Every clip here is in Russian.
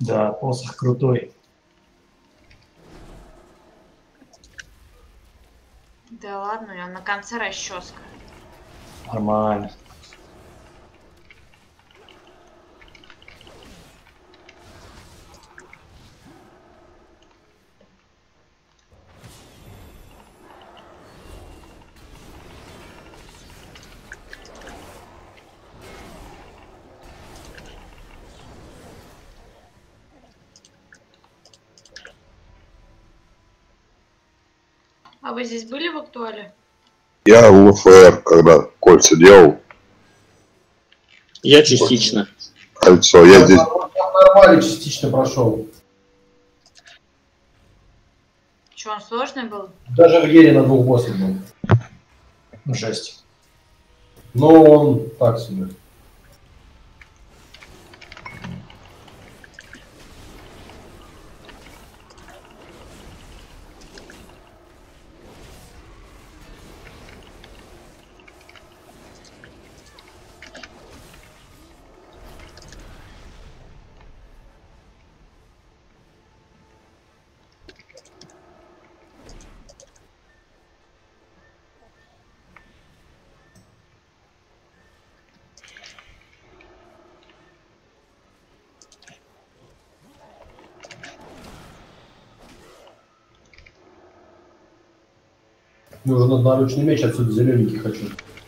Да, посох крутой. Да ладно, у него на конце расческа. Нормально. А вы здесь были в актуале? Я в ЛФР, когда кольца делал. Я частично. Кольцо, я здесь. Нормально, частично прошел. Че, он сложный был? Даже в Ере на 2 боссах был. Жесть. Но он так себе. Нужен одноручный меч, отсюда зелененький хочу.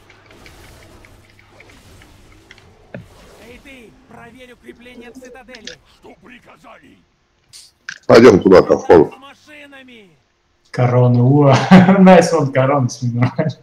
Эй ты, проверь укрепление цитадели. Что приказали? Пойдем туда, ко входу. С машинами. Корона. Уа. Найс, он корона снимает.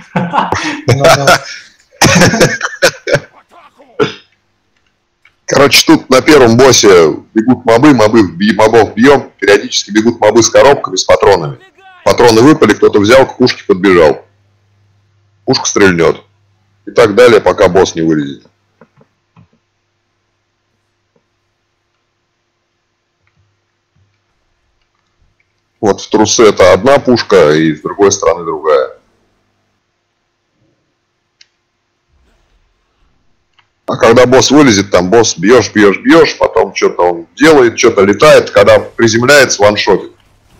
Короче, тут на первом боссе бегут мобы, мобов бьем, периодически бегут мобы с коробками, с патронами. Патроны выпали, кто-то взял, к пушке подбежал. Пушка стрельнет. И так далее, пока босс не вылезет. Вот в трусы это одна пушка, и с другой стороны другая. А когда босс вылезет, там босс бьешь, потом что-то он делает, что-то летает, когда приземляется, ваншотит.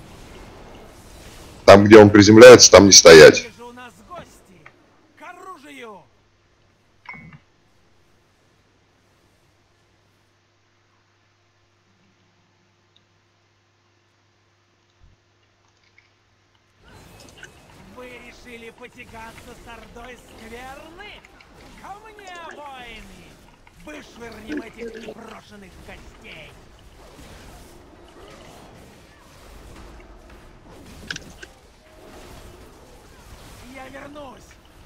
Там, где он приземляется, там не стоять. Где же у нас гости? К оружию! Вы решили потягаться с ордой скверны? Ко мне, воины! Вышвырнем этих непрошенных гостей! Я вернусь!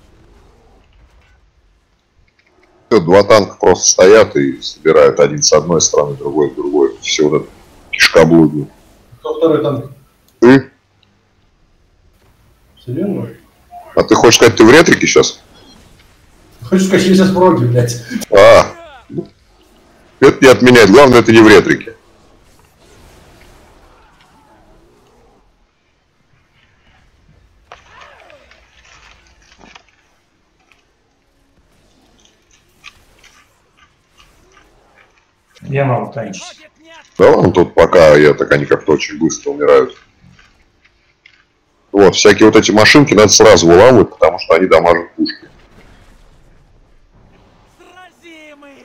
Два танка просто стоят и собирают один с одной стороны, другой с другой. Все вот это кишкоблудие. Кто второй танк? Ты? Серьезно? А ты хочешь сказать, ты в ретрике сейчас? Хочешь сказать, я сейчас проги, блядь. А, это не отменяет. Главное, это не в ретрике. Я могу танчить. Ходит нет! Да ладно, тут пока так они как-то очень быстро умирают. Вот, всякие вот эти машинки надо сразу выламывать, потому что они дамажат пушки. Сразим их!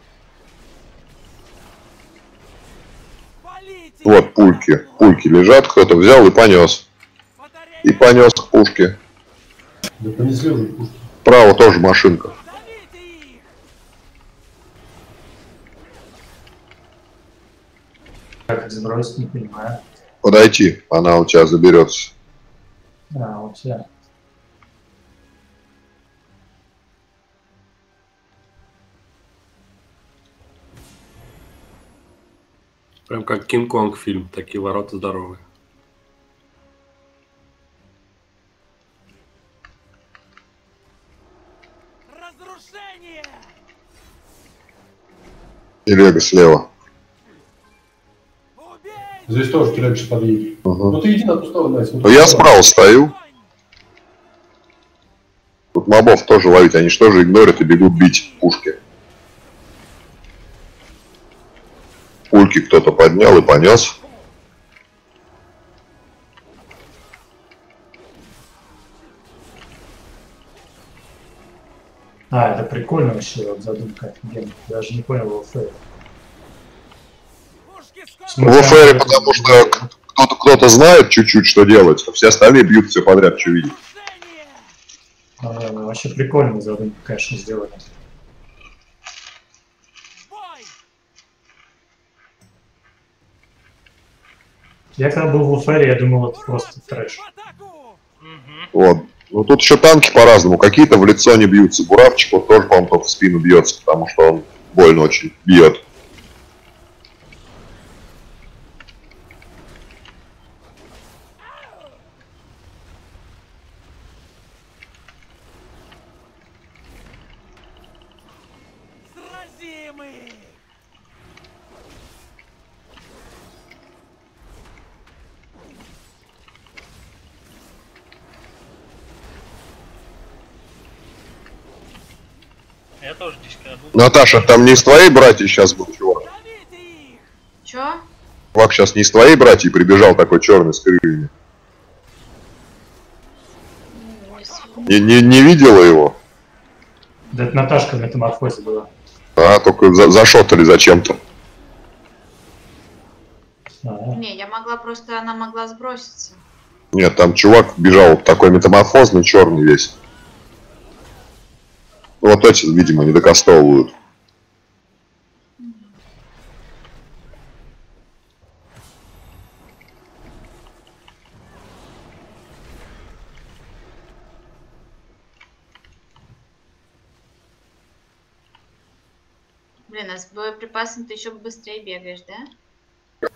Полите! Вот пульки. Пульки лежат, кто-то взял и понес. Батарея! И понес к пушке. Да понесли уже пушки. Справа тоже машинка. Давите их! Как их сбросить, не понимаю. Подойти, она у тебя заберется. А, у тебя. Прям как Кинг-Конг фильм, такие ворота здоровые. Разрушение! И Лего слева. Убейте! Здесь тоже телегчик подъедет. Угу. Ну ты иди на ту сторону, Найс. Но я справа стою. Тут мобов тоже ловить, они же тоже игнорят и бегут бить пушки. Пульки руки кто-то поднял и понес. А, это прикольно вообще, вот задумка офигенная. Даже не понял его фейла. Пушки В ФР, потому что кто-то знает чуть-чуть, что делать, а все остальные бьют все подряд, что видят. Вообще прикольно задумка, конечно, сделали. Бой! Я когда был в Уфере, я думал, это просто трэш. В атаку! Вот. Ну тут еще танки по-разному. Какие-то в лицо не бьются. Буравчик вот тоже, по-моему, только в спину бьется, потому что он больно очень бьет. Сразим их! Я тоже здесь когда был. Наташа, там не из твоей братья сейчас был чувак? Давите их! Чё? Чувак сейчас не из твоей братьи прибежал такой черный с крыльями. Не видела его? Да это Наташка в метаморфозе была. А, только зашотали зачем-то. Не, я могла просто, она могла сброситься. Нет, там чувак бежал такой метаморфозный, черный весь. Вот эти, видимо, не докастовывают. Блин, а с боеприпасом ты еще быстрее бегаешь, да?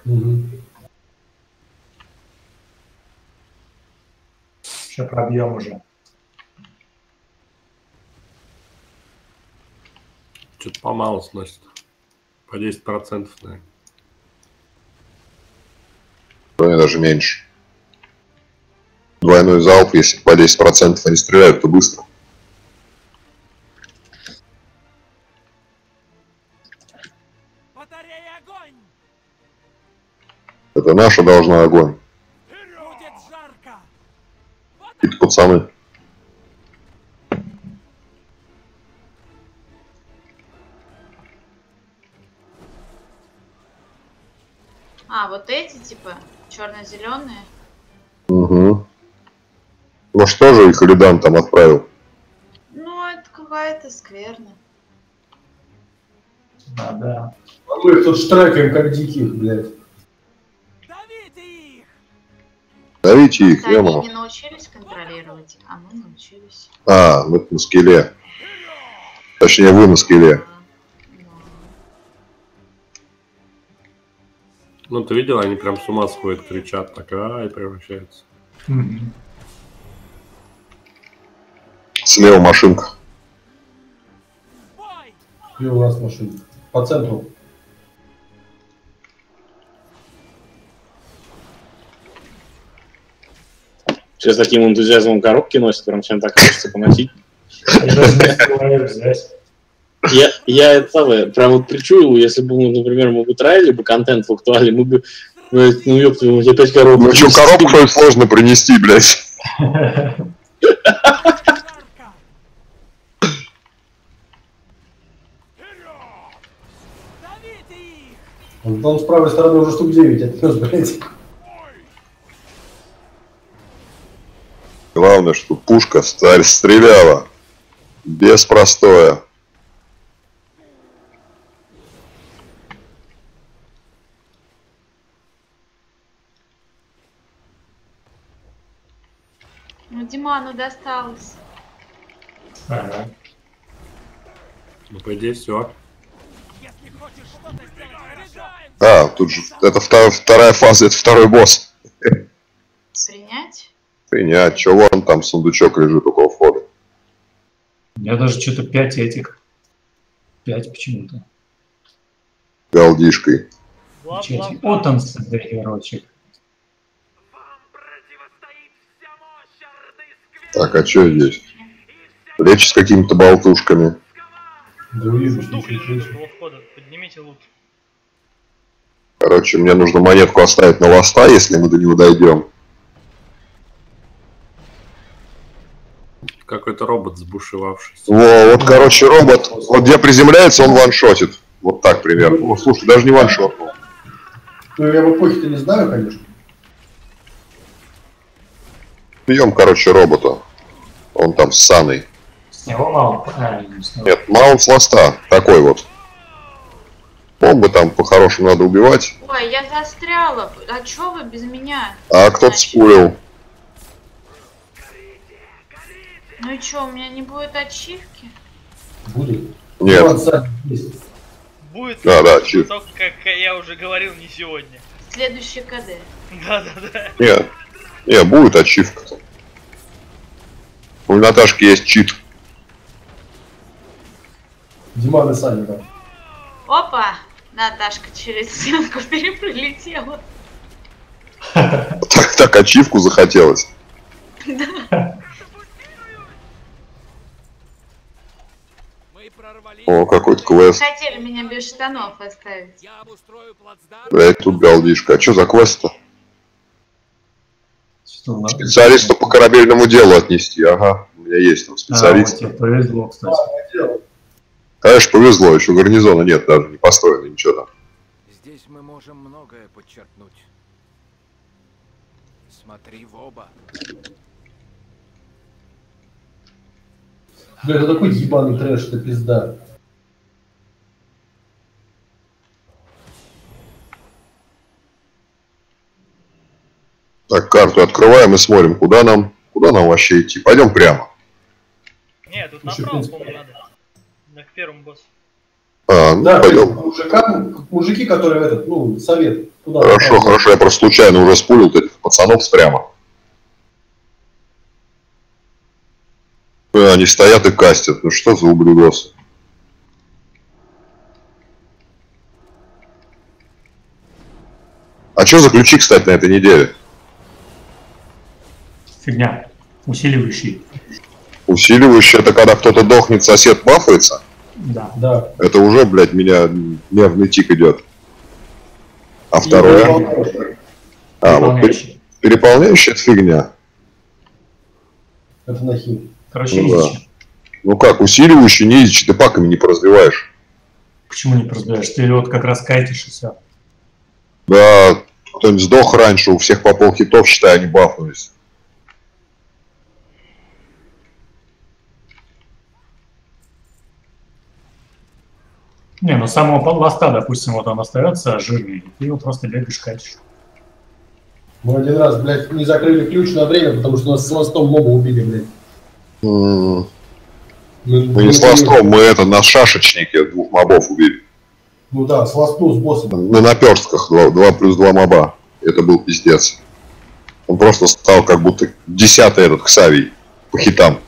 Сейчас пробьем уже. Что-то помалу сносит. По 10%, наверное. Даже меньше. Двойной залп, если по 10% они стреляют, то быстро. Батарея, огонь! Это наша должна огонь. Будет жарко! Какие-то пацаны. А, вот эти, типа, черно-зеленые. Угу. Ну что же их Илидан там отправил? Ну, это какая-то скверна. Да. А мы их тут штрекаем, как диких, блядь. Давите их! Давите их, Просто они ё-моё. не научились контролировать, а мы научились. А, мы на скеле. Точнее, вы на скеле. Ну, ты видел, они прям с ума сходят, кричат, так, и превращаются. Мгм. Слева машинка. Бой! И у нас машина. По центру. Сейчас таким энтузиазмом коробки носит, прям всем так хочется поносить. Я даже не успеваю взять. Я это самое, прям вот причуял, если бы мы, например, мы бы траили бы контент в актуале, мы бы, блядь, ну ёпта, у тебя опять коробка. Ну что, коробку сложно принести, блядь. Жарко! Давите их! Он с правой стороны уже штук 9 отнес, блядь. Главное, что пушка стреляла. Без простоя. Ну, Диману досталось. Ага. Ну, по идее, все. Если хочешь что-то сделать, заряжаем! А, тут же это вторая фаза, это второй босс. Принять? Принять, чё вон там сундучок лежит около входа. У меня даже что-то 5 этих. 5 почему-то. Галдишкой. Печати. Вот он, дохерочек. Вам противостоит вся мощь Орды Скверны! Так, а чё здесь? Речь с какими-то болтушками. Да уебись, Сундук ничего лежит себе. около входа. Поднимите лут. Короче, мне нужно монетку оставить на ласта, если мы до него дойдем. Какой-то робот сбушевавшийся. Вот, короче, робот, вот где приземляется, он ваншотит. Вот так примерно. Ну, слушай, даже не ваншот. Ну, я в эпохе-то не знаю, конечно. Бьем, короче, робота. Он там ссаный. С него мало? Не с него. Нет, маунт с ласта. Такой вот. Бомбы там по-хорошему надо убивать. Ой, я застряла. А чё вы без меня? А кто-то спулил. Ну и чё, у меня не будет ачивки? Будет. Нет. Вот, сзади есть. Будет, Да, чё. только, как я уже говорил, не сегодня. Следующий КД. Да-да-да. Нет. Не, будет ачивка. У Наташки есть чит. Диман и Саня, да. Опа! Наташка через стенку переприлетела. Так ачивку захотелось. Мы прорвались. О, какой-то квест. Хотели меня без штанов оставить. Я обустрою плацдарм. Блять, тут галдишка. А что за квест-то? Что надо? Специалисту по корабельному делу отнести. Ага, у меня есть там Вот специалист. тебе повезло, кстати. Конечно, повезло, еще гарнизона нет, даже не построено ничего там. Здесь мы можем многое подчеркнуть. Смотри в оба. Бля, это такой ебаный трэш, это пизда. Так, карту открываем и смотрим, куда нам вообще идти. Пойдем прямо. Нет, тут Еще, в направо, принципе. по-моему, надо. К первому боссу. А, ну Да, пойдем. мужики, которые этот, ну, совет. Туда Хорошо, направо. хорошо, я просто случайно уже спулил этих пацанов прямо. Они стоят и кастят. Ну что за ублюдосы? А что за ключи, кстати, на этой неделе? Фигня. Усиливающий. Усиливающий — это когда кто-то дохнет, сосед бафается? Да. Да. Это уже, блядь, меня нервный тик идет. А второе? А, вот Переполняющий. переполняющая — это фигня. Это нахим. Короче, Ну да. изичи. Ну как, усиливающий не изичи, ты паками не поразвиваешь. Почему не разбираешь? Ты вот как раз кайтишь и все. Да, кто-нибудь сдох раньше, у всех по полхитов, считай, они бафнулись. Не, ну самого ласта, допустим, вот он остается жирный, и ты его просто бегаешь, катишь. Мы один раз, блядь, не закрыли ключ на время, потому что нас с ластом моба убили, блядь. Мы не с ластом, мы это на шашечнике 2 мобов убили. Ну да, с ластом, с боссом. На наперстках 2+2 моба. Это был пиздец. Он просто стал как будто 10-й этот Ксавий по хитам.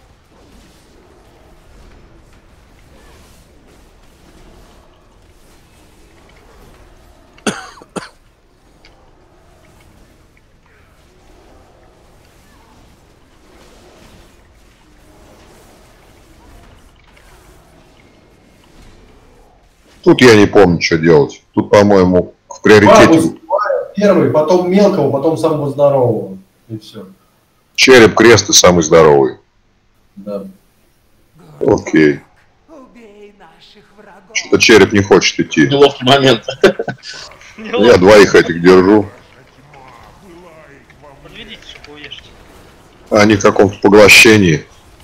Тут я не помню, что делать. Тут, по-моему, в приоритете Первый, потом мелкого, потом самого здорового. И все. череп, крест и самый здоровый. Да. Окей. Убей наших врагов. Что-то череп не хочет идти. Неловкий момент. Я 2 этих держу. Подведите, чтобы уешьте. Они в каком-то поглощении.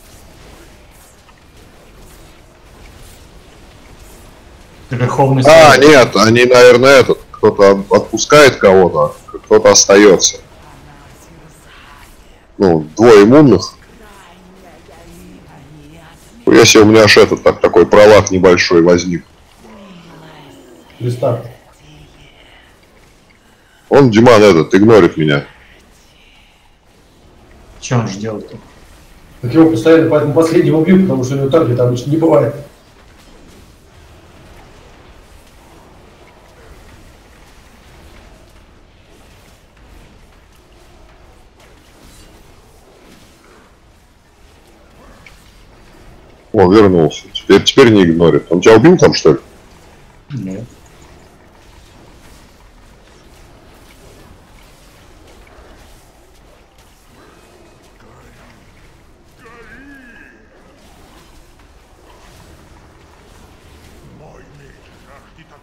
Ты верховный А, совет. нет, они, наверное, этот. Кто-то отпускает кого-то, а кто-то остается. Ну, 2 иммунных. Если у меня аж этот такой пролаг небольшой возник. Листа. Он, Диман, этот, игнорит меня. Что он же делает-то? Так его постоянно, поэтому последнего убью, потому что у него таргета обычно не бывает. О, вернулся. Теперь не игнорит. Он тебя убил там, что ли? Нет.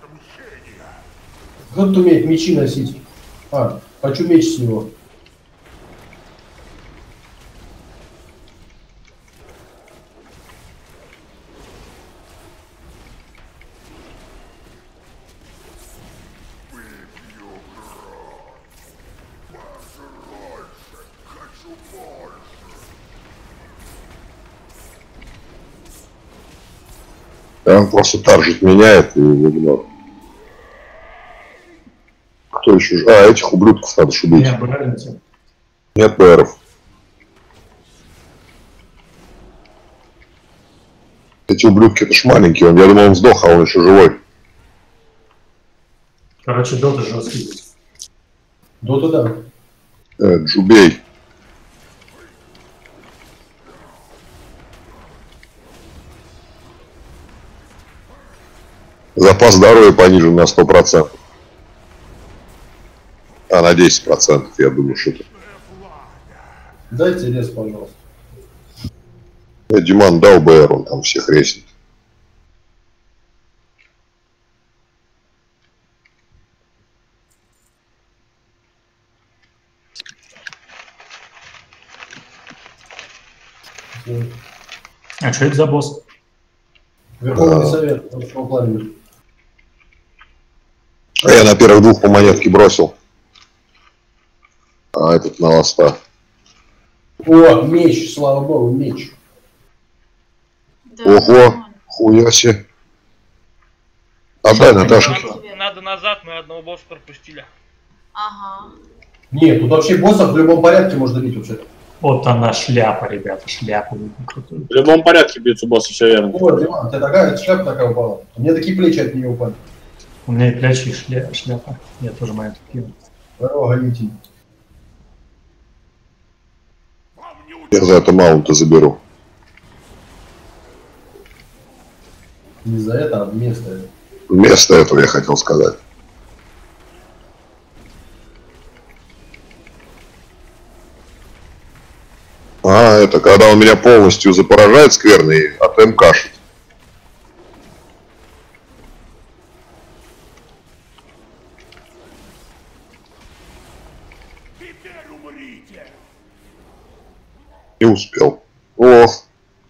Кто-то умеет мечи носить. А, хочу меч с него. Он просто таржет меняет и игнор. Кто еще? А, этих ублюдков надо шубить. Нет, разницы. Нет БРов. Эти ублюдки, это ж маленькие. Я думал, он сдох, а он еще живой. Короче, доты жесткие. Дота, да. Джубей. Запас здоровья понижен на 100%. А, на 10%, я думаю, что-то. Дайте лес, пожалуйста. Диман дал БР, он там всех резнит. А что это за босс? Верховный совет Большого пламени. Я на первых двух по монетке бросил. А этот на ласта. О, меч, слава богу, меч. Да, Ого, нормально. хуя себе. Отдай, Наташа. Надо назад, мы одного босса пропустили. Ага. Нет, тут вообще боссов в любом порядке можно бить вообще-то. Вот она шляпа, ребята, шляпу крутую. В любом порядке бьются боссы, все верно. О, Диман, ты такая, шляпа такая упала. У меня такие плечи от нее упали. У меня и плечи, и шляпа. Я тоже монету кину. Здорово, гоните. Я за это маунта заберу. Не за это, а вместо этого. Вместо этого я хотел сказать. А, это когда он меня полностью запоражает скверно и АТМ кашет. Теперь умрите! Не успел. Ох.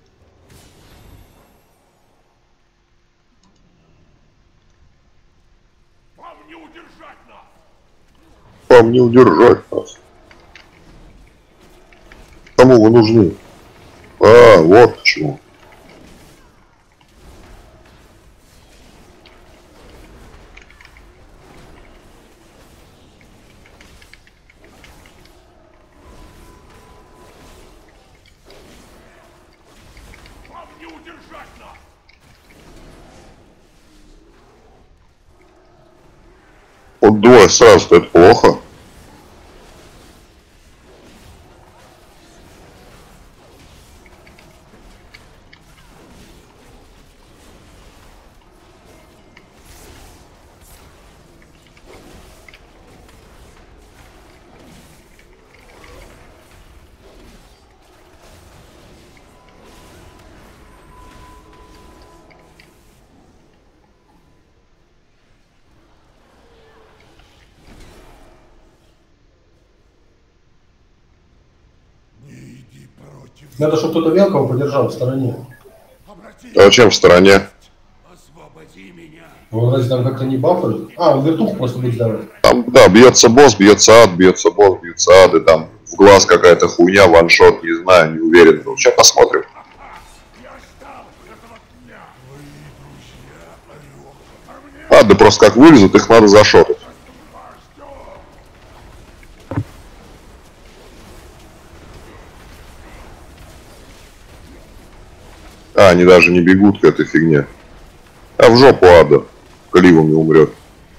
Вам не удержать нас! Вам не удержать нас. Кому вы нужны? А, вот почему. Вам не удержать нас! Вот двое сразу, это плохо. Не иди против... Надо, чтобы кто-то мелкого подержал в стороне. Обратись! А зачем в стороне? Освободи меня! Он разве там как-то не бафает? А, он вертуху просто будет давать. Там, да, бьется босс, бьется ад, бьется босс, бьется ад, и там в глаз какая-то хуйня, ваншот, не знаю, не уверен. Ну, сейчас посмотрим. Я ждал этого дня! Твои друзья орёт. Ады просто как вылезут, их надо зашотать. А, они даже не бегут к этой фигне. А в жопу ада. Кливом не умрет.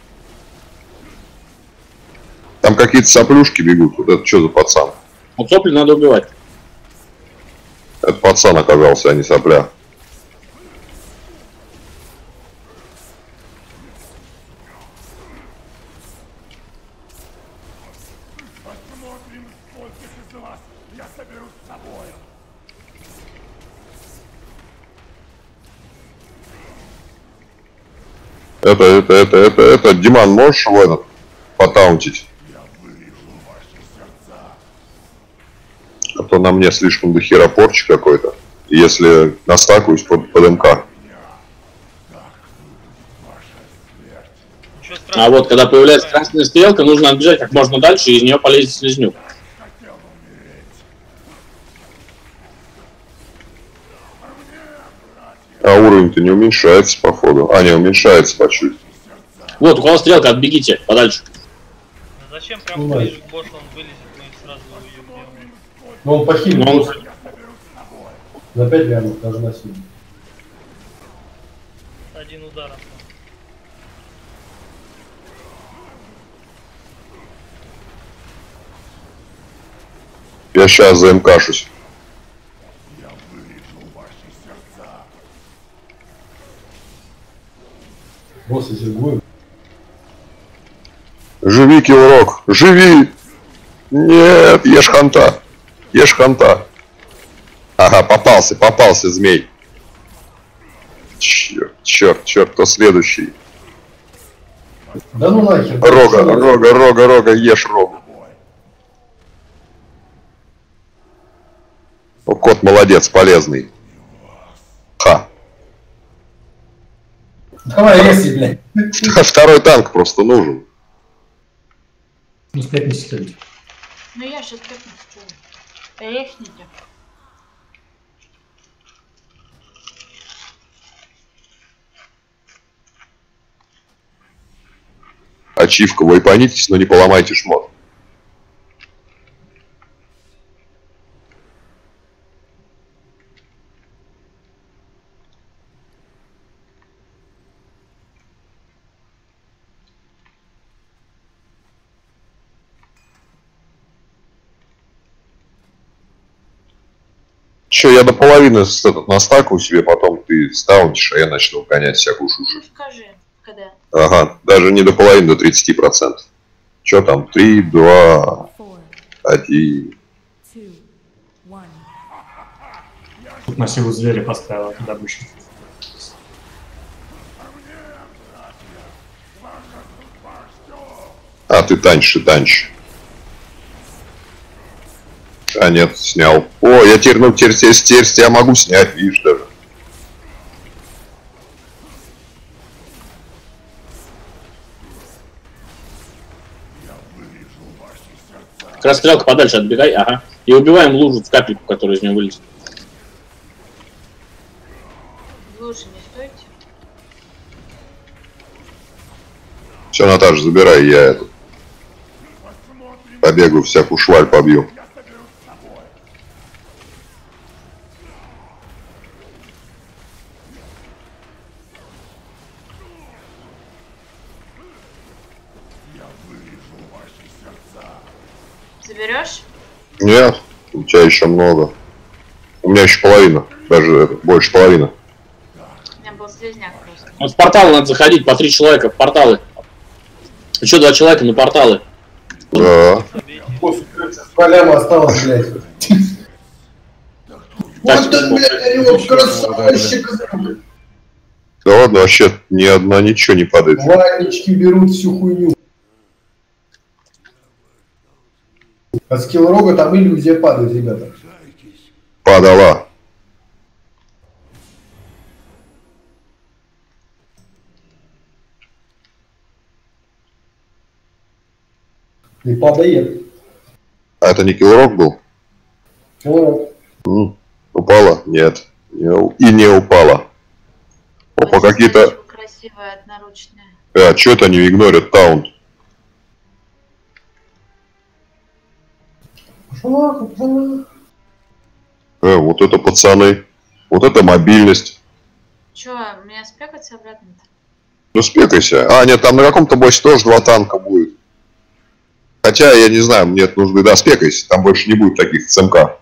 Там какие-то соплюшки бегут. Вот это что за пацан? Вот сопли надо убивать. Это пацан оказался, а не сопля. Посмотрим, сколько из вас я соберу с собой! Диман, можешь его этот потаунтить? А то на мне слишком дохера порчи какой-то. Если настакаюсь под МК. Ничего страшного. А вот когда появляется красная стрелка, нужно отбежать как можно дальше, и из нее полезет слизнюк. А уровень-то не уменьшается, походу. А, не уменьшается по чуть. Вот, у кого стрелка, отбегите подальше. А зачем прям ближе к боссу он вылезет, мы сразу ее убьем? Ну он похилит. Но он- босса. За 5 реально даже на силу. Один удар. Я сейчас замкашусь. Босса зергуем. Живи, Киллрок, живи! Нет, ешь ханта. Ешь ханта. Ага, попался, змей. Черт, кто следующий? Да ну нахер. Рога, ешь рогу. О, кот молодец, полезный. Ха. Давай, резай, блядь. Второй танк просто нужен. Не спятни сидеть. Ну я сейчас как не рехните. Ачивка, вы понитесь, но не поломайте шмот. Че, я до половины настакаю себе, потом ты стаунтишь, а я начну гонять всякую Ну шушу. скажи, когда. Ага, даже не до половины, до 30%. Че там? 3, 2, 1. Тут на силу зверя поставила добычу. А, ты танчишь. А, нет, снял. О, я теперь я могу снять, видишь, даже. Как раз стрелка подальше отбегай, ага. И убиваем лужу в капельку, которая из нее вылезет. Лучше не стойте. Все, Наташа, забирай, я эту. Побегаю, всякую шваль побью. Заберешь? Нет, у тебя еще много. У меня еще половина, даже больше половины. У меня был слизняк просто. Вот в порталы надо заходить, по 3 человека в порталы. Еще 2 человека на порталы. Да. Босс, поляма осталось, блядь. Вот он, блядь, орёт, красавчик. Да ладно, вообще ни одна ничего не падает. Ванечки берут всю хуйню. От скиллрога там иллюзия падает, ребята. Падала. И падает. А это не киллрок был? Скиллрог. Упала? Нет. И не упала. Опа, Вот какие-то... смотришь, красивая одноручная. А, что это они игнорят таунт? Вот это пацаны. Вот это мобильность. Чё, меня спекаться обратно-то? Ну спекайся. А, нет, там на каком-то боссе тоже 2 танка будет. Хотя, я не знаю, мне это нужно... Да, спекайся, там больше не будет таких ЦМК.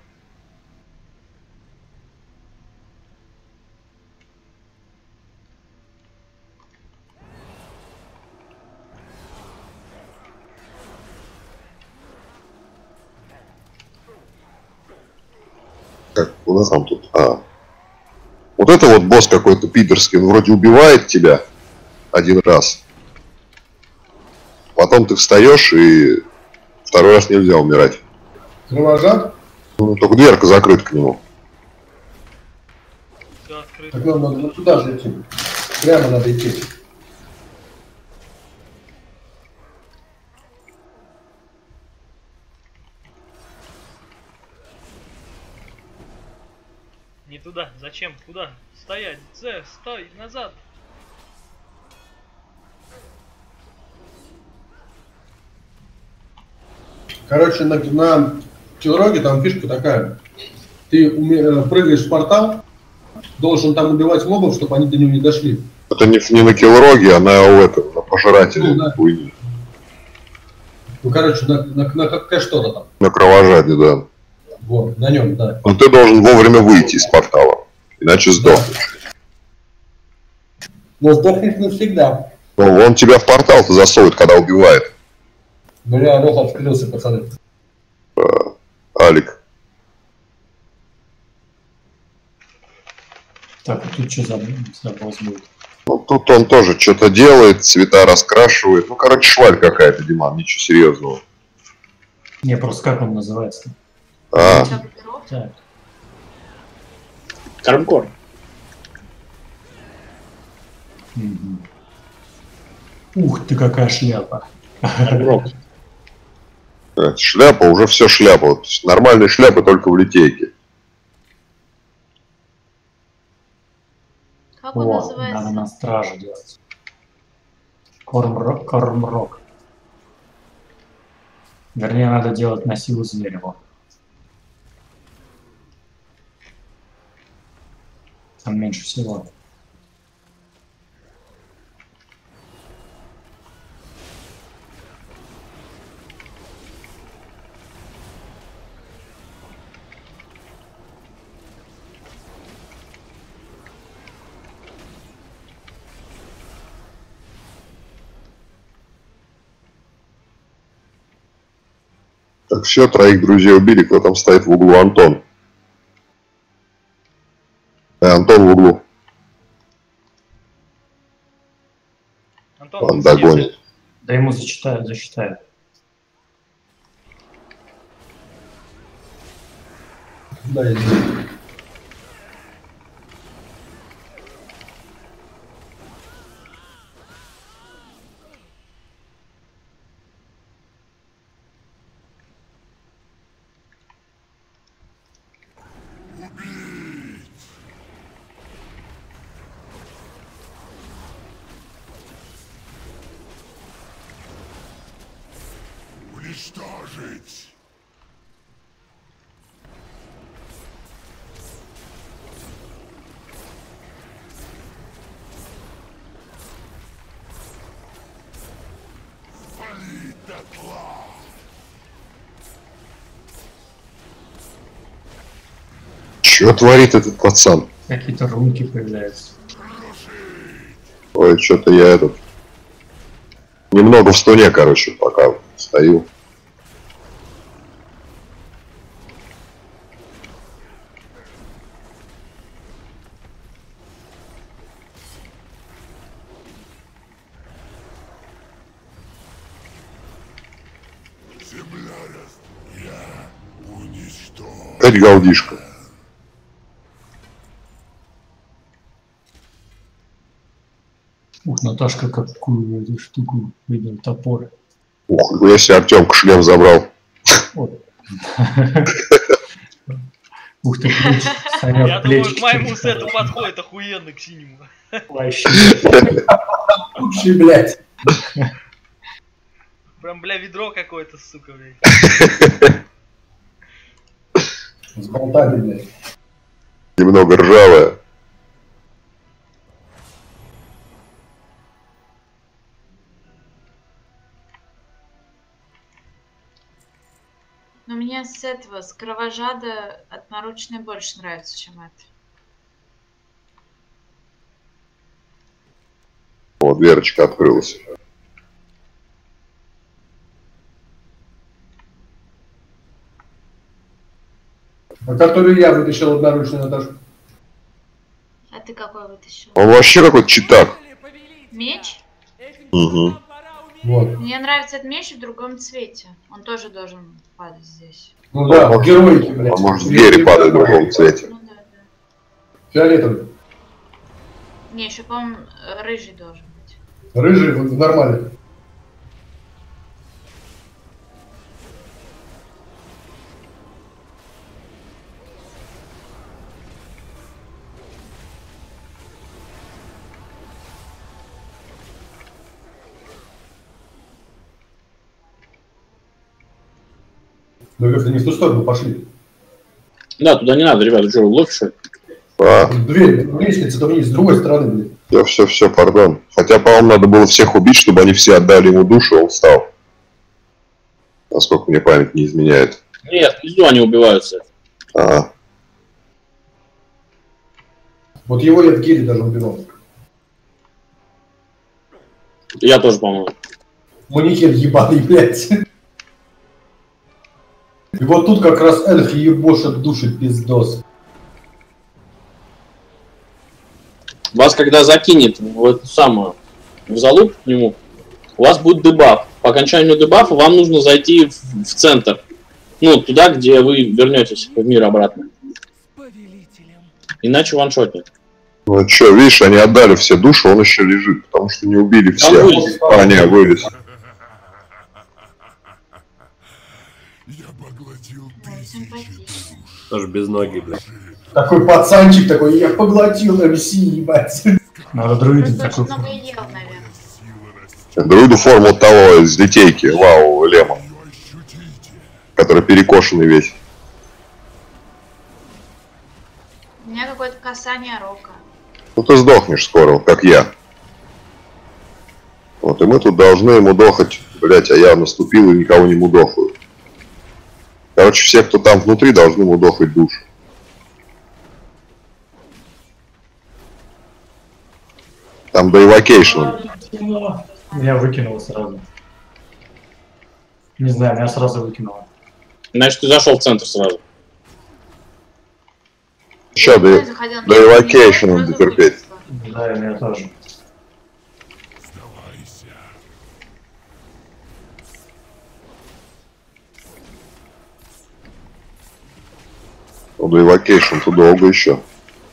Так, куда там тут? А. Вот это вот босс какой-то питерский, он вроде убивает тебя, один раз. Потом ты встаешь, и второй раз нельзя умирать. Кровожад? Ну, только дверка закрыта к нему. Все открыто. Так нам надо туда же идти. Прямо надо идти. Не туда. Зачем? Куда? Стоять. Стой. Назад. Короче, на Килроге там фишка такая. Ты прыгаешь в портал, должен там убивать мобов, чтобы они до него не дошли. Это не на Киллроге, а на пожирателе. Ну, да. Хуйни. Ну, короче, на как что-то там. На кровожаде, да. Вот, на нем, да. Но ты должен вовремя выйти из портала, иначе сдохнешь. Но сдохнешь навсегда. Ну, он тебя в портал-то засовывает, когда убивает. Бля, Леха вскрылся, пацаны. Алик. Так, а тут что за босс будет? Ну, тут он тоже что-то делает, цвета раскрашивает. Ну, короче, шваль какая-то, Диман, ничего серьезного. Не, просто как он называется? А, Так. Кармкор. Мгм. Ух ты, какая шляпа. Кармрок. шляпа, уже все шляпа. Вот, нормальные шляпы только в литейке. Как он Вот, надо называется? на страже делать. Кормрок. Вернее, надо делать на силу зверя. Вот. Там меньше всего. Так, все, троих друзей убили. Кто там стоит в углу? Антон. Антон в углу. Антон, Он ты догонит. Да ему засчитают. Да, я здесь. Уничтожить! Спалить дотла! Что творит этот пацан? Какие-то рунки появляются. Ой, что-то я этот... Немного в стуне, короче, пока стою. Земля я уничтожу! Опять галдишка. Ух, Наташка какую эту штуку видел, топор. Ух, если Артемка шлем забрал. Вот. Ух ты, плечи. Я Санек, думаю, к плечики. моему сету подходит охуенно к синему. Вообще. Лучший, блядь. Прям, бля, ведро какое-то, сука, блядь. С болтами, блядь. Немного ржавая. Но мне с этого, с кровожада от наручной больше нравится, чем это. Вот, дверочка открылась. А которую я вытащил одноручно, Наташа. А ты какой вытащил? Он вообще какой-то читак. Меч? Угу. Вот. Мне нравится этот меч в другом цвете. Он тоже должен падать здесь. Ну да, героики, блядь. А может, Герри падает в другом цвете. Ну да, да. Фиолетовый. Не, еще, по-моему, рыжий должен быть. Рыжий, вот нормально. Мы как-то не в ту сторону пошли. Да, туда не надо, ребята, что, ловишь, что ли? А, Дверь, лестница-то вниз, с другой стороны, блин. все, пардон. Хотя, по-моему, надо было всех убить, чтобы они все отдали ему душу, и он встал. Насколько мне память не изменяет. Нет, внизу они убиваются. Ага. Вот его я в Гире даже убивал. Я тоже, по-моему. Манекен ебаный, блядь. И вот тут как раз эльф ебошит души пиздос. Вас когда закинет в эту самую, в залуп к нему, у вас будет дебаф. По окончанию дебафа вам нужно зайти в центр. Ну, туда, где вы вернетесь в мир обратно. Иначе ваншотнет. Ну что, видишь, они отдали все души, он еще лежит, потому что не убили все. Он вылез. А, не, вылез. Я поглотил Ой, симпатично. Тоже без ноги, блядь. Такой пацанчик такой, я поглотил МС, ебать. Надо друидом Просто такой. очень много ел, наверное. Друиду форму того из литейки, вау, Лема. Который перекошенный весь. У меня какое-то касание рока. Ну ты сдохнешь скоро, как я. Вот, и мы тут должны ему дохать. Блять, а я наступил и никого не мудохаю. Короче, все, кто там внутри, должны мудохать душу. Там до эвакейшна. Меня выкинуло сразу. Не знаю, меня сразу выкинуло. Значит, ты зашел в центр сразу. Еще до Заходил, до меня эвакейшна сразу дотерпеть. вынесло. Да, и меня тоже. Сдавайся. Ну, до эвакейшн-то долго еще.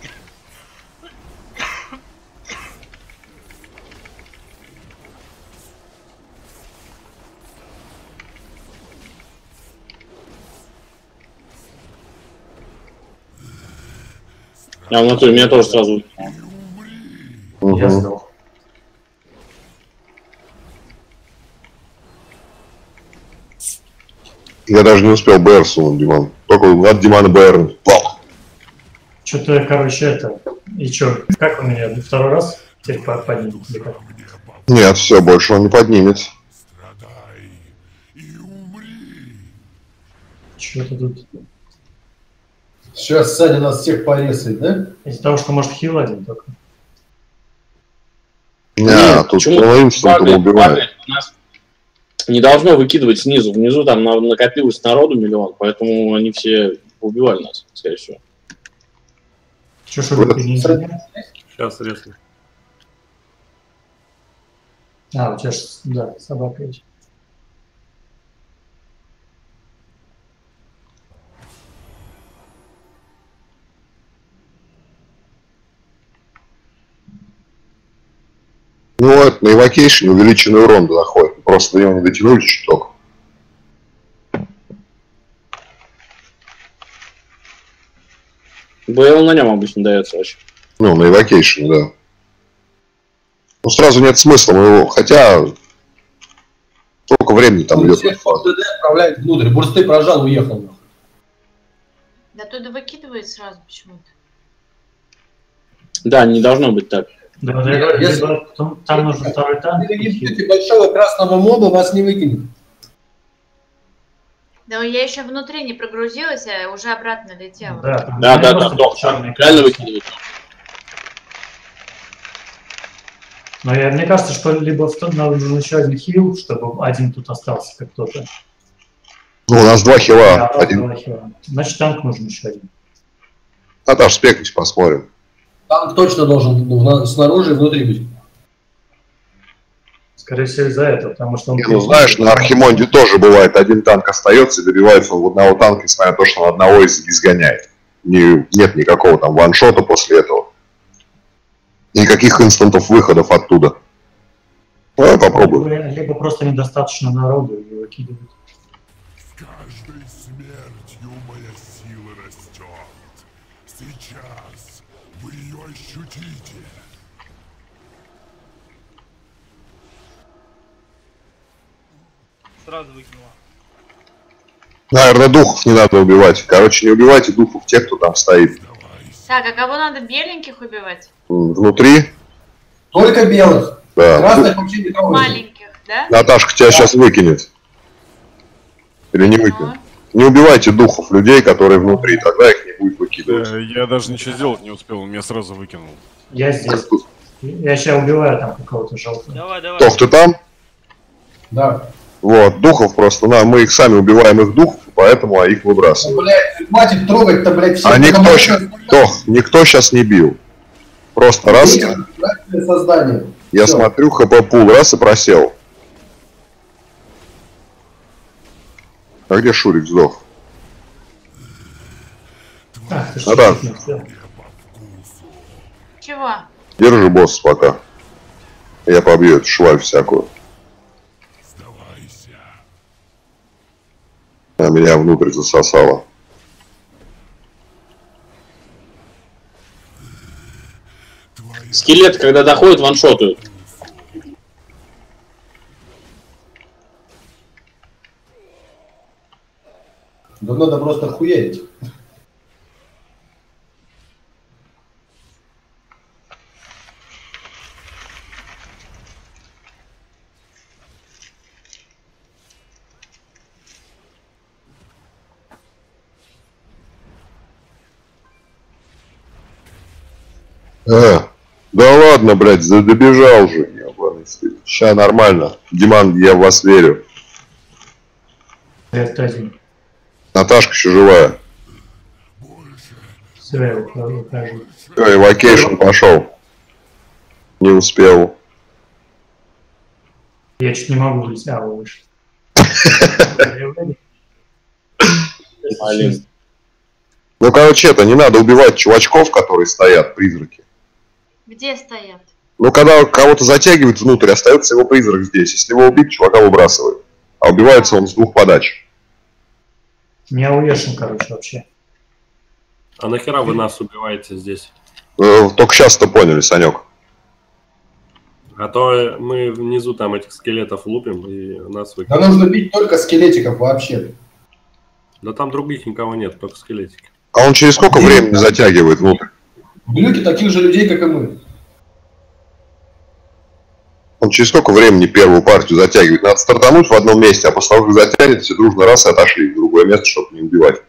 А внутри меня тоже сразу. Я сдох. Я даже не успел БР сунуть, Диман. Только от Димана БР. Пах! Что-то, короче, это... И чё, как он меня второй раз теперь поднимет? Или как? Нет, все, больше он не поднимет. Страдай и умри. Что-то тут... Сейчас Саня нас всех порезает, да? Из-за того, что может хил один только. Не, тут почему? он инстантом Багает, убивает. багает. У нас не должно выкидывать снизу. Внизу там накопилось народу миллион, поэтому они все убивали нас, скорее всего. Чё, что ты не изменил? Сейчас резко. А, у тебя ж, да, собака есть. Ну вот, на эвакейшн увеличенный урон заходит. Просто до него не дотянули чуток. БЛ на нем обычно дается вообще. Ну, на эвакейшн, да. Ну, сразу нет смысла, мы его... Хотя... Сколько времени там Он идет? всех по ДД отправляет внутрь. Бурсты прожал, уехал. Да оттуда выкидывает сразу почему-то. Да, не должно быть так. Да, вот я говорю, Если- либо там нужен второй танк. Если не и хил. будете большого красного моба, вас не выкинет. Да я еще внутри не прогрузилась, а уже обратно летела. Да, там Да, да, просто да, чёрный реально красный. выкидывают. Но мне кажется, что либо нужен еще один хил, чтобы один тут остался, как кто-то. Ну, у нас два хила. Да, Один. два хила. Значит, танк нужен еще один. А там спекнись, посмотрим. Танк точно должен снаружи и внутри быть. Скорее всего, из-за этого, потому что он... Ну, знаешь, на Архимонде тоже бывает, один танк остается и добивается он в одного танка, несмотря на то, что он одного изгоняет. Нет никакого там ваншота после этого. Никаких инстантов выходов оттуда. Давай попробуем. Либо просто недостаточно народу и выкидывают. С каждой смертью моя сила растет. Сейчас вы ее ощутите. Сразу выкинула. Наверное, духов не надо убивать. Короче, не убивайте духов тех, кто там стоит. Так, а кого надо беленьких убивать? Внутри. Только белых. Да. Красных вообще не трогайте. Маленьких, да? Наташка тебя сейчас выкинет. Или не выкинет. Не убивайте духов людей, которые внутри, тогда их не будет выкидывать. Я даже ничего сделать не успел, он меня сразу выкинул. Я здесь. Я сейчас убиваю там какого-то желтого. Давай, давай. Тох, ты там? Да. Вот, духов просто, мы их сами убиваем, их духов, поэтому их выбрасываем. Блядь, хватит трогать-то, блядь, все. А никто сейчас не бил. Просто раз, Создание. я Всё. смотрю, хп пул, раз и просел. А где Шурик сдох? Ах, ты А да. чуть-чуть не успел. Чего? Держи босс пока. Я побью эту шваль всякую. А меня внутрь засосало. Скелеты, когда доходят, ваншотают. Да надо просто хуярить. Да ладно, блядь, добежал же. Ща нормально. Диман, я в вас верю. Это один. Наташка еще живая. Все, я ухожу. Все, эвакейшн пошел. Не успел. Я чуть не могу выйти, а вы вышли. Блин. Ну, короче, не надо убивать чувачков, которые стоят, призраки. Где стоят? Ну, когда кого-то затягивают внутрь, остается его призрак здесь. Если его убить, чувака выбрасывают. А убивается он с двух подач. Не уешен, короче, вообще. А нахера вы нас убиваете здесь? Только сейчас-то поняли, Санек. А то мы внизу там этих скелетов лупим и нас Да выкидывают. нужно бить только скелетиков вообще. Да там других никого нет, только скелетики. А он через сколько времени затягивает внутрь? Глюки таких же людей, как и мы. Он через сколько времени первую партию затягивает? Надо стартануть в одном месте, а после того, как затянет, все дружно раз и отошли в другое место, чтобы не убивать.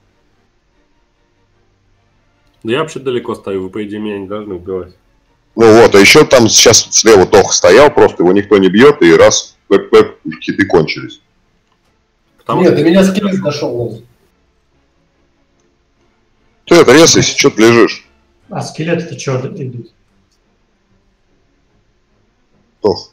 Да я вообще далеко стою, вы, по идее, меня не должны убивать. Ну вот, а еще там сейчас слева Тоха стоял, просто его никто не бьет, и раз, хиты кончились. Потому Нет, что- до меня скелет дошел. Ты это резайся, что ты лежишь? А скелеты-то что идут? Тох,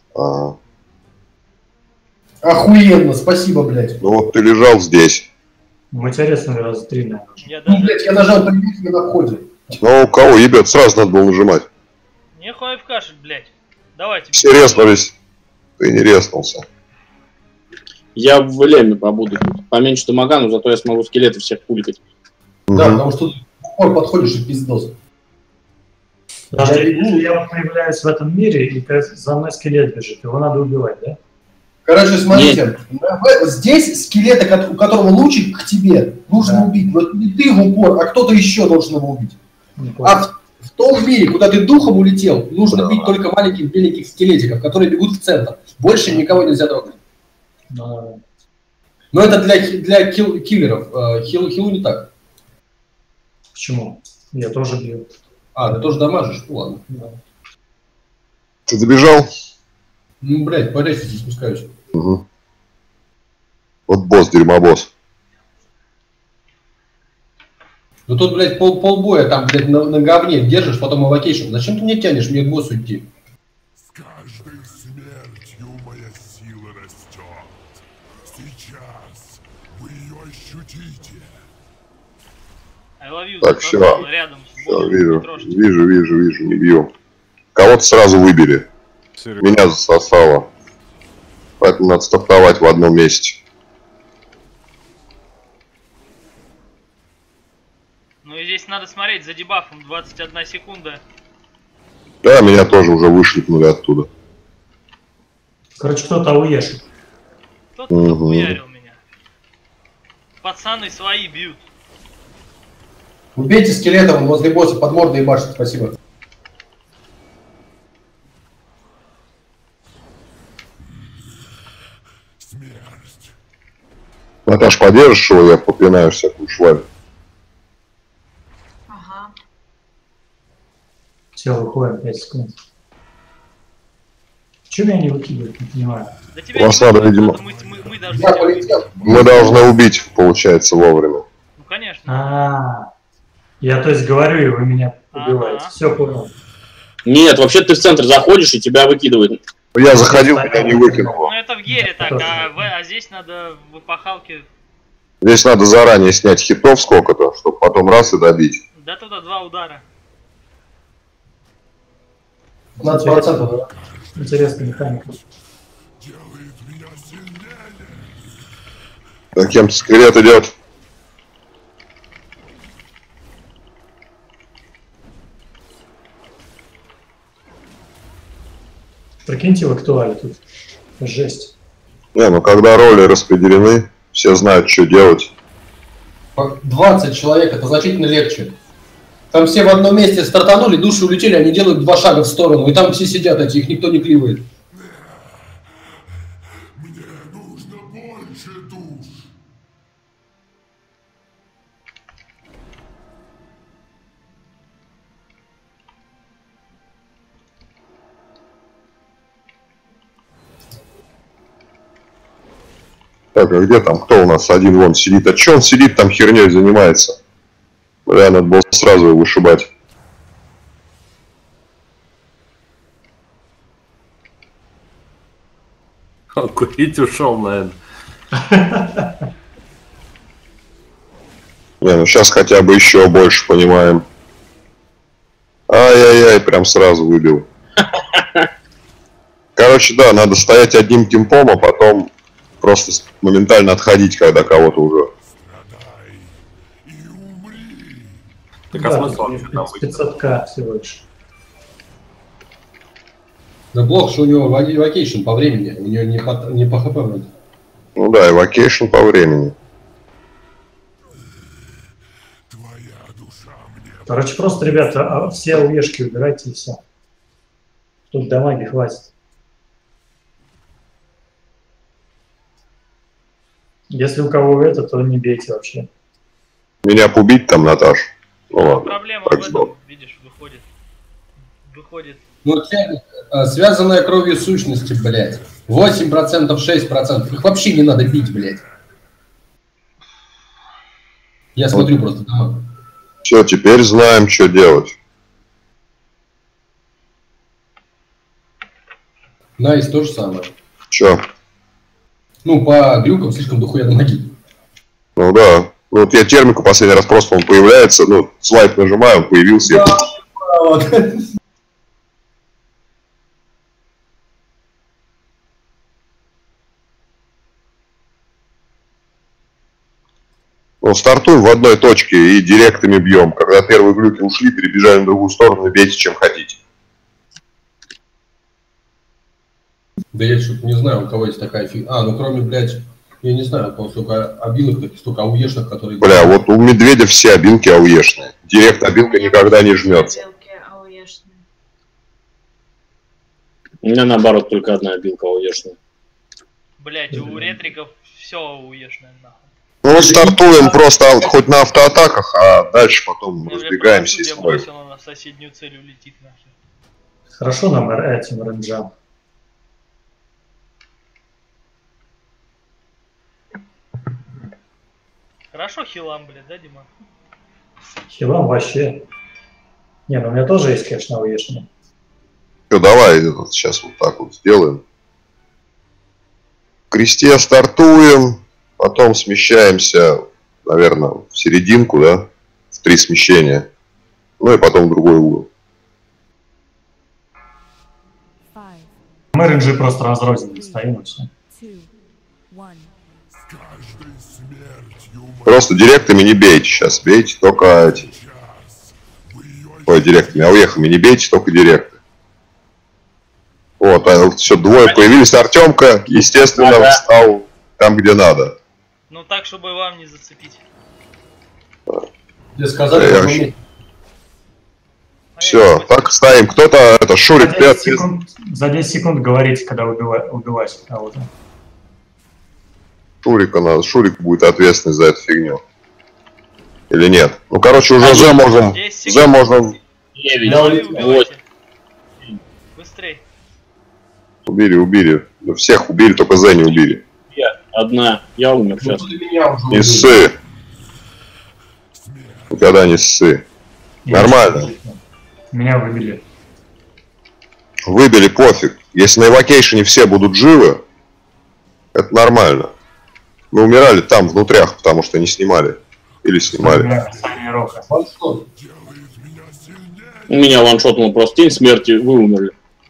Охуенно, спасибо, блядь. ну вот ты лежал здесь. Интересно, раза 3, наверное. Я Ну, даже... блядь, я нажал прибить на входе. Ну, кого ебет, сразу надо было нажимать. Нехуй в кашель, блядь. Давайте. Все резнулись. Ты не резнулся. Я в леме побуду. Поменьше дамага, но зато я смогу скелеты всех пулькать. Да, потому что ты в упор подходишь и пиздос. Подожди, Я бегу. если я появляюсь в этом мире, и за мной скелет бежит, его надо убивать, да? Короче, смотрите, здесь скелет, у которого лучик к тебе, нужно Да. убить. Вот не ты в упор, а кто-то еще должен его убить. Не понял. А в том мире, куда ты духом улетел, нужно бить только маленьких беленьких скелетиков, которые бегут в центр. Больше никого нельзя трогать. Ну, Но это для киллеров. Хилу не так. почему? Я тоже бью. А, ты тоже дамажишь? Ну ладно. Да. Ты добежал? Ну, блядь, по лестнице спускаюсь. Угу. Вот босс, дерьмобосс. Ну тут, блядь, полбоя там, блядь, на говне держишь, потом эвакейшн. Зачем ты мне тянешь? Мне к боссу идти. С каждой смертью I love you, Так, все. рядом с Все, боссом, вижу. не трожьте. Вижу, не бью. Кого-то сразу выбери. Серьезно. Меня засосало. Поэтому надо стартовать в одном месте. Ну и здесь надо смотреть за дебафом, 21 секунда. Да, меня тоже уже вышлепнули оттуда. Короче, кто-то ауешит. Кто-то захуярил меня. Пацаны свои бьют. Убейте скелета, он возле босса под мордой ебашит, спасибо. Наташ, подержишь его, я попинаю всякую шваль. Ага. Все, выходим, 5 секунд. Чего меня не выкидывают, не понимаю. Да тебя Вас не надо, будет, видимо- мы должны Я тебя полетел. убить. Мы должны убить, получается, вовремя. Ну конечно. Я то есть говорю, и вы меня убиваете. Ага. Все понял. Нет, вообще ты в центр заходишь и тебя выкидывают. Я заходил, меня не выкинуло. Ну это в гере так, а здесь надо в эпохалке. Здесь надо заранее снять хитов сколько-то, чтобы потом раз и добить. Да туда 2 удара. 15%, да? Интересная механика. За кем-то скелет идет. Прикиньте, в актуале тут. Жесть. Не, ну когда роли распределены, все знают, что делать. 20 человек, это значительно легче. Там все в одном месте стартанули, души улетели, они делают 2 шага в сторону, и там все сидят эти, их никто не кливает. Мне нужно больше душ. Так, а где там, кто у нас один вон сидит? А че он сидит там херней занимается? Бля, надо было сразу его вышибать. Он курить ушел, наверное. Не, ну сейчас хотя бы еще больше понимаем. Ай-яй-яй, прям сразу выбил. Короче, да, надо стоять одним кемпом, а потом просто моментально отходить, когда кого-то уже. Страдай и умри. Так а смысл вообще там быть? 500к всего лишь. Да блок, что у него вакейшн по времени, у него не по хп вроде. Ну да, эвакейшн по времени. Твоя душа мне. Короче, просто, ребята, все ауешки убирайте и все. Тут дамаги хватит. Если у кого это, то не бейте вообще. Меня побить там, Наташ. Ну ладно. Проблема в так этом, что. видишь, выходит. Ну, связанная кровью сущности, блядь. 8%, 6%. Их вообще не надо бить, блядь. Я смотрю просто дамаг. Все, теперь знаем, что делать. Найс то же самое. Че? Ну, по глюкам слишком дохуя дамаги. Ну да. Ну, вот я термику последний раз просто он появляется, ну, слайд нажимаю, он появился. Да, я... вот. Ну, стартуем в одной точке и директами бьем. Когда первые глюки ушли, перебежали на другую сторону и бейте, чем хотите. Да я что-то не знаю, у кого есть такая фигня. Ну кроме, блядь, я не знаю, у кого столько обилок, столько ауешных, которые... Бля, вот у медведя все обилки ауешные. Директ обилка никогда не жмется. У меня наоборот только одна обилка ауешная. Блять, у ретриков все ауешное нахуй. Ну, вот стартуем просто хоть на автоатаках, а дальше потом Я разбегаемся и я смотрим. бросил, она в соседнюю цель улетит нахуй. Хорошо нам этим рейнджам. Хорошо хилам, блядь, да, Дима? Хилам вообще. Не, ну у меня тоже есть, конечно, ауешные. Все, давай сейчас вот так вот сделаем. В кресте стартуем, потом смещаемся наверное, в серединку, да, в 3 смещения. Ну и потом в другой угол. Мы рейнджи просто разрозненно стоим и все. Просто директами не бейте сейчас, бейте только эти. Ой, директами, уехами не бейте, только директы. Вот, а все, двое появились. Артемка, естественно, встал там, где надо. Ну так, чтобы вам не зацепить. Тебе сказали, Все, так стоим. Кто-то, это, Шурик, ты За 10 секунд говорите, когда убивать кого-то. Шурик будет ответственный за эту фигню. Или нет? Ну, короче, уже З можем... З можно... 9, Быстрей. Убили. Ну, всех убили, только З не убили. Одна. Я умер сейчас. Не ссы. Никогда не ссы. Нормально. Меня выбили. Выбили, пофиг. Если на эвакейшене все будут живы, это нормально. Мы умирали там, внутрях, потому что не снимали. Или снимали. У меня ваншотнул просто тень смерти, вы умерли.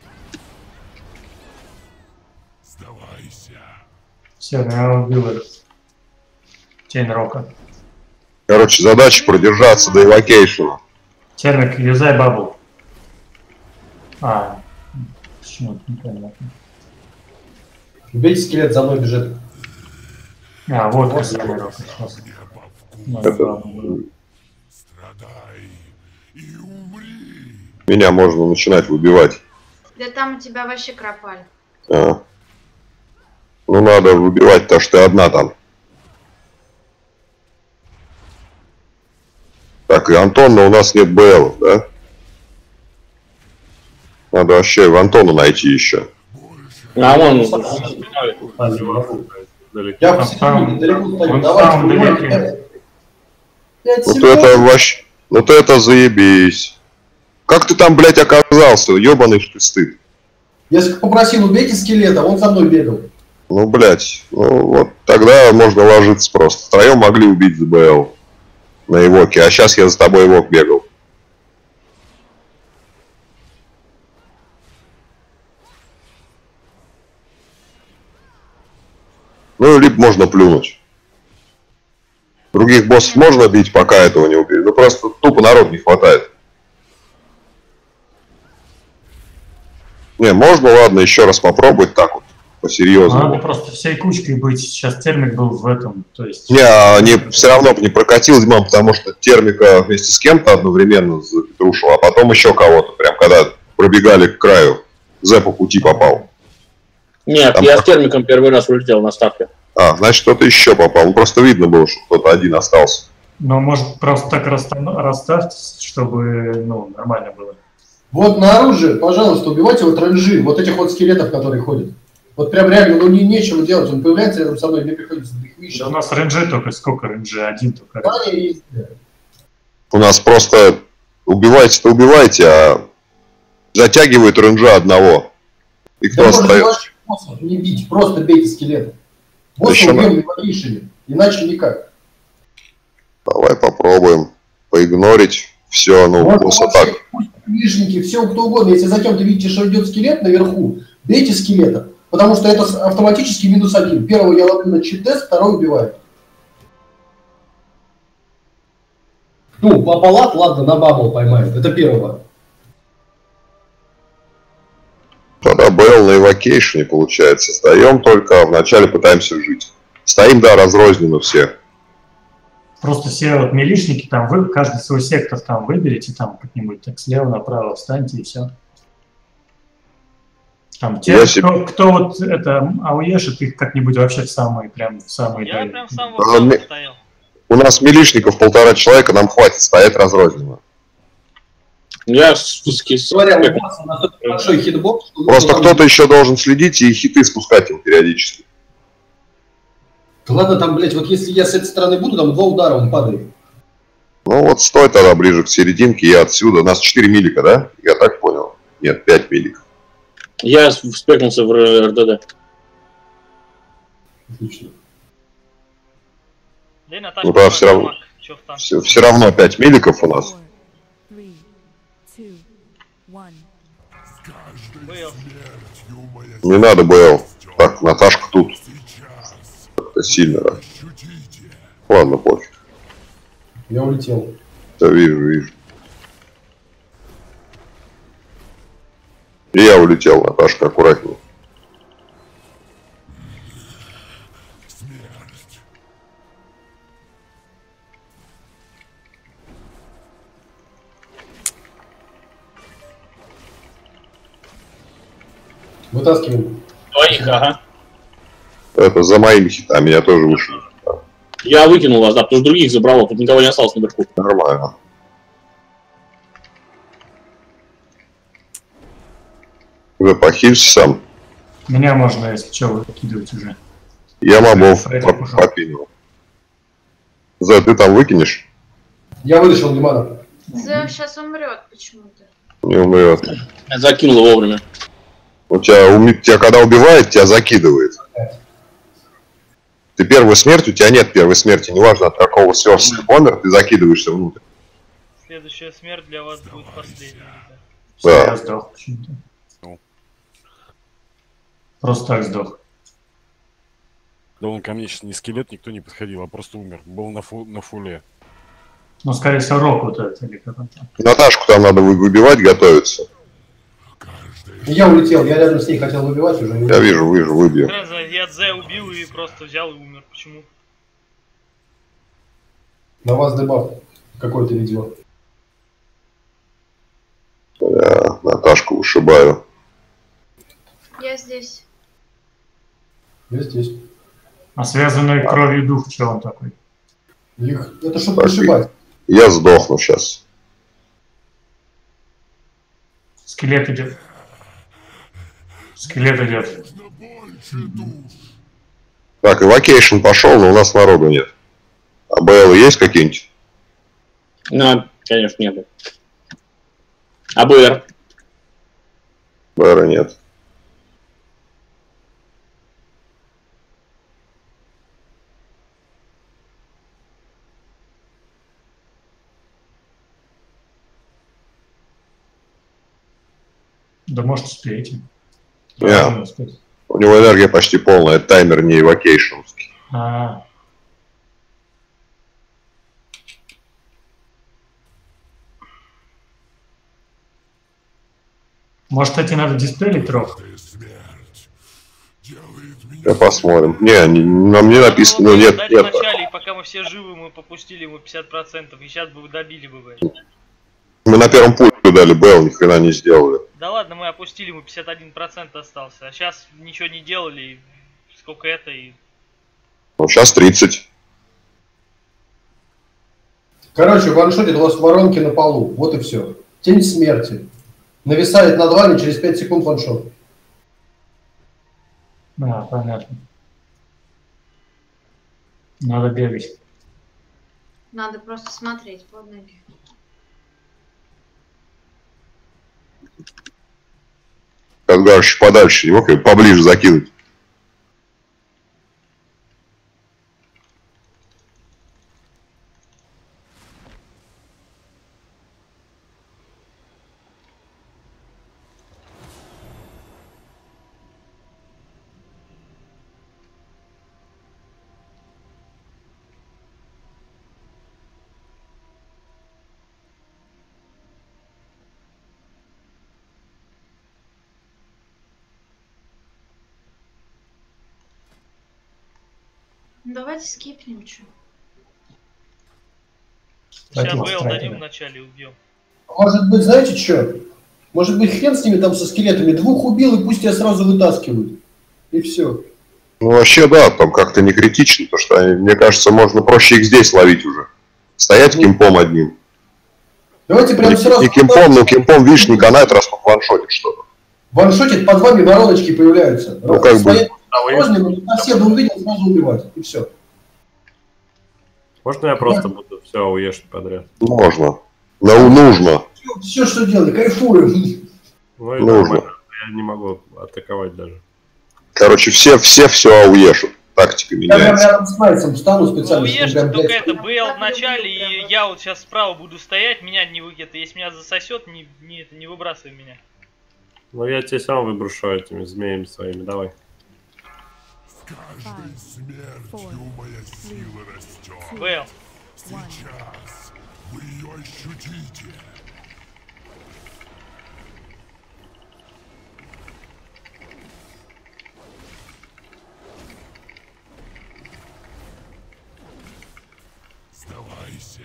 Все, меня убил этот. Тень рока. Короче, задача продержаться до эвакейшена. Термик, юзай бабл. Почему-то непонятно. Бейте скелет, за мной бежит. Вот красивый рок. Меня можно начинать выбивать. Да там у тебя вообще кропаль. Ну надо выбивать, то что ты одна там. Так, и Антона у нас нет БЛ, да? Надо вообще в Антона найти еще. А вон. Я посередине, далеко стою. Давайте. Вот это вообще... Вот это заебись. Как ты там, блядь, оказался? Ёбаный ж ты стыд. Я попросил, убейте скелета, он за мной бегал. Ну, блядь, ну вот тогда можно ложиться просто. Втроем могли убить ЗБЛ на Эвоке, а сейчас я за тобой Эвок бегал. Ну, либо можно плюнуть. Других боссов можно бить, пока этого не убили. Ну, просто тупо народ не хватает. Не, можно, ладно, еще раз попробовать так вот, по-серьезному. Надо просто всей кучкой быть. Сейчас термик был в этом, то есть... Не, они все равно бы не прокатил, Диман, потому что термика вместе с кем-то одновременно запетрушил, а потом еще кого-то, прям когда пробегали к краю, Зе по пути попал. Нет, там я с термиком первый раз улетел на старте. Значит, кто-то еще попал. Ну, просто видно было, что кто-то один остался. Но может просто так расставьте, чтобы, ну, нормально было. Вот на оружие, пожалуйста, убивайте вот рейнджи, вот этих вот скелетов, которые ходят. Вот прям реально, ну нечего делать, он появляется рядом со мной, мне приходится их вещи. Да у нас рейнджи только, сколько рейнджи? Один только. У нас просто убивайте-то убивайте, а затягивают рейнджа одного. И кто остается? Не бить, просто бейте скелета. Босса убьем эвакейшене, иначе никак. Давай попробуем поигнорить все, ну, босса так. Лишники, все кто угодно, если затем ты видите, что идет скелет наверху, бейте скелета, потому что это автоматически -1. Первого я ловлю на чит-тест, второй убиваю. Ну, палат, ладно, на бабл поймает, это первого. Тогда БЛ на эвакейшене получается. Стоим только, вначале пытаемся жить. Стоим, да, разрозненно все. Просто все вот милишники, там вы, каждый свой сектор там выберите, там как-нибудь так слева направо встаньте и все. Там те, кто вот это ауешит, их как-нибудь вообще в самые, прям в самые... Я прям в самом вокзале стоял. У нас милишников 1,5 человека, нам хватит стоять разрозненно. Я большой хитбокс. Просто кто-то еще должен следить и хиты спускать им периодически. Да ладно, там, блядь, вот если я с этой стороны буду, там 2 удара, он падает. Ну вот стой тогда ближе к серединке, я отсюда. У нас 4 милика, да? Я так понял. Нет, 5 милик. Я спекнулся в РДД. Отлично. Да и Наташа, Ну да, все равно. Чё в танке? Все равно 5 миликов у нас. Бейл. Не надо БЛ. Так, Наташка тут. Это сильно, да. Ладно, пофиг. Я улетел. Да, вижу. И я улетел, Наташка, аккуратнее. Вытаскиваем. Двоих, ага. Это за моими хитами, я тоже вышел. Я выкинул вас, да, потому что других забрало, тут никого не осталось наверху. Нормально. Вы похилься сам. Меня можно, если что, выкидывать уже. Я мобов Фредди пошел. попинул. За, ты там выкинешь? Я вытащил Лимана. Зев сейчас умрет почему-то. Не умрет. Закинул вовремя. У тебя когда убивает, тебя закидывает. Ты первую смерть, у тебя нет первой смерти, неважно от какого сверстка ты помер, ты закидываешься внутрь. Следующая смерть для вас будет последняя. Всё, Да. я сдох почему-то. Просто так сдох. Да он ко мне сейчас не скелет, никто не подходил, а просто умер. Был на фуле. Ну, скорее всего, рок вот этот или как он там. Наташку там надо выбивать, готовиться. Я улетел, я рядом с ней хотел выбивать уже. Я вижу, выбью. Я Дзе убил и просто взял и умер. Почему? На вас дебаф какой-то видео. Я Наташку вышибаю. Я здесь. Я здесь. А связанный кровью дух, что он такой? Это чтобы вышибать. Я сдохну сейчас. Скелет идет. Скелет идет. Так, эвакейшн пошел, но у нас народу нет. А БЛ есть какие-нибудь? Ну, конечно, нет. А БР? БР нет. Да может успеете. Yeah. Должен успеть. У него энергия почти полная, таймер не эвакейшнский. А, может, эти надо диспелить рок? Я посмотрим. Нам не написано, ну нет, Дали нет. вначале, и пока мы все живы, мы попустили ему 50%, и сейчас бы вы добили бы вы. Мы на первом пуле дали БЛ, ни хрена не сделали. Да ладно, мы опустили, ему 51% остался. А сейчас ничего не делали, и сколько это, и... Ну, сейчас 30. Короче, ваншотит у вас воронки на полу. Вот и все. Тень смерти. Нависает над вами, через 5 секунд ваншот. А, понятно. Надо бегать. Надо просто смотреть под ноги. Кадгар чуть подальше, его как поближе закинуть. Ну, давайте скипнем, что. Сейчас Хватило БЛ страйка, дадим да. вначале, убьем. Может быть, знаете что? Может быть, хрен с ними там со скелетами. Двух убил, и пусть тебя сразу вытаскивают. И все. Ну, вообще, да, там как-то не критично, потому что, мне кажется, можно проще их здесь ловить уже. Стоять кемпом одним. Давайте прям сразу... Не кемпом, но кемпом, видишь, не канает, раз он ваншотит что-то. Ваншотит, под вами вороночки появляются. Ну, как бы... Стоять осторожно, соседа увидел, сразу убивать. И все. Можно я просто буду все уешать подряд? Можно. Но нужно. Все, что делали, кайфуем. Ну и Нужно. нормально. Я не могу атаковать даже. Короче, все ауешут. Тактика Я прям меняется. рядом с Найсом встану Ну, специально, ешь, чтобы прям, только блядь, это БЛ в начале, и я вот сейчас справа буду стоять, меня не это, если меня засосет, не выбрасывай меня. Ну я тебе сам выброшу этими змеями своими, давай. С каждой смертью моя сила растет. БЛ. Сейчас вы ее ощутите. Сдавайся.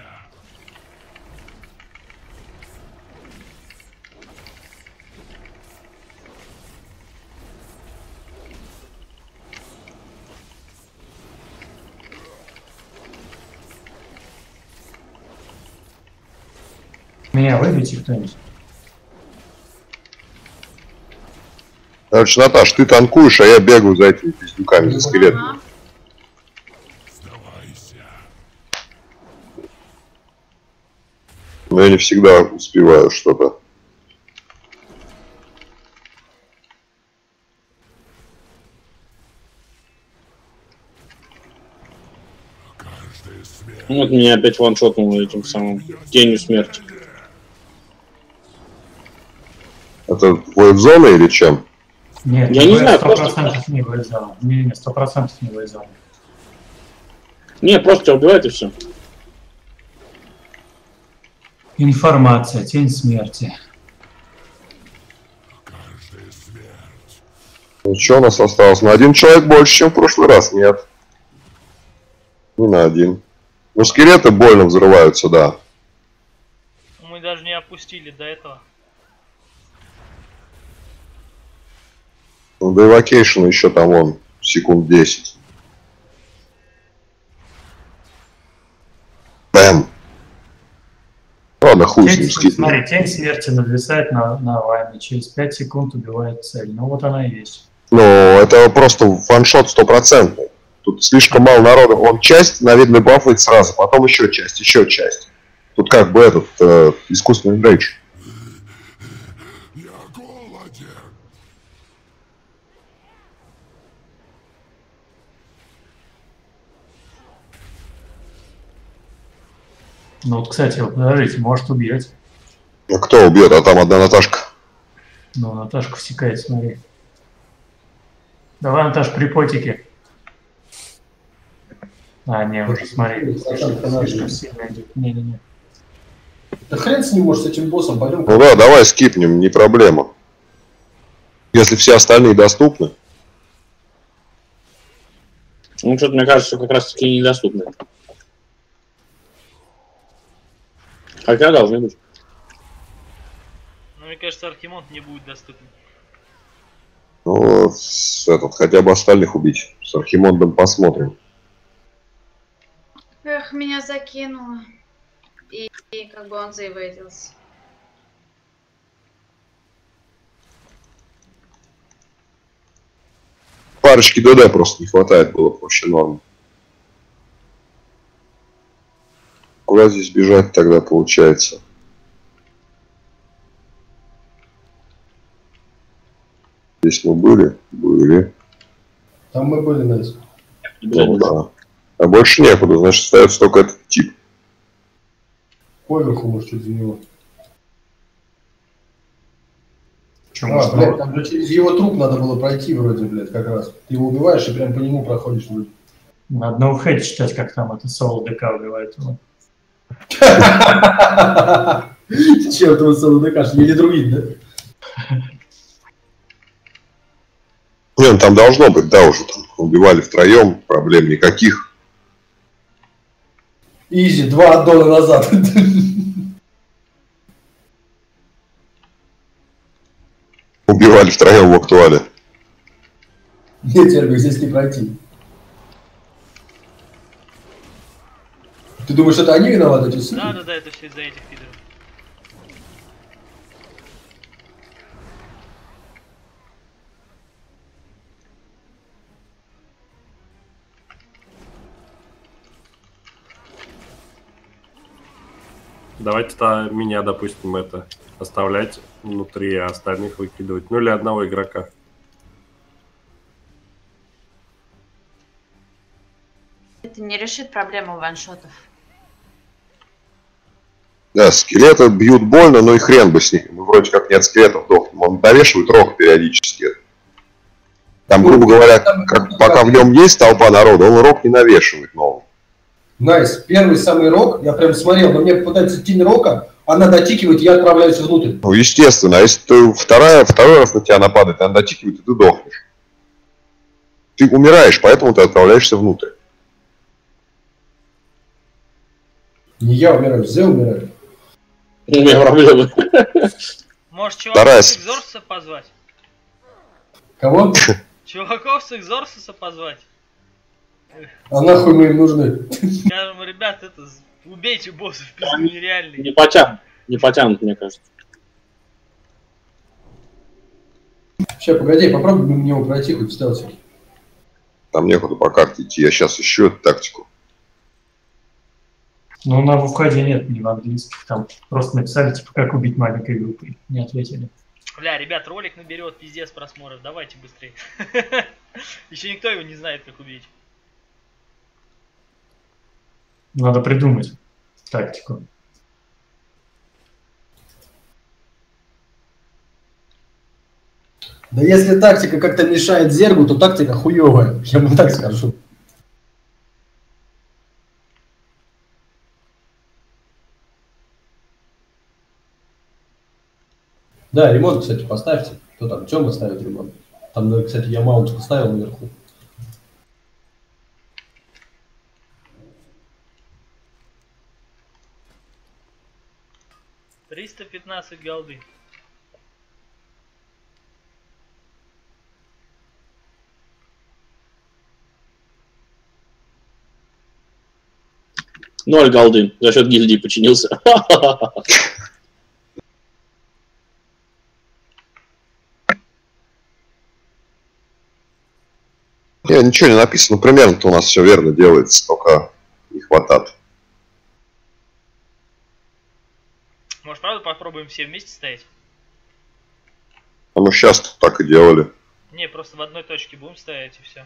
Меня выбейте кто-нибудь. Короче, Наташ, ты танкуешь, а я бегаю за этими пиздюками, за скелетами. Ага. Сдавайся. Но я не всегда успеваю что-то. Каждая смерть. Вот меня опять ваншотнуло этим самым тенью смерти. Это воевзона или чем? Нет, Я не знаю, 100% не вылезал. Не, 100% не вылезал. Не, просто тебя убивает и все. Информация, тень смерти. Каждая смерть. Ну что у нас осталось? На один человек больше, чем в прошлый раз? Нет. Не на один. Ну скелеты больно взрываются, да. Мы даже не опустили до этого. Ну, до эвакейшена еще там вон секунд 10. Бэм. Ладно, хуй с ним скипнем. Смотри, тень смерти нависает на вами. Через 5 секунд убивает цель. Ну вот она и есть. Ну, это просто ваншот стопроцентный. Тут слишком мало народа. Он часть, наверное, бафает сразу, потом еще часть, еще часть. Тут как бы этот искусственный рейдж. Я голоден. Ну вот, кстати, вот, подождите, может убьете. Ну, кто убьет? А там одна Наташка. Ну, Наташка всекает, смотри. Давай, Наташ, при потике. А, не, уже смотри. Слишком сильно идет. Не-не-не. Да хрен с ним, может, с этим боссом, пойдем. Ну да, давай скипнем, не проблема. Если все остальные доступны. Ну, что-то мне кажется, что как раз таки недоступны. Хотя должны быть. Но мне кажется, Архимонд не будет доступен. Ну, хотя бы остальных убить. С Архимондом посмотрим. Эх, меня закинуло. И как бы он заевейтился. Парочки ДД просто не хватает, было бы вообще норм. Куда здесь бежать тогда получается? Здесь мы были? Были. Там мы были, Найс. Ну, да. А больше некуда, значит, остается только этот тип. Поверху, может, чуть за него. Чё, А, может, блядь, там же через его труп надо было пройти вроде, блядь, как раз. Ты его убиваешь и прям по нему проходишь вроде. надо в хеде читать, как там это соло ДК убивает его. Чем ты вот целый докажешь? Или друид, да? Не, ну там должно быть, да, уже там убивали втроем, проблем никаких. Изи, 2 аддона назад. Убивали втроем в актуале. Нет, Эрго, здесь не пройти. Ты думаешь, это они виноваты, эти суки? Да, это все из-за этих пидоров. Давайте-то меня, допустим, это оставлять внутри, а остальных выкидывать. Ну или одного игрока. это не решит проблему ваншотов. Да, скелеты бьют больно, но и хрен бы с них. Мы вроде как не от скелетов дохнем. Он навешивает рог периодически. Там, грубо говоря, пока в нем есть толпа народа, он рог не навешивает новый. Найс. Первый самый рог, я прям смотрел, но мне попадается тень рока, она дотикивает, я отправляюсь внутрь. Ну, естественно, а если ты второй раз на тебя нападает, она дотикивает, и ты дохнешь. Ты умираешь, поэтому ты отправляешься внутрь. Не я умираю, Зе умирает. У меня проблемы. Может, чуваков с Экзорсуса позвать? Кого? Чуваков с Экзорсуса позвать? А нахуй мы им нужны? Скажем, ребят, убейте боссов, пизду нереальный. Не потянут, мне кажется. Сейчас, погоди, попробуй мимо него пройти хоть в стелсе. Там некуда по карте идти, я сейчас ищу эту тактику. Ну, на входе нет ни в английских. Там просто написали, типа, как убить маленькой группой. Не ответили. Бля, ребят, ролик наберет пиздец просмотров. Давайте быстрее. Еще никто его не знает, как убить. Надо придумать тактику. Да если тактика как-то мешает Зергу, то тактика хуевая, я вам так скажу. Да, ремонт, кстати, поставьте. Кто там? Тёма ставит ремонт. Там, кстати, я маунт поставил наверху. $315 голды. Ноль голды. За счет гильдии починился. Ничего не написано, примерно-то у нас все верно делается, только не хватает. Может, правда попробуем все вместе стоять? А мы сейчас так и делали. Не, просто в одной точке будем стоять и все.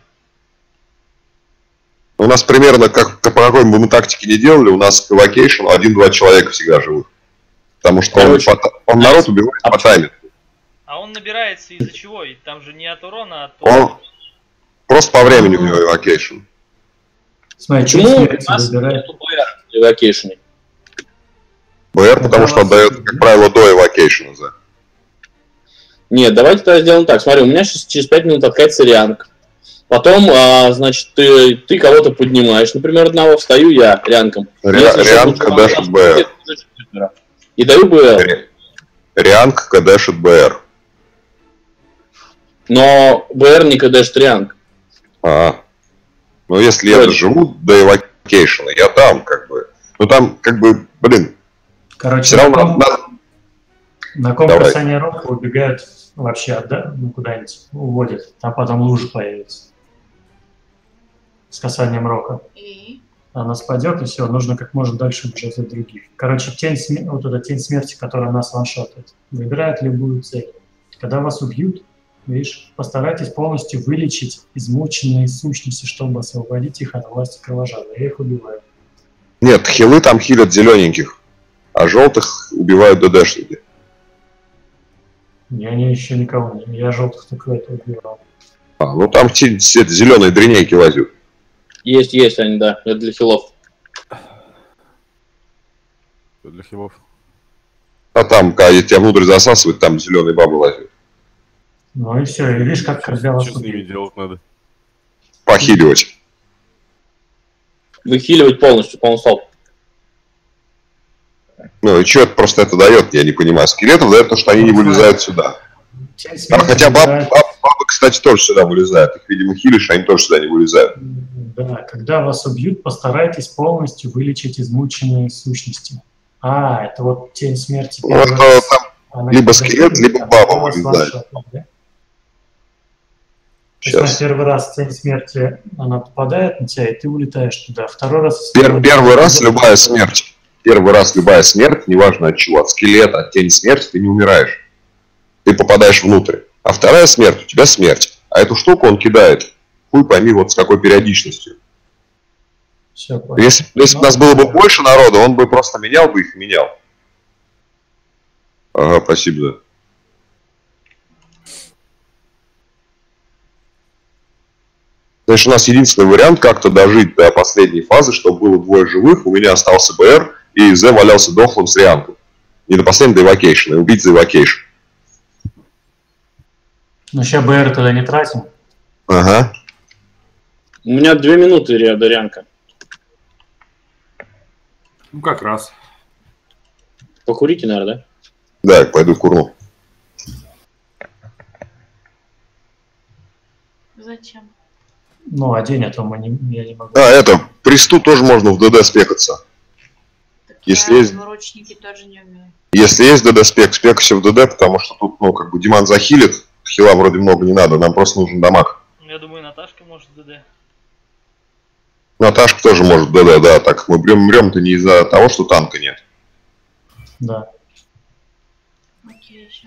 У нас примерно, как по какой бы мы тактике не делали, у нас к эвакейшену 1-2 человека всегда живут. Потому что он народ убивает по таймингу. А он набирается из-за чего? И там же не от урона, а от Он просто по времени у него эвакейшн. Почему у нас нету БР в эвакейшне? БР, потому что отдает, как правило, до эвакейшена. Нет, давайте тогда сделаем так. Смотри, у меня сейчас через 5 минут откатится рианг. Потом, значит, ты кого-то поднимаешь. Например, одного встаю я рианком. Рианг кадашит БР. И даю БР. Рианг кадашит БР. Но БР не кадашит рианг. Ну, если я доживу до эвакейшена, я там, как бы. Ну, там, как бы, блин. Короче, все равно на компрессионе рока убегают вообще, да, ну, куда-нибудь уводят, а потом лужа появится. С касанием рока. И? Она спадет, и все, нужно как можно дальше убежать от других. Короче, вот эта тень смерти, которая нас ваншотает, выбирает любую цель. Когда вас убьют, видишь, постарайтесь полностью вылечить измученные сущности, чтобы освободить их от власти кровожада. Я их убиваю. Нет, хилы там хилят зелененьких, а желтых убивают ДДшники. Я еще никого не... Я желтых только это убивал. Ну там все зеленые дренейки лазят. Есть они, да. Это для хилов. Для хилов. А там, когда тебя внутрь засасывает, там зеленые бабы лазят. Ну и все, и видишь, как когда вас Что с ними делать надо? Похиливать. Выхиливать полностью, полностью. Ну и что просто это дает, я не понимаю. Скелетов дает то, что они не вылезают сюда. Хотя бабы, кстати, тоже сюда вылезают. Их, видимо, хилишь, они тоже сюда не вылезают. Да, когда вас убьют, постарайтесь полностью вылечить измученные сущности. Это вот тень смерти. Ну, это там либо скелет, либо баба вылезает. Да? Сейчас. Первый раз тень смерти, она попадает на тебя, и ты улетаешь туда. Второй раз... Первый раз любая смерть. Первый раз любая смерть, неважно от чего, от скелета, от тени смерти, ты не умираешь. Ты попадаешь внутрь. А вторая смерть, у тебя смерть. А эту штуку он кидает. Хуй пойми, вот с какой периодичностью. Все, понял. Если бы нас было бы больше народу, он бы просто менял бы их и менял. Ага, спасибо. Значит, у нас единственный вариант как-то дожить до последней фазы, чтобы было двое живых, у меня остался БР, и Зе валялся дохлым с Рианкой. Не до последнего до эвакейшена, и убить за эвакейшн. Ну, сейчас БР тогда не тратим. Ага. У меня 2 минуты до Рианка. Ну, как раз. Покурите, наверное, да? Да, я пойду курну. Зачем? Ну, а день, а то я не могу. А, это, престу тоже можно в ДД спекаться. Так Если я есть- двуручники тоже не умею. Если есть ДД спек, спекайся в ДД, потому что тут, ну, как бы Диман захилит, хила вроде много не надо, нам просто нужен дамаг. Я думаю, Наташка может ДД. Наташка тоже может ДД, да, так как мы мрем-то не из-за того, что танка нет. Да. Окей, еще.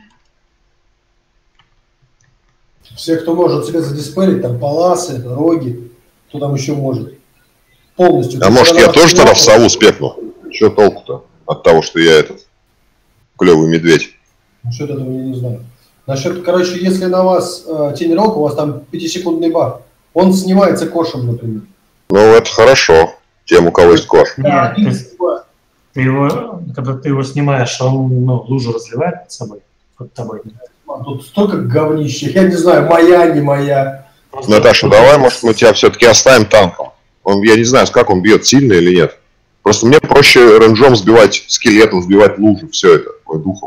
Все, кто может себе задиспелить, там паласы, роги, кто там еще может. Полностью. А может я тоже тогда в сову спекну? Че толку-то от того, что я этот клевый медведь? Насчет этого я не знаю. Насчет, короче, если на вас тень рог, у вас там 5-секундный баф, он снимается кошем, например. Ну, это хорошо, тем, у кого есть кош. Нет, ты его, когда ты его снимаешь, он, ну, лужу разливает под собой, под тобой. Тут столько говнища, я не знаю, моя, не моя. Просто Наташа, давай, может, мы тебя все-таки оставим танком. Я не знаю, как он бьет, сильно или нет. Просто мне проще рейнджом сбивать скелетом, сбивать лужу, все это, ой, духов.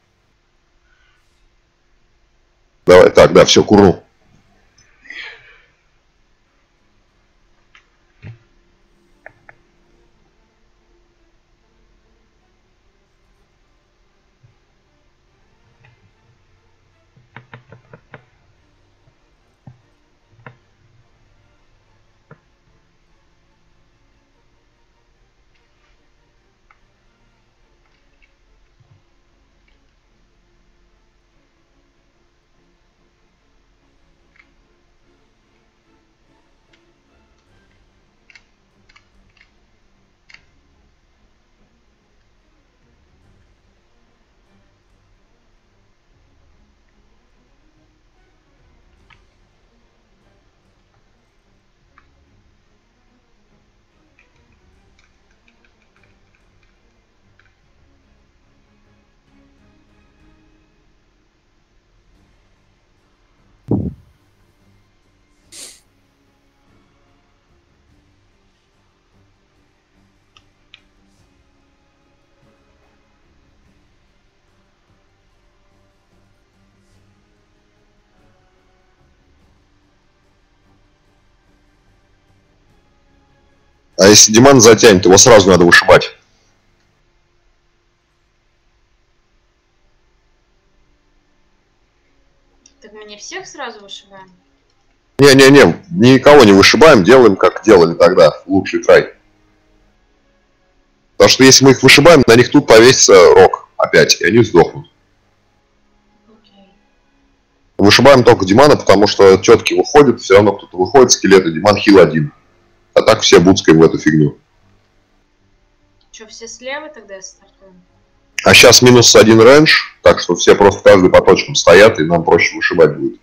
Давай, так, да, все, курну. А если Диман затянет, его сразу надо вышибать. Так мы не всех сразу вышиваем? Не-не-не, никого не вышибаем, делаем, как делали тогда, лучший трай. Потому что если мы их вышибаем, на них тут повесится рог опять, и они сдохнут. Окей. Вышибаем только Димана, потому что тетки выходят, все равно кто-то выходит, скелеты, Диман хил один. А так все буцкаем в эту фигню. Че, все слева тогда стартуем? А сейчас -1 рейндж, так что все просто каждый по точкам стоят, и нам проще вышибать будет.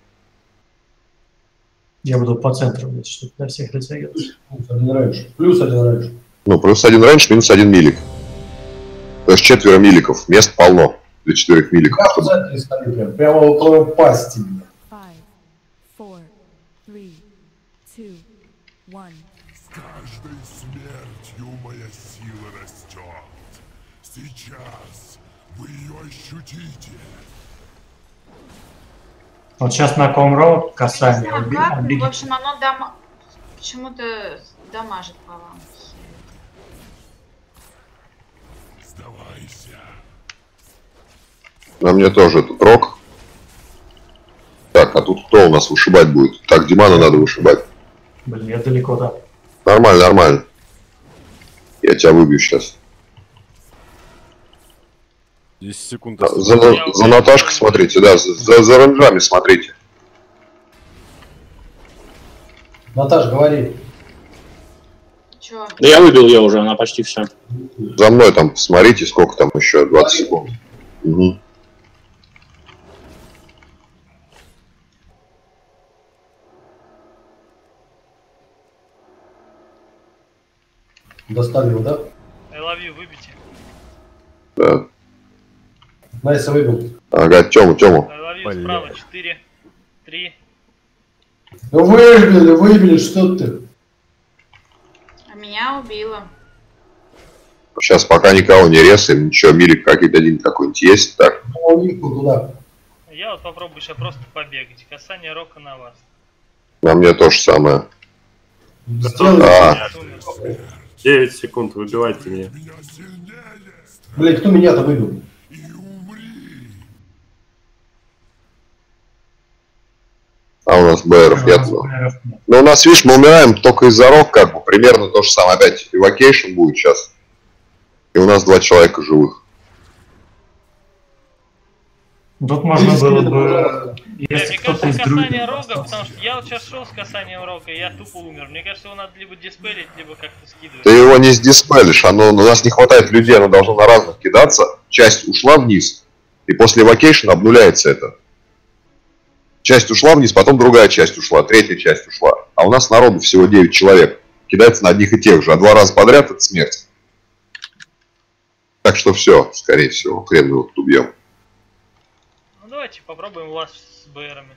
Я буду по центру, чтобы до всех дотягиваться. Плюс 1 рейндж. Плюс 1 рейндж. Ну, +1 рейндж, -1 милик. То есть 4 миликов, мест полно для 4 миликов. Я в центре стою, прямо около пасти. 5, 4, 3, 2, 1. С каждой смертью моя сила растет. Сейчас вы ее ощутите. Вот сейчас на Комроуд касание. Не знаю, как, в общем, оно почему-то дамажит по вам. Сдавайся. На мне тоже этот рог. Так, а тут кто у нас вышибать будет? Так, Димана надо вышибать. Блин, я далеко, да. Нормально, нормально. Я тебя выбью сейчас. 10 секунд. За Наташкой смотрите, да, за рейнджами смотрите. Наташ, говори. Чё? Да я выбил ее уже, она почти вся. За мной там, посмотрите, сколько там еще, 20 секунд. Угу. Достали его, да? I love you, выбейте. Да. Найса выбил. Ага, Тему. I love you справа, 4, 3. Ну выбили, что ты? А меня убило. Сейчас пока никого не резаем, ничего, милик какие-то один какой-нибудь есть, так. Он не туда. Я вот попробую сейчас просто побегать. Касание рока на вас. На мне то же самое. Сделай. 9 секунд, выбивайте меня. Блин, кто меня-то выбил? А у нас БРов нет. Но у нас, видишь, мы умираем только из-за рок, как бы, примерно то же самое. Опять эвакейшн будет сейчас. И у нас 2 человека живых. Тут можно было бы, если Мне кто-то кажется, из касание других рога, остался. потому что я вот сейчас шел с касанием рога, и я тупо умер. Мне кажется, его надо либо диспелить, либо как-то скидывать. Ты его не сдиспелишь, у нас не хватает людей, оно должно на разных кидаться. Часть ушла вниз, и после эвакейшна обнуляется это. Часть ушла вниз, потом другая часть ушла, третья часть ушла. А у нас народу всего 9 человек. Кидается на одних и тех же, а 2 раза подряд это смерть. Так что все, скорее всего, хрен его тут убьем. Ну давайте попробуем вас с БРами.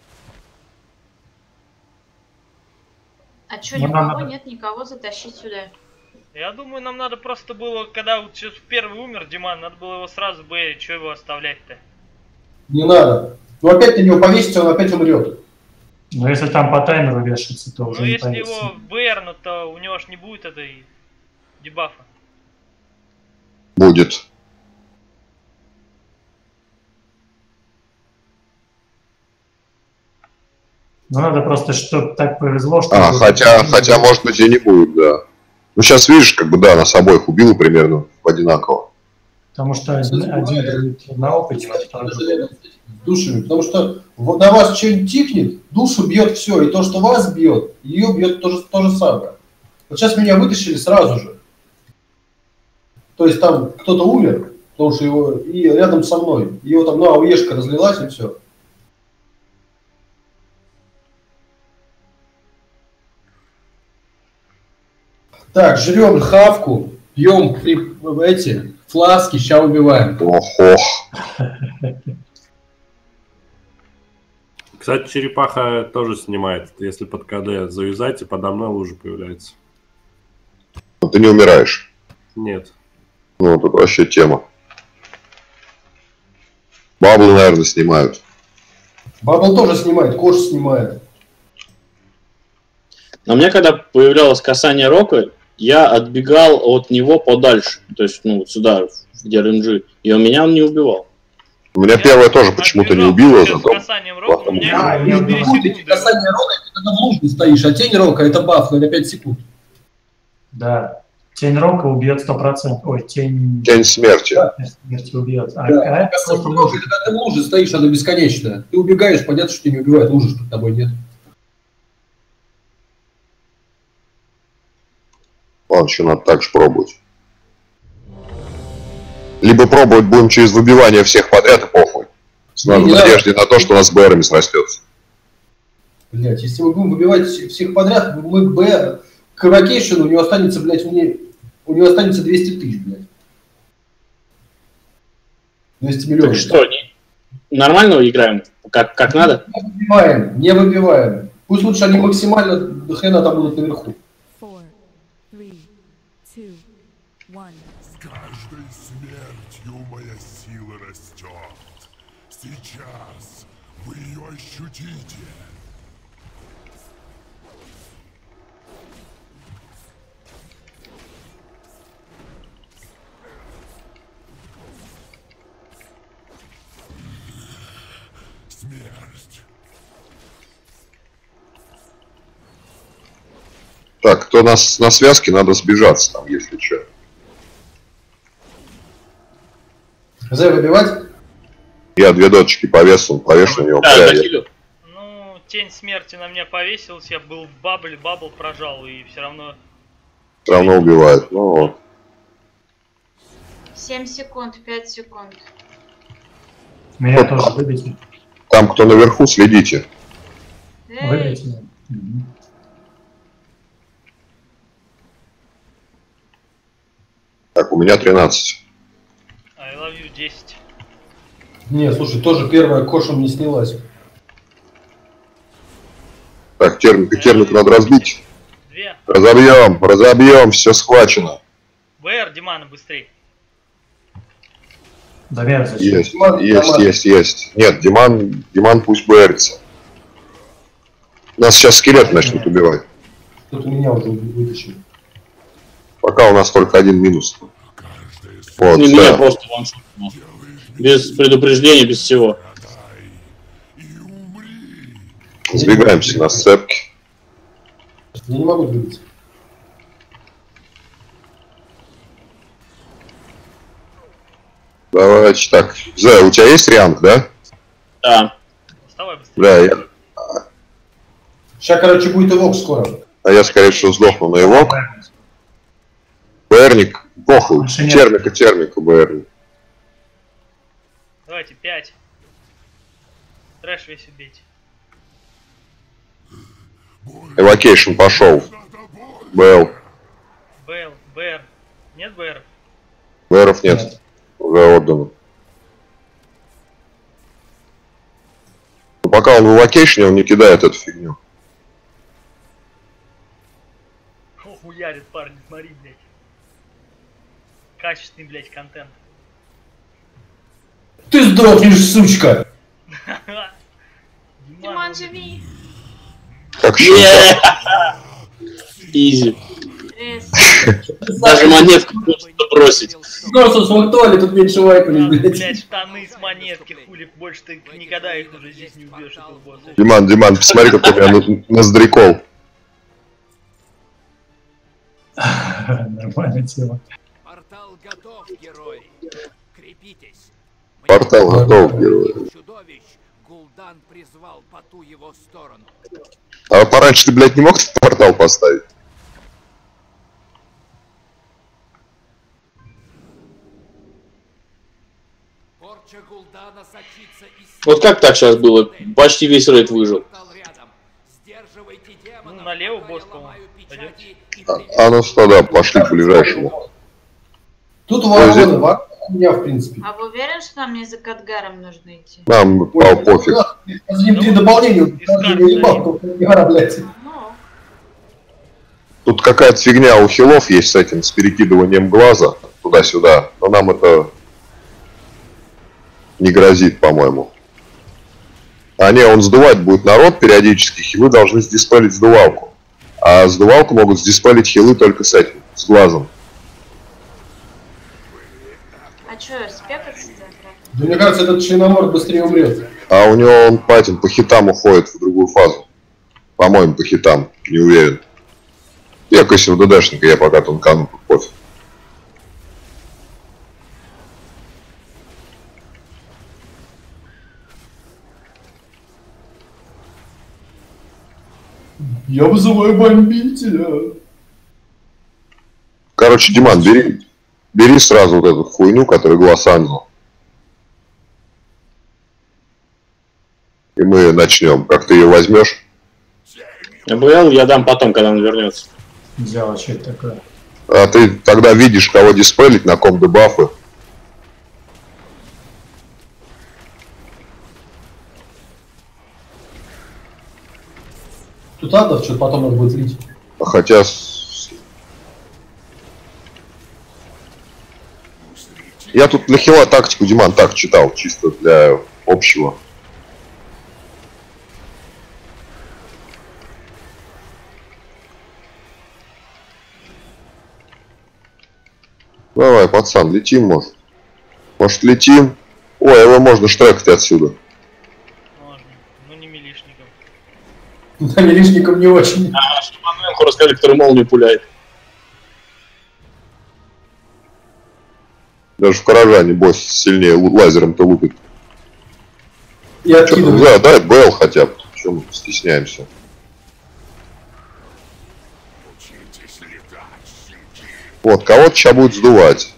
А чё, Ну, никого надо- нет, никого затащить сюда. Я думаю, нам надо просто было, когда вот сейчас первый умер, Диман, надо было его сразу бэрить, что его оставлять-то? Не надо. Ну опять на него повесится, он опять умрет. Но если там по таймеру вешается, то уже Ну не если повесится. его бэрнут, то у него ж не будет этой дебафа. Будет. Ну надо просто, чтобы так повезло, что... Хотя, может быть, и не будет, да. Ну, сейчас видишь, как бы, да, нас обоих убило примерно одинаково. Потому что один друид на опыте, а второй другой. Душами. Потому что вот на вас что-нибудь тикнет, душу бьет все. И то, что вас бьет, ее бьет то же самое. Вот сейчас меня вытащили сразу же. То есть там кто-то умер, потому что его и рядом со мной. Его там, ауешка разлилась и все. Так, жрем хавку, пьем эти фласки, сейчас убиваем. Ох. Кстати, черепаха тоже снимает. Если под КД завязать, и подо мной лужа появляется. Но ты не умираешь. Нет. Ну, тут вообще тема. Баблы, наверное, снимают. Бабл тоже снимает, Кош снимает. Но мне, когда появлялось касание рока, я отбегал от него подальше. То есть, вот сюда, где РНГ. И он меня не убивал. Меня первое тоже почему-то не убило. С касанием рока, у меня Не 4 секунды. касание рока, ты когда в луже стоишь, а тень рока это баф на 5 секунд. Да. Тень рока убьет 100%. Ой, тень Тень смерти. смерти убьет. А Да. это просто Касание рока, это когда ты в луже стоишь, она бесконечная. Ты убегаешь, понятно, что тебя не убивает, лужи под тобой нет. Ладно, еще надо так же пробовать. Либо пробовать будем через выбивание всех подряд и похуй. В надежде на то, что у нас с БРами срастется. Блять, если мы будем выбивать всех подряд, мы Б к эвакейшену у него останется, блядь, у него останется 200 тысяч, блядь. 200 миллионов. Так что, нормально играем? Как надо? Не выбиваем. Пусть лучше они максимально до хрена там будут наверху. 4, 3, 2, 1. С каждой смертью моя сила растет. Сейчас вы ее ощутите. Смерть. Так, кто на связке, надо сбежаться там, если что. З выбивать? Я 2 дочки повешу на него. Да, бля, закидываю. Ну, тень смерти на меня повесилась, я был в бабл прожал, и все равно Все равно убивает. Ну вот. 7 секунд, 5 секунд. Меня Вот. тоже выбейте. Там, кто наверху, следите. Эй, Выбейте меня. Мгм. Так, у меня 13. I love you 10. Не, слушай, тоже первая кошем не снялась. Так, термик надо разбить. 2. Разобьем, все схвачено. БР, Димана, быстрей. Замер зачем? Есть, Диман, есть, Диман. есть. Нет, Диман пусть бэрится. Нас сейчас скелет начнут убивать. Тут у меня уже вытащили. Пока у нас только один минус. Вот, Не меня да. просто ваншотнул. Без предупреждения, без всего. Сбегаемся на сцепки. Я не могу двигаться. Давайте так. Зая, у тебя есть рианг, да? Да. Вставай быстрее. Бля, Сейчас, короче, будет ивок скоро. а я, скорее всего, сдохну на его. БРник, похуй. Больше нет. Термика БРник. Давайте, 5. Трэш весь убейте. Эвакейшн пошел. БЛ. БЛ, БР. Нет БР? БРов нет. Уже отдано. Но пока он в эвакейшне, он не кидает эту фигню. Хуярит парни, смотри, блядь. Качественный, блядь, контент. Ты сдохнешь, сучка! Диман, живи! Как Yeah! Изи. Рез. Даже монетку хочется бросить. Просто смахнули, тут меньше вайпали, блядь. Блядь, штаны с монетки, хули, больше ты никогда их уже здесь не убьешь, этого босса. Диман, посмотри, какой у меня ноздрикол. Нормальная тема. Портал готов, герой. Крепитесь. Портал готов, герой. Чудовищ Гул'дан призвал по ту его сторону. А пораньше ты, блядь, не мог портал поставить? Порча Гул'дана сочится из... Вот как так сейчас было? Почти весь рейд выжил. Портал рядом. Сдерживайте демонов, Ну, налево пока босс, я по-моему, ломаю пойдет. печати и А ну что, да, пошли к ближайшему. Тут вороны, у меня, в принципе. А вы уверен, что нам не за Кадгаром нужно идти? Нам пофиг. За ним 3 дополнения, каждый ебал, Кадгара, блядь. Ну, Тут какая-то фигня у хилов есть с этим, с перекидыванием глаза туда-сюда. Но нам это не грозит, по-моему. А не, он сдувать будет народ периодически, хилы должны сдиспелить сдувалку. А сдувалку могут сдиспелить хилы только с этим, с глазом. а чё, спекаться завтра? Да, мне кажется, этот членоморд быстрее умрет. А у него он по хитам уходит в другую фазу. По-моему, по хитам, не уверен. Я, конечно, в ДДшника, я пока тонкану, пофиг. Я вызываю бомбителя. Короче, Диман, бери сразу вот эту хуйню, которая глаз ангел. И мы начнем. Как ты ее возьмешь? БЛ я дам потом, когда он вернется. Взял, что это такое? А ты тогда видишь, кого диспелить, на ком дебафы. Тут адов, что-то потом надо будет лить. А хотя... Я тут для хила тактику, Диман, так читал, чисто для общего. Давай, пацан, летим, может. Может, летим? Ой, его можно штрекать отсюда. Можно. Ну не милишником. Да, милишникам не очень. А, Шаманенко рассказали, который молнию пуляет. Даже в Каражане босс сильнее лазером-то лупит. И откидывает. Да, дай БЛ хотя бы. Чем мы стесняемся? Учитесь летать. Вот, кого-то сейчас будет сдувать.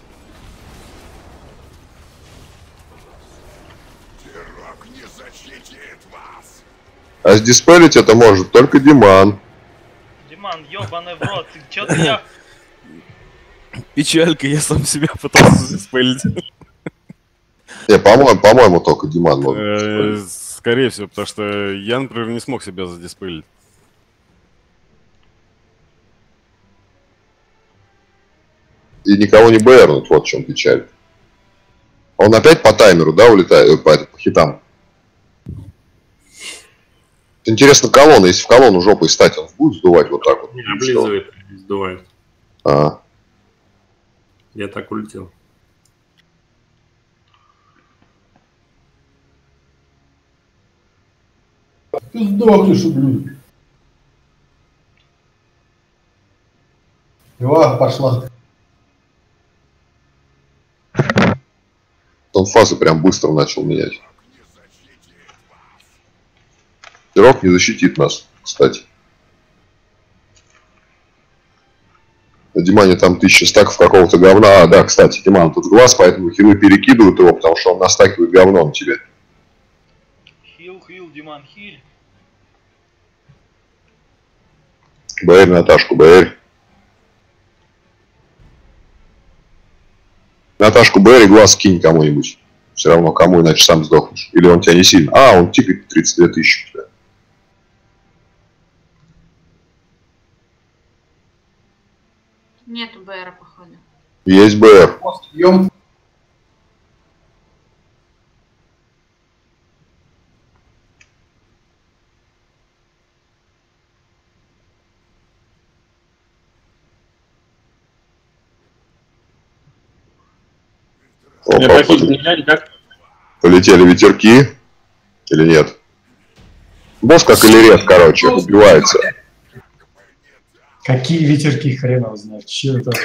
Тирок не защитит вас. А сдиспелить это может только Диман. Диман, ёбаный в рот, ты чё ты я... Печалька, я сам себя пытался заспелить. Не, по-моему, только Диман может. Скорее всего, потому что я, например, не смог себя задиспелить. И никого не БРнуть, вот в чем печаль. Он опять по таймеру, да, улетает, по хитам? Интересно, колонна, если в колонну жопой стать, он будет сдувать вот так вот? Не, облизывает, сдувает. А. Я так улетел. Ты сдохнешь, ублюдок. Ива, пошла. Он фазы прям быстро начал менять. Тирок не защитит нас, кстати. На Димане там 1000 стаков какого-то говна. А, да, кстати, Диман тут глаз, поэтому хилы перекидывают его, потому что он настакивает говном тебе. Хил, Диман, хиль. БР Наташку, БР. Наташку БР и глаз кинь кому-нибудь. Все равно кому, иначе сам сдохнешь. Или он тебя не сильно. А, он тикает 32 тысячи. Нету БР, походу. Есть БР. Съем. Я похить нельзя никак. Полетели ветерки. Или нет? Босс как Иллирет, короче, убивается. Какие ветерки, хрен его знает. Че это?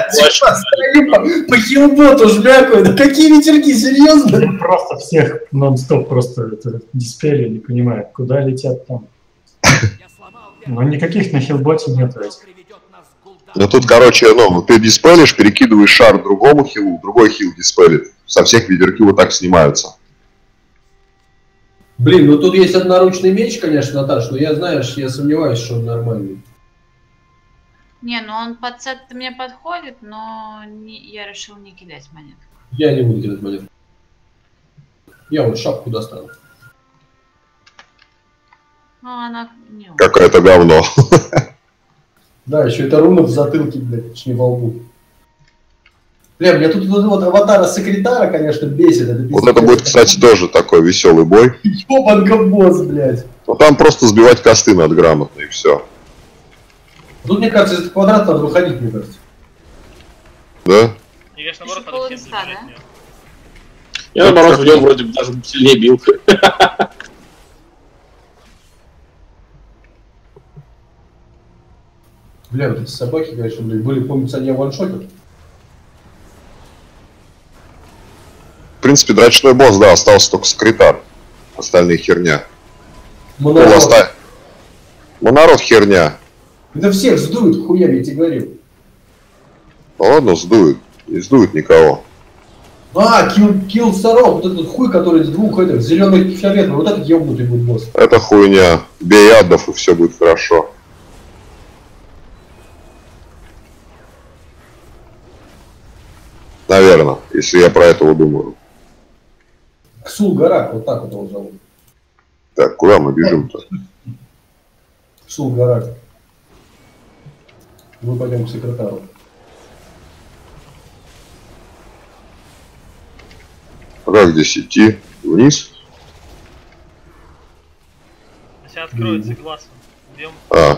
По хилботу жмякаю. Да какие ветерки, серьезно? Просто всех нон-стоп просто это диспели, не понимаю, куда летят там. Ну никаких на хилботе нет этих. Ну тут, короче, ну, ты диспелишь, перекидываешь шар другому хилу, другой хил диспелит. Со всех ветерки вот так снимаются. Блин, ну тут есть одноручный меч, конечно, Наташ, но я, знаешь, я сомневаюсь, что он нормальный. Не, ну он под сет мне подходит, но я решил не кидать монет. Я не буду кидать монет. Я вот шапку достану. Ну она не... Какое-то говно. Да, еще это руна в затылке, блядь, точнее во лбу. Бля, меня тут вот аватара секретара, конечно, бесит. Вот это будет, кстати, тоже такой веселый бой. Ёбанка босс, блядь. Ну там просто сбивать косты надо грамотно и все. Тут, мне кажется, из квадрата надо выходить, мне кажется. Да? И, конечно, наоборот, надо всем полинста, забежать, да? нет. Я наоборот в нем вроде бы даже сильнее бил. Бля, вот эти собаки, конечно, блядь, были, помнится, они ваншотят. В принципе, дрочной босс, да, остался только секретарь. Остальные херня. Монород. Монород херня. Это всех сдуют, хуя, я тебе говорил. Ну ладно, сдует. Не сдует никого. А, килл сорок, вот этот хуй, который из двух этих зеленых фиолетовых, вот этот ебнутый будет босс. Это хуйня. Бей аддов и все будет хорошо. Наверное, если я про этого думаю. Ксул-Гарак, вот так вот его зовут. Так, куда мы бежим-то? Ксул-Гарак. Мы пойдем к секретару. А как здесь идти? Вниз? Если откроется глаз, идем. А,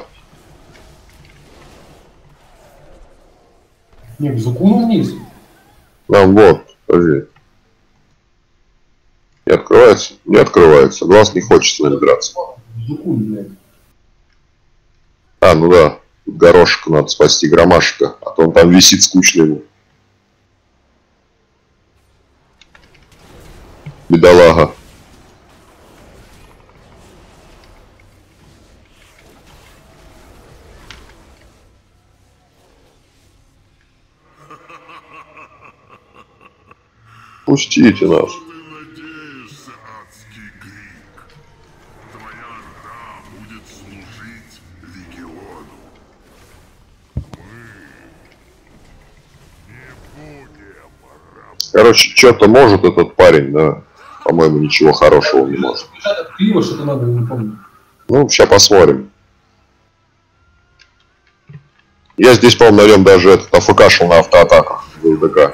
Не, в Зукуну вниз. нам вот, подожди. Не открывается? Не открывается. Глаз не хочет с нами драться. Зукун, блядь. А, ну да. Тут горошек надо спасти, громашка. А то он там висит скучно ему. Бедолага. Пустите нас. Короче, что-то может этот парень, да? По-моему, ничего хорошего не может. Криво что-то надо, не помню. Ну, сейчас посмотрим. Я здесь, по-моему, наверное, даже этот АФК-шил на автоатаках в ЛДК.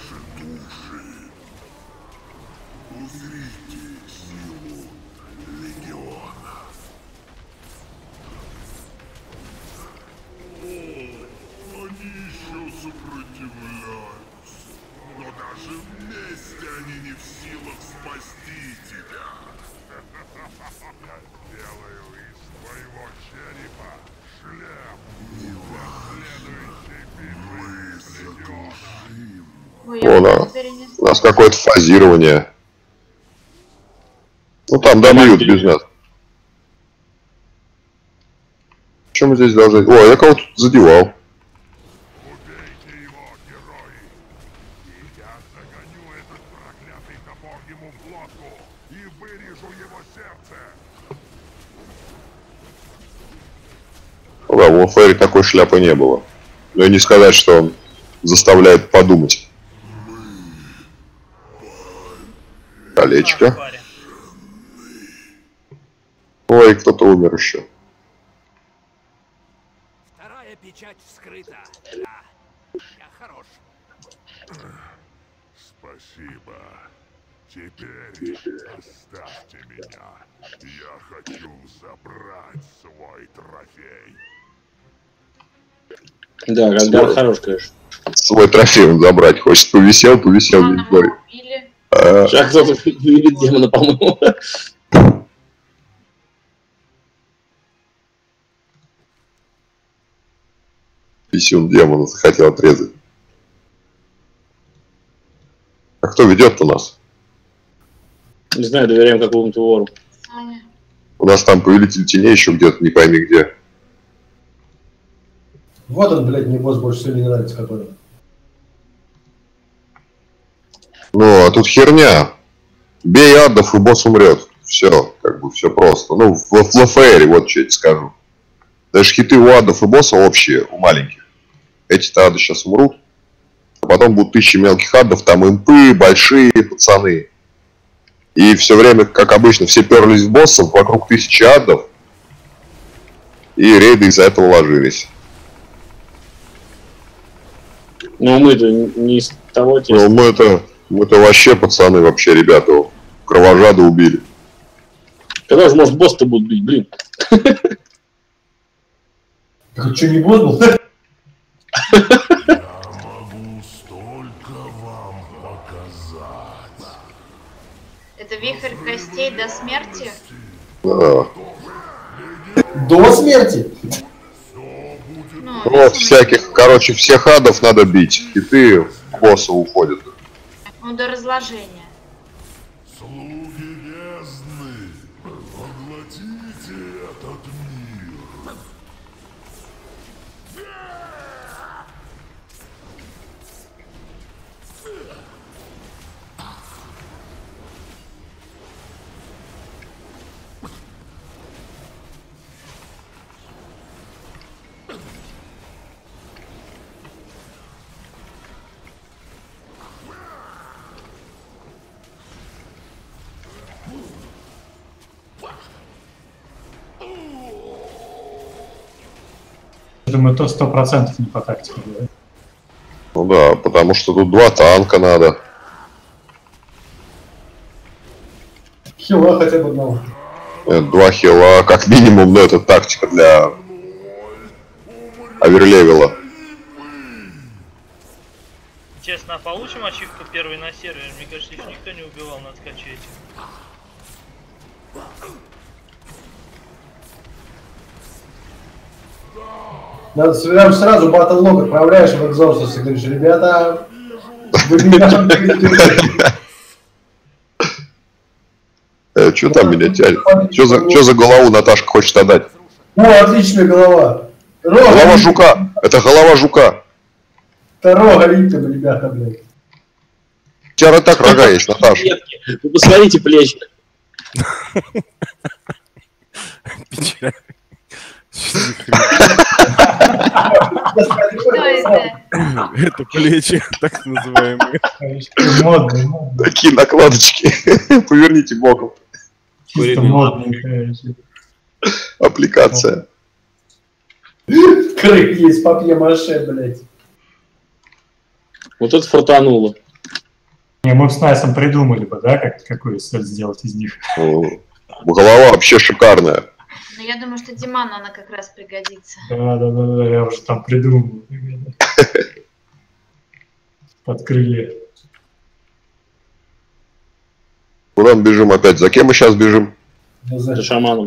Ой, О, я у нас какое-то фазирование. Ну там добьют без нас. Что мы здесь должны... О, я кого-то задевал. Да, в Warfare такой шляпы не было. Но и не сказать, что он заставляет подумать. Колечко. Ой, кто-то умер еще. Вторая печать вскрыта. Да, я хорош. Спасибо. Теперь оставьте меня. Я хочу забрать свой трофей. Да, Рагдар хорош, конечно. Свой трофей он забрать хочет. Повисел, не твой. Сейчас кто-то видит демона, по-моему. Писюн демона захотел отрезать. А кто ведет-то нас? Не знаю, доверяем какому-то вору. У нас там повелитель теней еще где-то, не пойми где. Вот он, блядь, мне босс больше всего не нравится, который. Ну, а тут херня. Бей аддов, и босс умрет. Все, как бы, все просто. Ну, в Warfare, вот что я тебе скажу. Даже хиты у аддов и босса общие, у маленьких. Эти-то ады сейчас умрут. А потом будут 1000 мелких аддов, там импы, большие пацаны. И все время, как обычно, все перлись в боссов, вокруг 1000 аддов. И рейды из-за этого ложились. Но мы-то не из того теста. Ну, мы-то вообще, пацаны, вообще, ребята, кровожады убили. Когда же, может, босс-то будут бить, блин? Так что, не босс был? Это вихрь костей до смерти? Да. До смерти? Ну, всяких, короче, всех адов надо бить. И ты к боссу уходит. Ну, до разложения. Слуги бездны, поглотите этот мир. Думаю, то 100% не по тактике будет. Ну да, потому что тут 2 танка надо. Хила хотя бы одного. 2 хила, как минимум, но это тактика для оверлевела. Честно, а получим ачивку первый на сервере? Мне кажется, еще никто не убивал, надо скачать. Надо сразу батл-лог отправляешь в Exorcist и говоришь, ребята, вы меня Что там меня тянет? Что за голову Наташка хочет отдать? О, отличная голова. Голова жука. Это голова жука. Второго лита, ребята, блядь. У тебя так рога есть, Наташа. Детки, вы посмотрите плечи. Печаль. Что это? Это плечи, так называемые. Модный, модный. Такие накладочки. Поверните боком. Чисто модный, короче. Аппликация. Крык есть, папье-маше, блядь. Вот это фартануло. Не, мы с Найсом придумали бы, да, какой сет сделать из них. Голова вообще шикарная. Ну, я думаю, что Диману она как раз пригодится. Да, я уже там придумал. Под крылья. Куда мы бежим опять? За кем мы сейчас бежим? За шаманом.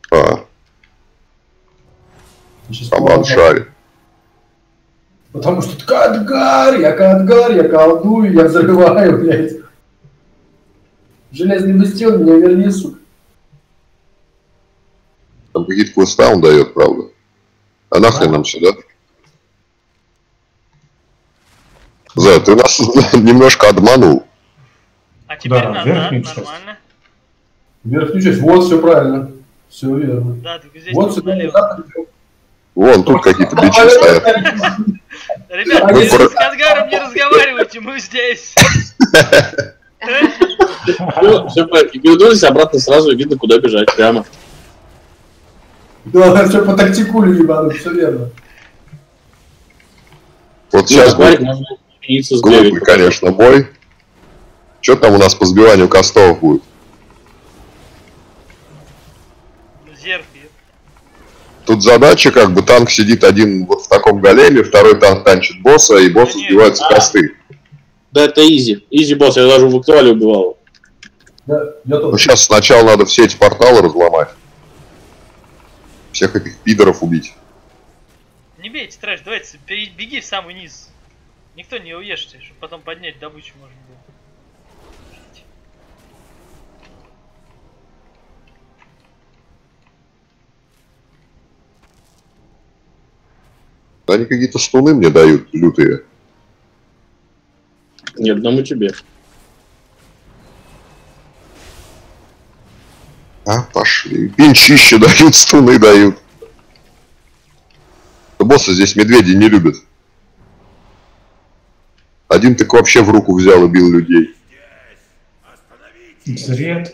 Шаман шарит. Потому что Кадгар, я колдую, я взрываю, блядь. Железный бастион, меня верни, сука. Там какие-то квеста он дает, правда. А нахрен нам сюда? За, ты нас немножко обманул. А теперь Да, назад, верхнюю часть. нормально. Верхнюю часть, вот, все правильно. Все верно. Да, так здесь Вот тут сюда, налево. назад. Вон, тут какие-то бичи стоят. Ребят, Мы вы про- с Кадгаром не разговаривайте, мы здесь. Ну, все правильно. Вернулись обратно сразу, и видно, куда бежать. Прямо. Да, все по тактикулю ебану, все верно. Вот сейчас Говорить будет можно единицу с глупый, 9. конечно, бой. Что там у нас по сбиванию костов будет? Зеркало. Тут задача, как бы танк сидит один вот в таком големе, второй танк танчит босса, и боссу сбиваются косты. Да, это изи. Изи босс, я даже в актуале убивал. Да, я Ну, тоже. сейчас сначала надо все эти порталы разломать. Всех этих пидоров убить. Не бейте трэш, давайте беги в самый низ. Никто не уешьте, чтобы потом поднять добычу можно было. Они какие-то стуны мне дают, лютые. Ни одному тебе. А, пошли. Пинчище дают, стуны дают. Боссы здесь медведи не любят. Один так вообще в руку взял и бил людей. Зред.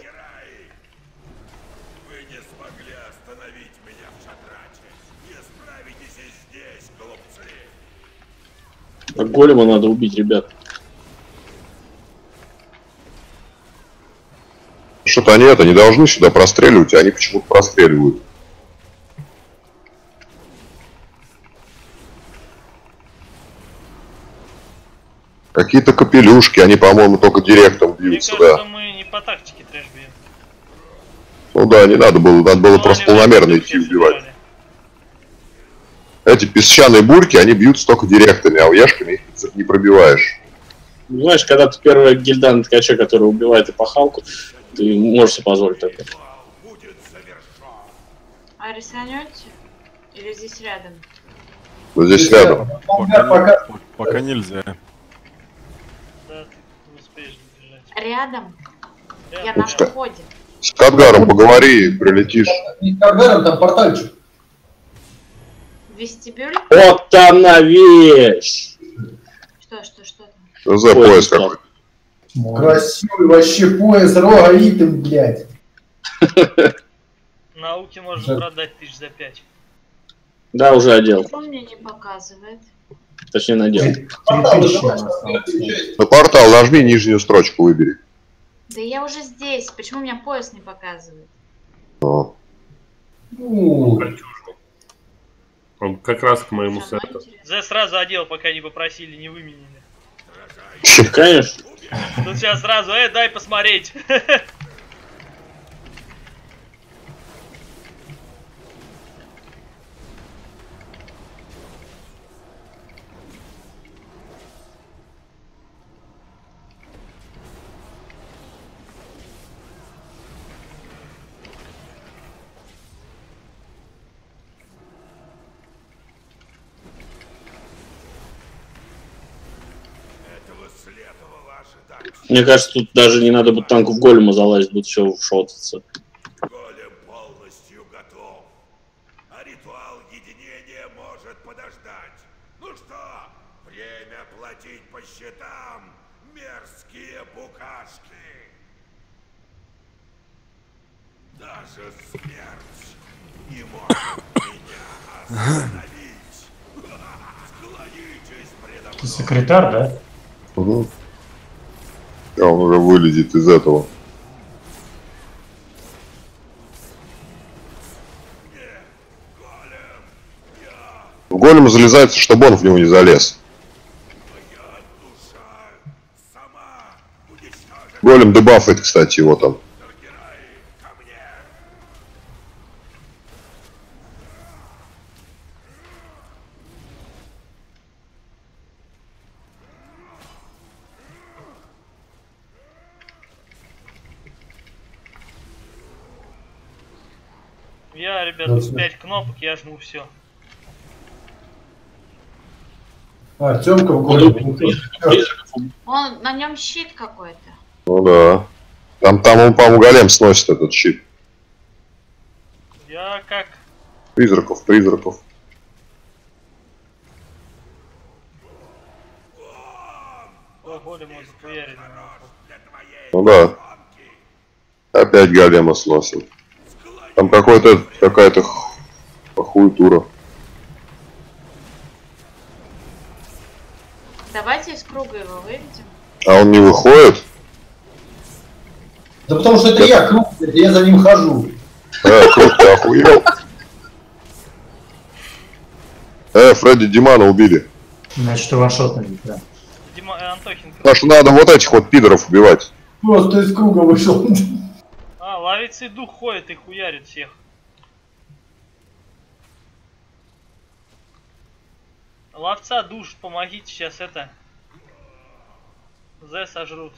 Вы не смогли остановить меня в Шатраче. Не справитесь и здесь, глупцы. А голема надо убить, ребят. Что-то они должны сюда простреливать, а они почему-то простреливают. Какие-то капелюшки, они, по-моему, только директом Мне бьются, кажется, да. мы не по тактике трэш бьем. Ну да, не надо было Ну, просто они полномерно вообще идти убивать. собирали. Эти песчаные бурки, они бьются только директами, а уешками их не пробиваешь. Ну, знаешь, когда ты первая гильда на ткача, который убивает эпохалку, ты можешь себе позволить такое. А рисанете? Или здесь рядом? Вот здесь рядом. Пока нельзя. Да, ты не успеешь добежать. Рядом? Я Рядом, на рядом. входе. С Кадгаром поговори, прилетишь. Не с Кадгаром, там портальчик. Вестибюль? Вот она вещь! Что там? За пояс какой-то. Красивый вообще пояс, рога, итем, блядь. Науки можно Да. продать 5 за 5. Да, уже одел. Почему мне не показывает? Точнее, надел. 3000 у нас осталось. На портал нажми, нижнюю строчку выбери. Да я уже здесь. Почему у меня пояс не показывает? О. Ну, Он как раз к моему Самое сету. интересное. За сразу одел, пока не попросили, не выменили. Конечно. Тут сейчас сразу, дай посмотреть. Этого следовало Мне кажется, тут даже не надо будет танку в голема залазить, будет все шотаться. Голем полностью готов. А ритуал единения может подождать. Ну что, время платить по счетам, мерзкие букашки. Даже смерть не может меня остановить. Склонитесь предо мной. Ты секретарь, да? Угу. А он уже вылезет из этого. В голем залезается, чтобы он в него не залез. Голем дебафает, кстати, его там. Я, ребят, тут 5 кнопок, я жму все. А, Тёмка в големе. Он, на нем щит какой-то. Ну да. Там он, по-моему, голем сносит этот щит. Я как? Призраков. О, голем может хуярить. Ну да. Опять голема сносит. Там какая-то хуетура. Давайте из круга его выведем. А он не выходит? Да потому что это я, круг, я за ним хожу. Круг, ты охуел? Фредди Димана убили. Значит, ваншотный, да. Антохин. Потому что надо вот этих вот пидоров убивать. Просто из круга вышел. А, ловец дух ходит и хуярит всех. Ловца душ, помогите сейчас это. Зе сожрут.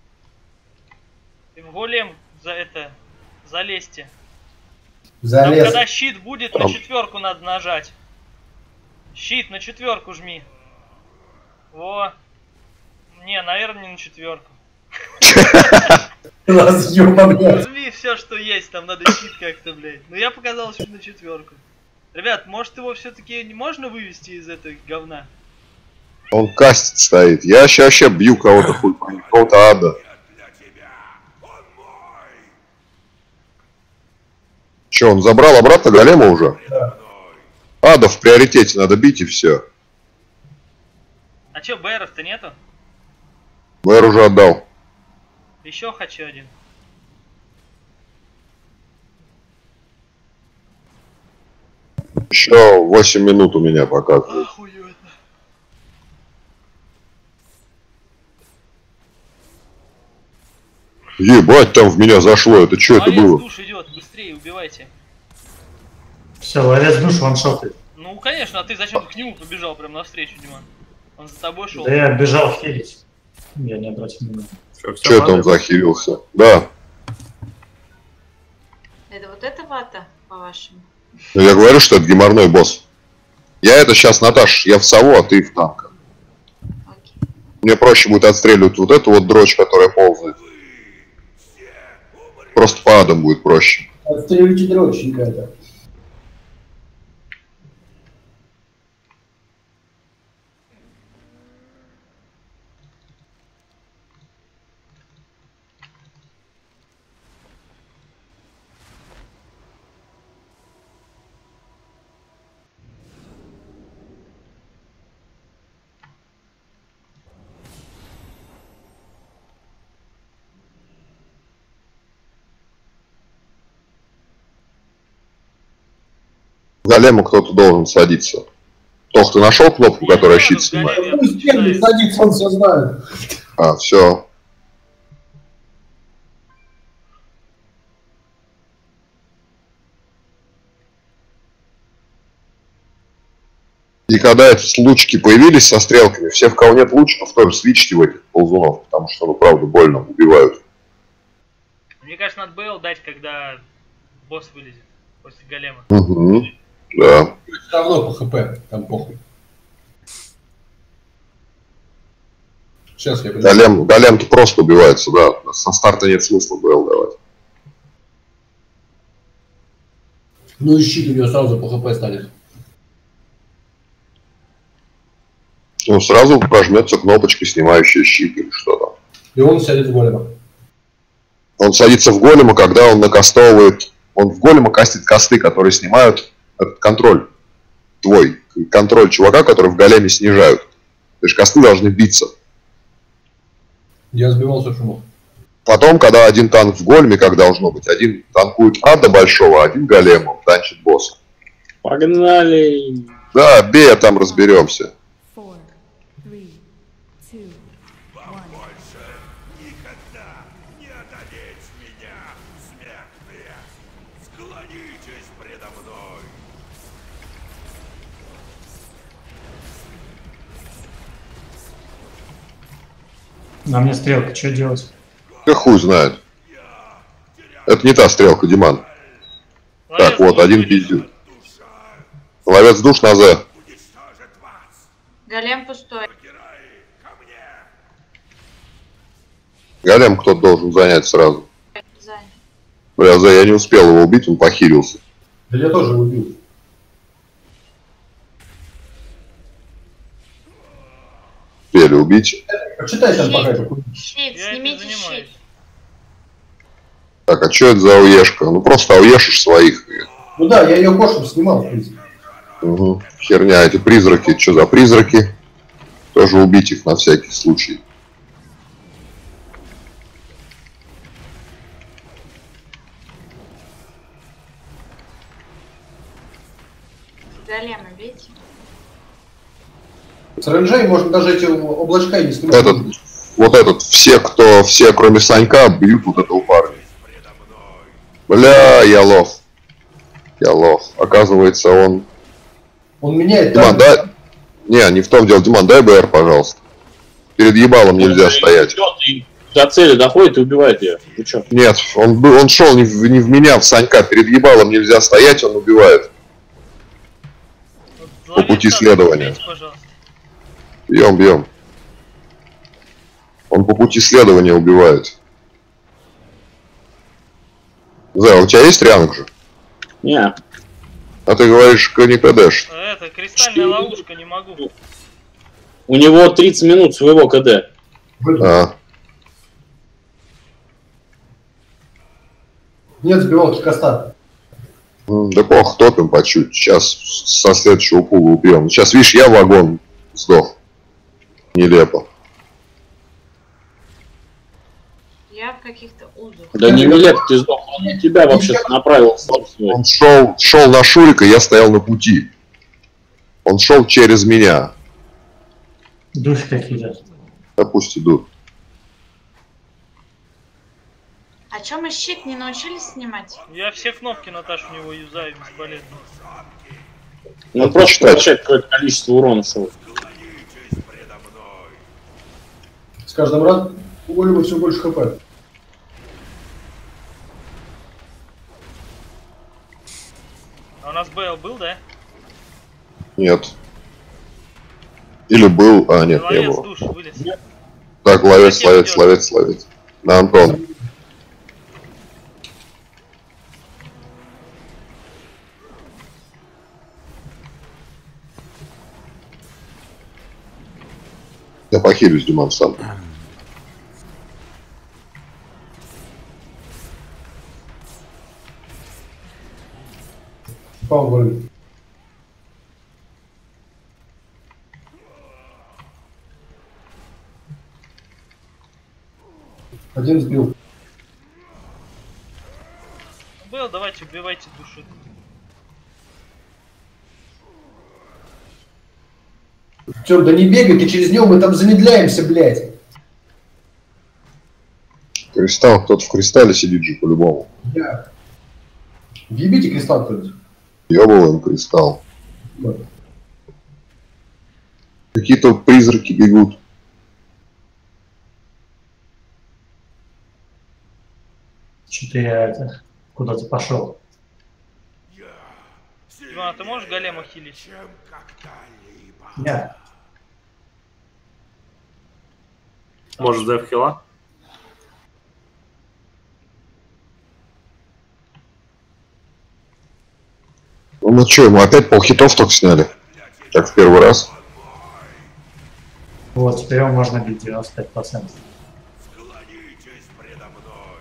И в голем залезьте. Там, когда щит будет, на 4 надо нажать. Щит на 4 жми. Во. Не, наверное, не на 4. Жми все, что есть, там надо щит как-то, блядь. Но я показал щит на 4. Ребят, может его все-таки можно вывести из этой говна? Он кастит стоит. Я сейчас вообще бью кого-то хуй, кого-то ада. Че, он забрал обратно голема уже? Да. Ада в приоритете, надо бить и все. А че, БРов-то нету? БР уже отдал. Еще хочу один. Еще 8 минут у меня показывает. Охуенно. Ебать, там в меня зашло. Это что это было? Душ идет, быстрее убивайте. Все, ловец душ ваншоты. Ну, конечно, а ты зачем к нему побежал прям навстречу, Диман? Он за тобой шел. Да я бежал хилить. Я не обратил внимания. Что это он захилился? Да. Это вот эта вата, по-вашему? Ну, я говорю, что это геморной босс. Я это сейчас, Наташ, я в сову, а ты в танка. Окей. Мне проще будет отстреливать вот эту вот дрочь, которая ползает. Просто по адам будет проще. Отстреливайте дрочника это. Голему кто-то должен садиться. Тох, ты нашел кнопку, которая щит снимает? Пусть первый садится, он все знает. А, все. И когда эти лучики появились со стрелками, все, в кого нет лучиков, тоже свичьте в этих ползунов, потому что, ну, правда, больно убивают. Мне кажется, надо БЛ дать, когда босс вылезет после голема. Угу. Да. Все равно по ХП, там похуй. Сейчас я Голем-то просто убивается, да. Со старта нет смысла БЛ давать. Ну и щит у него сразу по ХП станет. Ну, сразу прожмется кнопочка, снимающая щит или что там. И он сядет в голема. Он садится в голема, когда он накастовывает... Он в голема кастит косты, которые снимают этот контроль. Твой контроль чувака, который в големе снижают. То есть косты должны биться. Я сбивал все, что мог. Потом, когда один танк в големе, как должно быть, один танкует ада большого, а один големом танчит босса. Погнали! Да, бей, а там разберемся. 4, 3, 2, 1. Больше никогда не одолеть меня, смертные! Склонитесь предо мной! На мне стрелка, что делать? Да хуй знает. Это не та стрелка, Диман. Так, вот, один пиздюк. Ловец душ на З. Голем пустой. Голем кто-то должен занять сразу. Занят. Бля, З, я не успел его убить, он похилился. Да я тоже убил. Успели убить. Почитай там пока это. Щит, Я снимите этим щит. занимаюсь. Так, а что это за ауешка? Ну просто ауешишь своих. Ну да, я ее кошем снимал, в принципе. Угу. Херня, эти призраки. Что за призраки? Тоже убить их на всякий случай. Голема, видите? С РНЖ можно даже эти облачка и не снимать. Вот этот, все, кроме Санька, бьют вот этого парня. Бля, я лох. Оказывается, он... Он меняет... Диман, дай... Не в том дело. Диман, дай БР, пожалуйста. Перед ебалом нельзя стоять. До цели доходит и убивает ее. Вы чё? Нет, он шел не в меня, в Санька. Перед ебалом нельзя стоять, он убивает. По пути следования. Бьем. Он по пути следования убивает. Зая, у тебя есть рянок же? Не. А ты говоришь, не КДшь. Это, кристальная ловушка, не могу. У него 30 минут своего КД. Нет сбивалки коста. Да плохо, топим по чуть. Сейчас со следующего пула убьем. Сейчас, видишь, я вагон сдох. Нелепо. Я в каких-то узах. Да не нелепо, ты сдох. Он на тебя вообще-то направил. Он шел на Шурика, я стоял на пути. Он шел через меня. Души какие-то. Да пусть идут. А чё мы щит не научились снимать? Я все кнопки, Наташа, у него юзаю бесполезно. Он просто получает какое-то количество урона шел. С каждым разом у голема все больше хп. А у нас БЛ был, да? Нет. Или был, а нет, не Ловец было. душ вылез. Так, ловец. На Антона. Я похилюсь, Диман, сам. Пал голем. Один сбил. БЛ, давайте, убивайте души. Тём, да не бегай, ты через него, мы там замедляемся, блядь. Кристалл, кто-то в кристалле сидит же по-любому. Да. Въебите кристалл кто-нибудь. Ёбываем кристалл. Да. Какие-то призраки бегут. Что-то я это куда-то пошел. Диман, а ты можешь голема хилить? Я. Может, Зев хила? Ну что, мы опять полхитов только сняли. Как в первый раз. Вот, теперь его можно бить 95%. Склонитесь предо мной.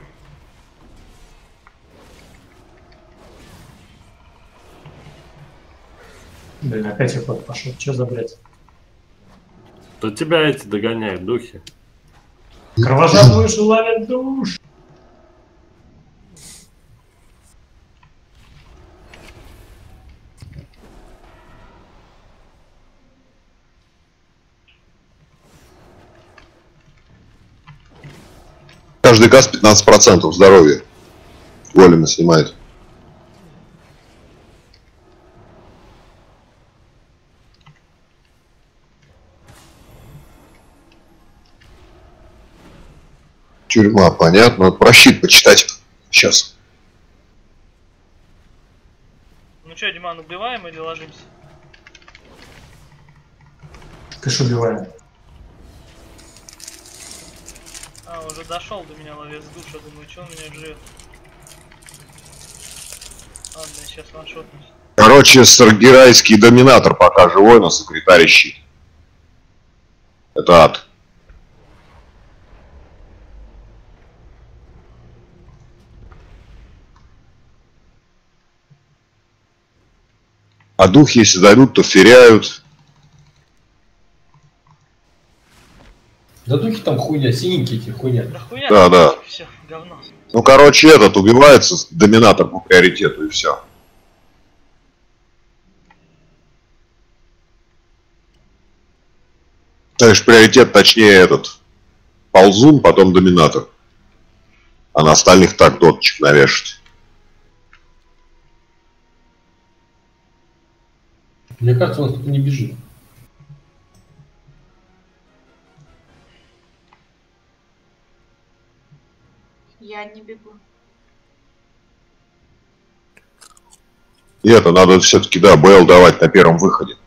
Блин, опять уход пошел. Че за бред? То тебя эти догоняют, духи. Кровожадную ловят душ. Каждый газ 15% здоровья. Голема снимает. Тюрьма, понятно. Надо про щит почитать. Сейчас. Ну что, Диман, убиваем или ложимся? Конечно, убиваем. А, уже дошел до меня ловец душа, думаю, что он меня жрет. Ладно, я сейчас ваншотнусь. Короче, Старгерайский доминатор пока живой, но секретарь щит. Это ад. А дух, если дадут, то феряют. Да духи там хуйня, синенькие эти хуйня. Да хуйня, Да. все, говно. Ну, короче, этот убивается, доминатор по приоритету, и все. То есть приоритет, точнее, этот ползун, потом доминатор. А на остальных так дотчик навешать. Мне кажется, он кто-то не бежит. Я не бегу. И это надо все-таки, да, БЛ давать на первом выходе.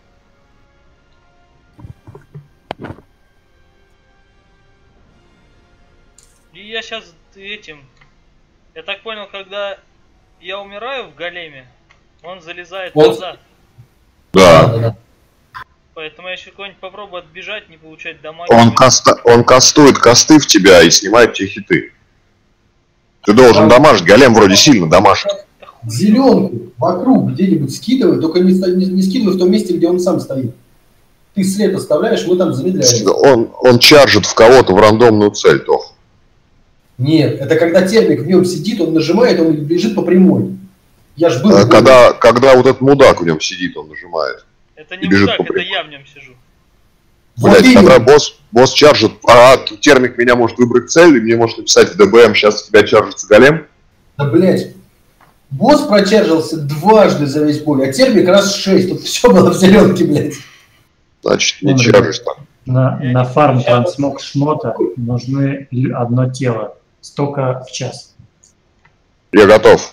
И я сейчас этим... Я так понял, когда я умираю в големе, он залезает назад. Да. Поэтому я еще какой-нибудь попробую отбежать, не получать дамаг. Он кастует косты в тебя и снимает тебе хиты. Ты должен дамажить, голем вроде сильно дамажит. Зеленку вокруг где-нибудь скидывай, только не скидывай в том месте, где он сам стоит. Ты след оставляешь, мы там замедляем. Он чаржит в кого-то в рандомную цель, Тох. Нет, это когда термик в нем сидит, он нажимает, он бежит по прямой. Я ж был. Когда вот этот мудак в нем сидит, он нажимает. Это не мудак, это я в нем сижу. Блять, вот когда босс чаржит, термик меня может выбрать цель, и мне может написать в ДБМ, сейчас у тебя чаржится голем. Да, блять. Босс прочаржился дважды за весь бой, а термик раз 6. Тут все было в зеленке, блядь. Значит, не чаржишь там. На фарм трансмог шмота нужны одно тело. Столько в час. Я готов.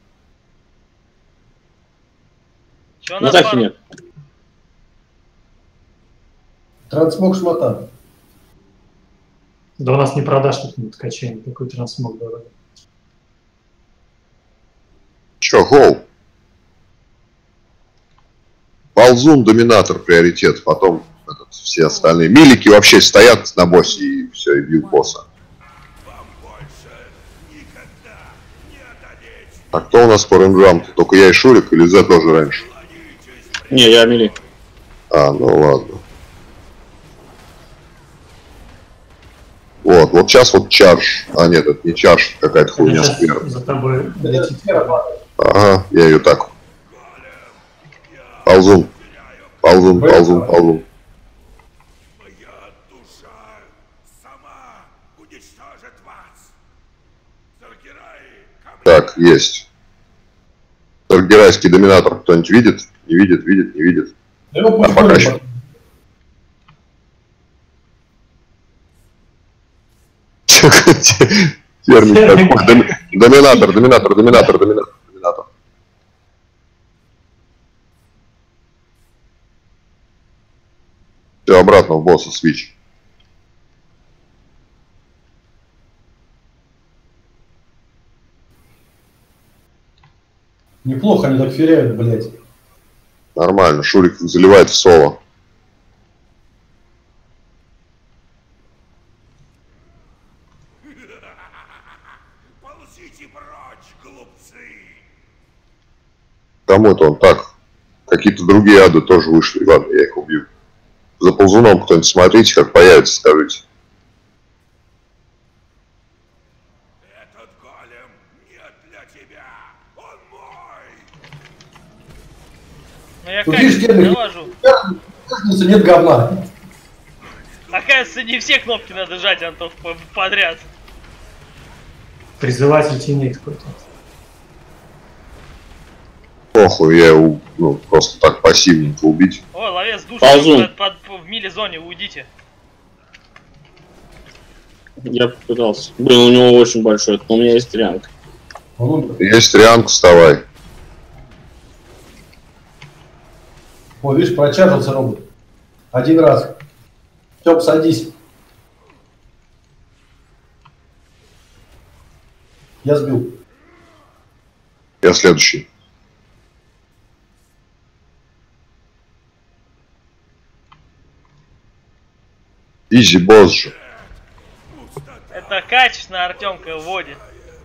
Чё на фарм? Трансмог шмота. Да у нас не продашь тут на ткачение, такой трансмог дорогой. Чё, гоу? Ползун, доминатор, приоритет, потом все остальные. Милики вообще стоят на боссе и все, и бьют босса. А кто у нас по рейнджам? Только я и Шурик, или Зе тоже раньше? Не, я мили. А, ну ладно. Вот сейчас вот чардж. А нет, это не чардж, какая-то хуйня сверху. За тобой летит. Ага, я ее так. Ползун. Ползун. Моя душа сама уничтожит вас. Саргераи, Так, есть. Саргерайский доминатор кто-нибудь видит? Не видит, видит, не видит. Да его А пока еще. Доминатор. Все, обратно в босса свич. Неплохо они так феряют, блядь. Нормально, Шурик заливает в соло. Ползите прочь, глупцы! Кому-то он так. Какие-то другие ады тоже вышли. Ладно, я их убью. За ползуном кто-нибудь смотрите, как появится, скажите. Этот голем не для тебя! Он мой! Ну я Тут видишь, качество навожу. Кажется, нет говна. Оказывается, не все кнопки надо жать, Антон, подряд. Призыватель теней какой-то. Похуй, я его просто так пассивненько убить. Ой, ловец души в мили-зоне, уйдите. Я попытался. Блин, у него очень большой, но у меня есть трианг. Есть трианг, вставай. О, видишь, прочажился робот. Один раз. Тёп, садись. Я сбил. Я следующий. Изи босс же. Это качественно Артемка вводит.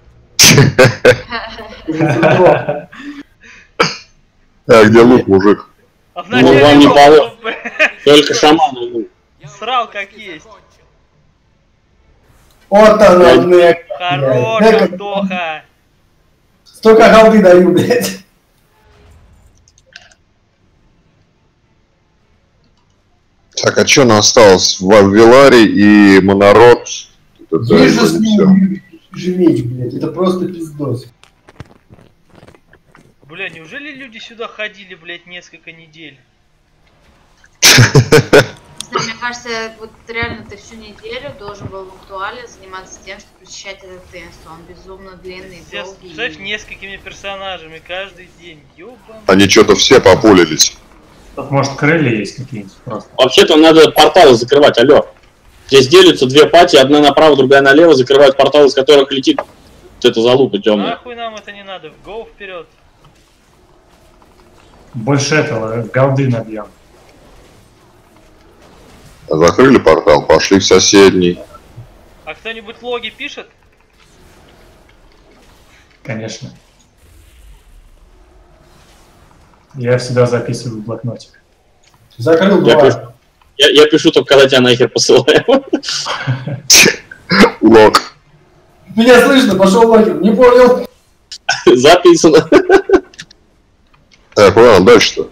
А где лук, мужик? А Ну, вам не положено. Только шаман лук. Срал как есть. Вот она, Хорош, Антоха. Столько голды даю, блядь. Так, а что нам осталось? Вавиларий и Монород. Вижу с ним меч, блядь. Это просто пиздос. Бля, неужели люди сюда ходили, блядь, несколько недель? Мне кажется, вот реально ты всю неделю должен был в актуале заниматься тем, чтобы посещать этот тест. Он безумно длинный, долгий. Представь, несколькими персонажами каждый день. Ёбан. Они что-то все популились. Тут, может, крылья есть какие-нибудь просто. Вообще-то надо порталы закрывать, алло. Здесь делятся две пати, одна направо, другая налево, закрывают порталы, из которых летит вот эта залупа темная. Нахуй нам это не надо, гоу вперед. Больше этого, голды набьем. Закрыли портал, пошли в соседний. А кто-нибудь логи пишет? Конечно. Я всегда записываю в блокнотик. Закрыл два. Я пишу только, когда тебя нахер посылаю. Лог. Меня слышно, пошел нахер. Не понял. Записано. Так, ладно, дальше-то.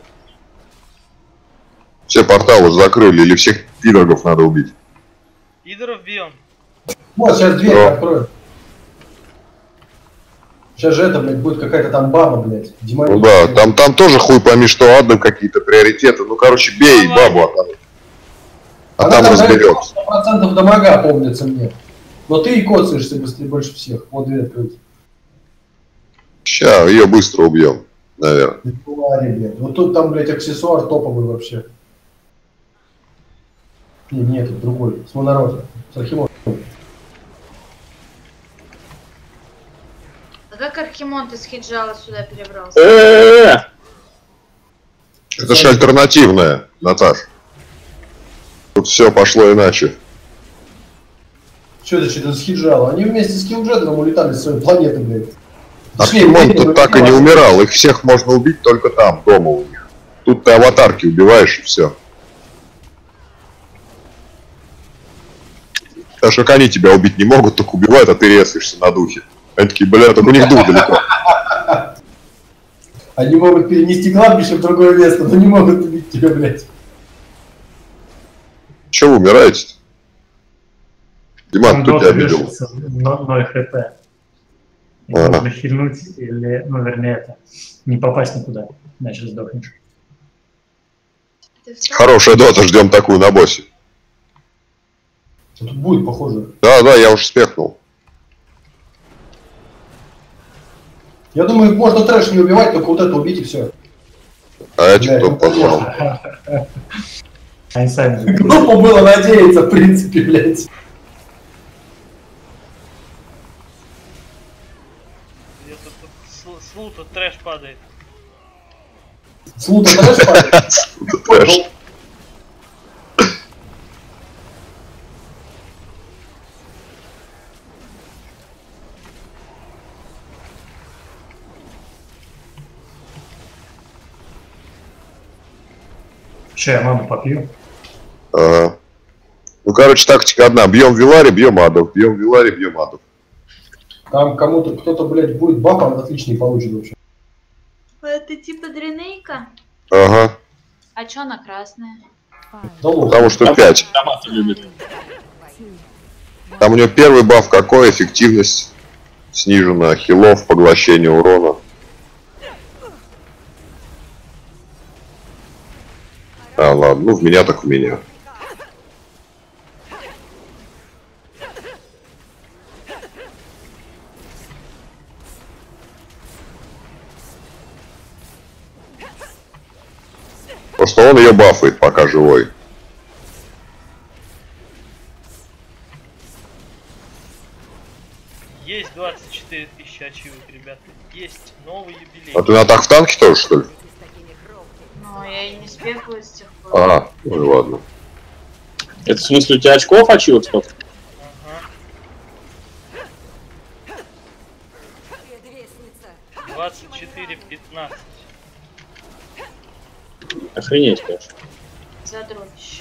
Все порталы закрыли или всех пидоргов надо убить? Пидоров бьем. Вот, сейчас дверь открою. Сейчас же это, блядь, будет какая-то там баба, блядь. Ну да, там тоже хуй пойми, что адом какие-то приоритеты. Ну, короче, бей бабу, а там разберется. 100% дамага, помнится мне. Но ты и коцаешься быстрее больше всех. Вот дверь открыть. Ща, ее быстро убьем, наверное. Блядь. Вот тут там, блядь, аксессуар топовый вообще. Нет, это другой. С монороза. С Архимондом. А как Архимонд из Хиджала сюда перебрался? Это же альтернативное, Наташ. Тут все пошло иначе. Что это что-то с Хиджала? Они вместе с Киллджетом улетали с своей планеты, блядь. Архимонд тут так и не умирал. Их всех можно убить только там, дома у них. Тут ты аватарки убиваешь и все. Так что они тебя убить не могут, только убивают, а ты резаешься на духе. Они такие, бля, так у них дух далеко. Они могут перенести кладбище в другое место, но не могут убить тебя, блядь. Че вы умираете-то? Диман, кто тебя обидел? 0 хп. Можно хильнуть или, ну, вернее, это, не попасть никуда, иначе сдохнешь. Хорошая дота, ждем такую на боссе. Тут будет, похоже. Да, я уже спехнул. Я думаю, их можно трэш не убивать, только вот это убить и все. А эти кто позвал? Они сами. Глупо было надеяться, в принципе, блядь. Где-то тут с лута трэш падает. Слута трэш. Че, я маму попью? Ага. Ну, короче, тактика одна. Бьем Вилари, бьем адов. Бьем Вилари, бьем адов. Там кому-то, кто-то, блядь, будет баф, он отличный получит вообще. Это типа дренейка? Ага. А чё она красная? Потому что 5. Томаты любит. Там у него первый баф какой? Эффективность снижена. Хилов, поглощение урона. А, ладно. Ну, в меня так в меня. Просто он ее бафает, пока живой. Есть 24 тысячи ачивок, ребята. Есть новый юбилей. А ты на так в танке тоже, что ли? Ну, я и не спекаю с тех пор. А, ну и ладно. Это в смысле у тебя очков ачивок сколько? Ага. 24-15. Охренеть, конечно. Задротище.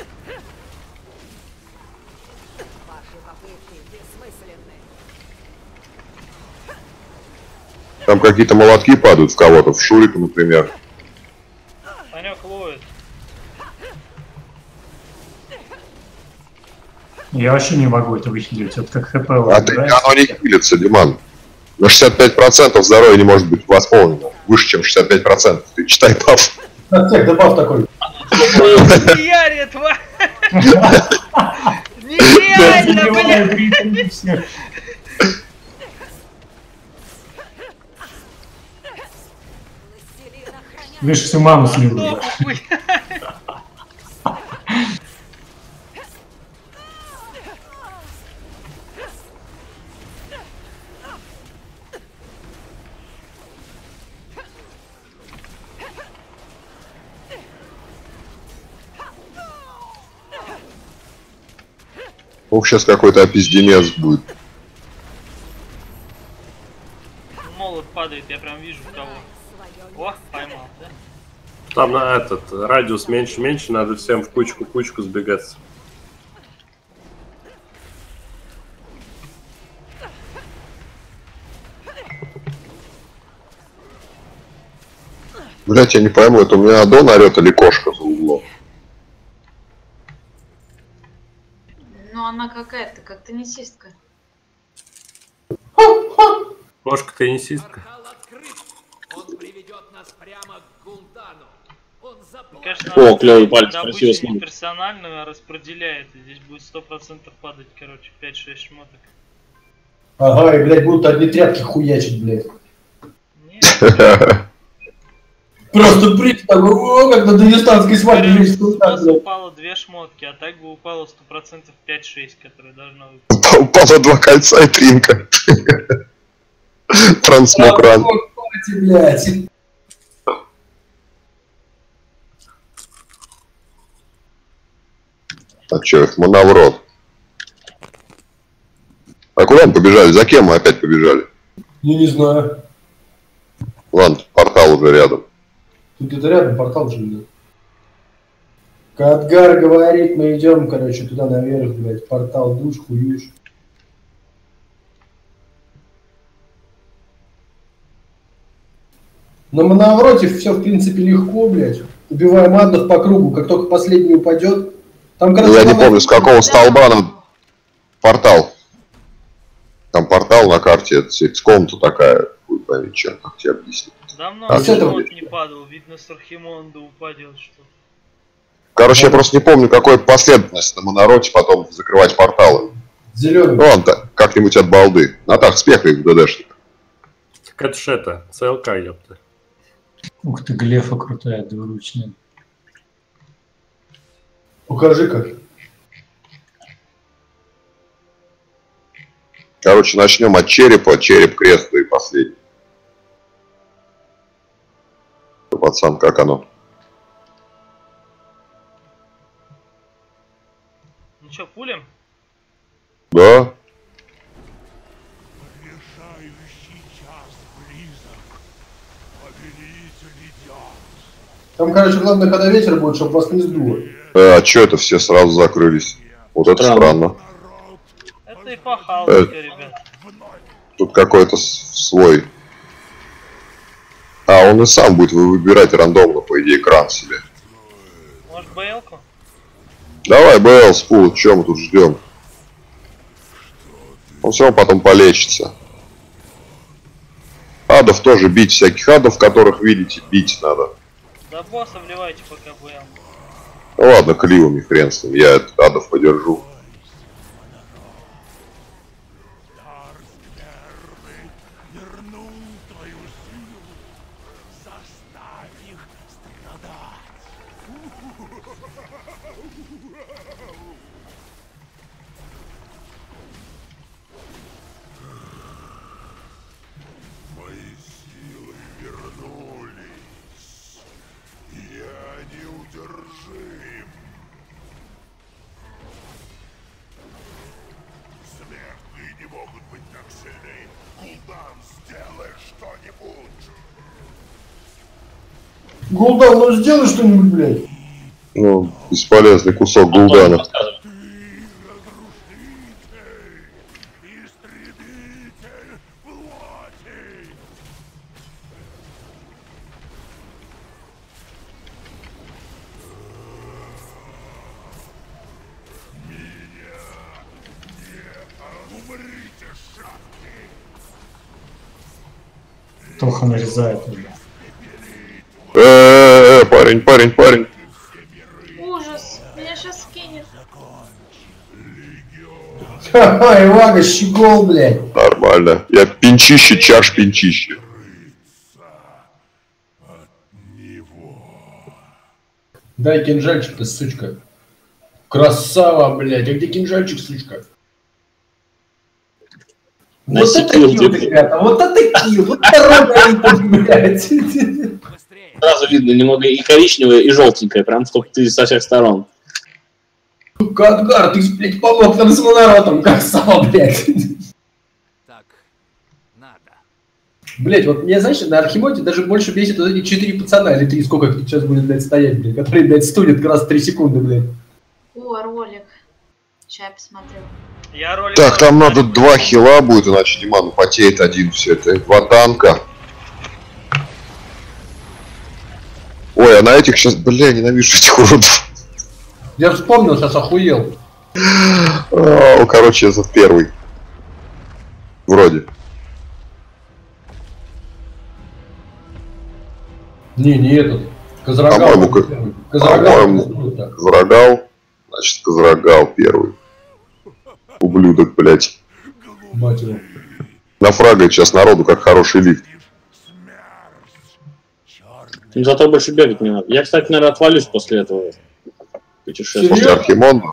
Там какие-то молотки падают в кого-то, в Шурика, например. Санек ловит. Я вообще не могу это выхилить. Вот как ХП А ты, оно не хилится, Диман. На 65% здоровье не может быть восполнено. Выше, чем 65%. Ты читай баф. Так, добав такой. Нереально, тварь! Нереально, блядь! Видишь, всю маму слил уже. Ох, сейчас какой-то опизденец будет. Молот падает, я прям вижу кого. О, поймал, да? Там на этот радиус меньше, надо всем в кучку сбегаться. Блять, я не пойму, это у меня Адон орет или кошка за углом? Ну, она какая-то, как теннисистка. Кошка теннисистка. Конечно, О, клевый палец, красиво обычно не смотрит. персонально, а распределяет. И здесь будет 100% падать, короче, 5-6 шмоток. Ага, и, блядь, будут одни тряпки хуячить, блядь. Просто прийти такой, о, как на дагестанской свадьбе. У нас упало 2 шмотки, а так бы упало 100% 5-6, которые должно быть. Упало 2 кольца и тринка. Трансмокран. Блядь. А чё, их монаврот. А куда мы побежали? За кем мы опять побежали? Я не знаю. Ладно, портал уже рядом. Тут где-то рядом портал же идет. Кадгар говорит, мы идем, короче, туда наверх, блядь, портал душ, хуюш. На монавроте все, в принципе, легко, блядь. Убиваем адов по кругу, как только последний упадет. Там, короче, Я не помню, с какого столба нам портал. Там портал на карте, это комната такая. Хуй пойми, чё, как тебе объяснить. Давно А, шмот не падал, видно, с Архимонда упадет что-то. Короче, я просто не помню, какой последовательность на монороте потом закрывать порталы. Зеленый. Ну, ладно, как-нибудь от балды. На так, спехай в ДДшник. Так это ж это, ЦЛК, ёпта. Ух ты, глефа крутая, двуручная. Покажи как. Короче, начнем от черепа, череп, крест и последний. Пацан, как оно? Че, пулем? Да. Там, короче, главное, когда ветер будет, чтобы вас не сдуло. А чё это все сразу закрылись? Вот это странно. Это и похалочка, ребят. Тут какой-то свой. А, он и сам будет выбирать рандомно, по идее, экран себе. Может, БЛ-ку? Давай, БЛ, спул, чё мы тут ждем? Он все равно потом полечится. Адов тоже бить, всяких адов, которых видите, бить надо. Да босса вливайте пока БЛ. Ну ладно, кливами хрен с ним, я адов подержу. Гулдан, ну сделай что-нибудь, блядь. Ну, бесполезный кусок гулдана. Тоха нарезает уже. Парень. Ужас, меня сейчас скинет. Ха-ха, Ивага, щегол, блядь. Нормально. Я пинчище, чаш пинчище. Дай кинжальчик, ты, сучка. Красава, блядь. А где кинжальчик, сучка? Вот это килл, ребята, вот это килл, вот это блядь. Сразу видно немного и коричневое, и желтенькое, прям чтобы ты со всех сторон. Кадгар, ты, блядь, помог нам с моноротом, красава, блядь. Так, надо. Блядь, вот мне, знаешь, на Архимоде даже больше бесит вот эти 4 пацана, или 3, сколько их сейчас будет, блядь, стоять, блядь, которые, блядь, студят как раз 3 секунды, блядь. О, ролик. Сейчас я посмотрю. Я ролик... Так, там надо 2 хила будет, иначе Диман потеет один все это. 2 танка. Ой, а на этих сейчас, бля, ненавижу этих уродов. Я вспомнил, сейчас охуел. Короче, этот первый. Вроде. Не этот. Козрагал. По-моему, Козрагал. Значит, Козрагал первый. Ублюдок, блядь. Мать его. Нафрагает сейчас народу, как хороший лифт. Ну, зато больше бегать не надо. Я, кстати, наверное, отвалюсь после этого путешествия. После Архимонда.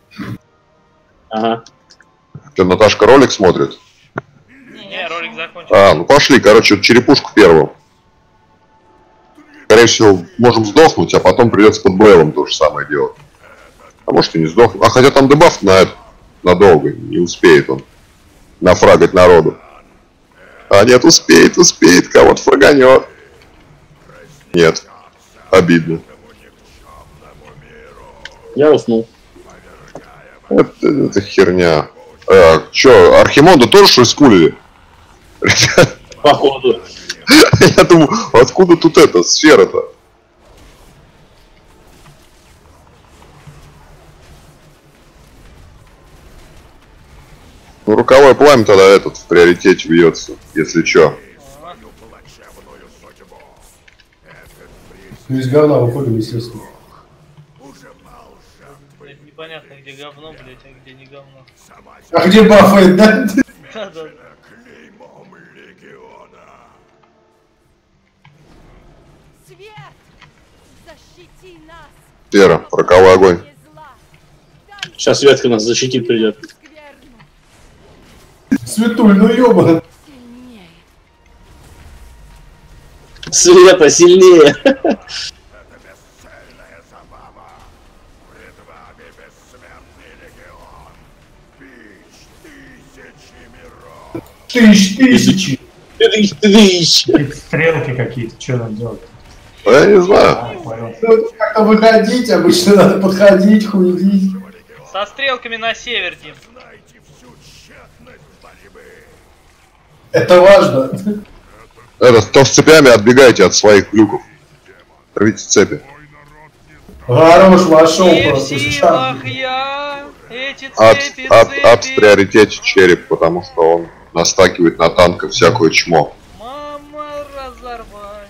Ага. Что, Наташка ролик смотрит? Не, ролик закончился. А, ну пошли, короче, черепушку первую. Скорее всего, можем сдохнуть, а потом придется под Бэлом то же самое делать. А может и не сдохнуть. А хотя там дебаф на это надолго, не успеет он нафрагать народу. А нет, успеет, кого-то фраганет. Нет, обидно. Я уснул. Это херня. Чё, Архимонда тоже что ли скулили? Походу. Я думаю, откуда тут эта сфера-то? Ну, роковое пламя тогда этот в приоритете бьется, если чё. Ну, из говна выходим, естественно. Блядь, непонятно, где говно, блядь, а где не говно. А где бафает, да? Да-да. Свет! Защити нас! Сфера, роковой огонь. Сейчас Светка нас защитить придет. Светуль, ну ёбан. Света сильнее. Тысячи. Стрелки какие-то, что нам делать? Я не знаю. Как-то выходить, обычно надо подходить, хуйдить. Со стрелками на север, Дим. Это важно. Это, кто с цепями, отбегайте от своих глюков. Рвите цепи. Хорош, вошел Не в просто. силах я эти цепи, Ад в приоритете череп, потому что он настакивает на танках всякое чмо. Мама, разорвать.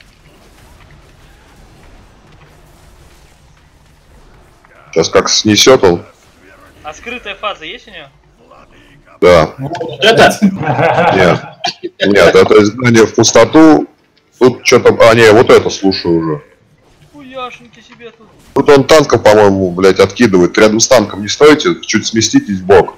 Сейчас как снесет он. А скрытая фаза есть у нее? Да. Это? Нет, это изгнание в пустоту. Тут что-то... А, не, вот это слушаю уже. Хуяшеньки себе тут. Тут он танком, по-моему, блядь, откидывает. Рядом с танком не стойте, чуть сместитесь в бок.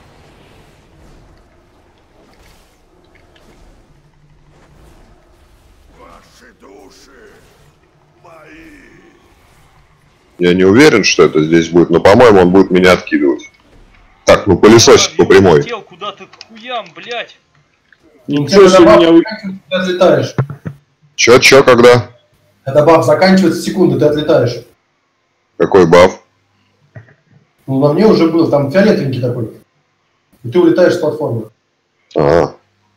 Ваши души мои. Я не уверен, что это здесь будет, но, по-моему, он будет меня откидывать. Так, ну пылесосить по прямой. Хотел куда-то к хуям, блядь. Ничего себе меня отлетаешь. Чё, когда? Когда баф заканчивается, секунды, ты отлетаешь. Какой баф? Ну, на мне уже был, там фиолетовенький такой. И ты улетаешь с платформы. Ага.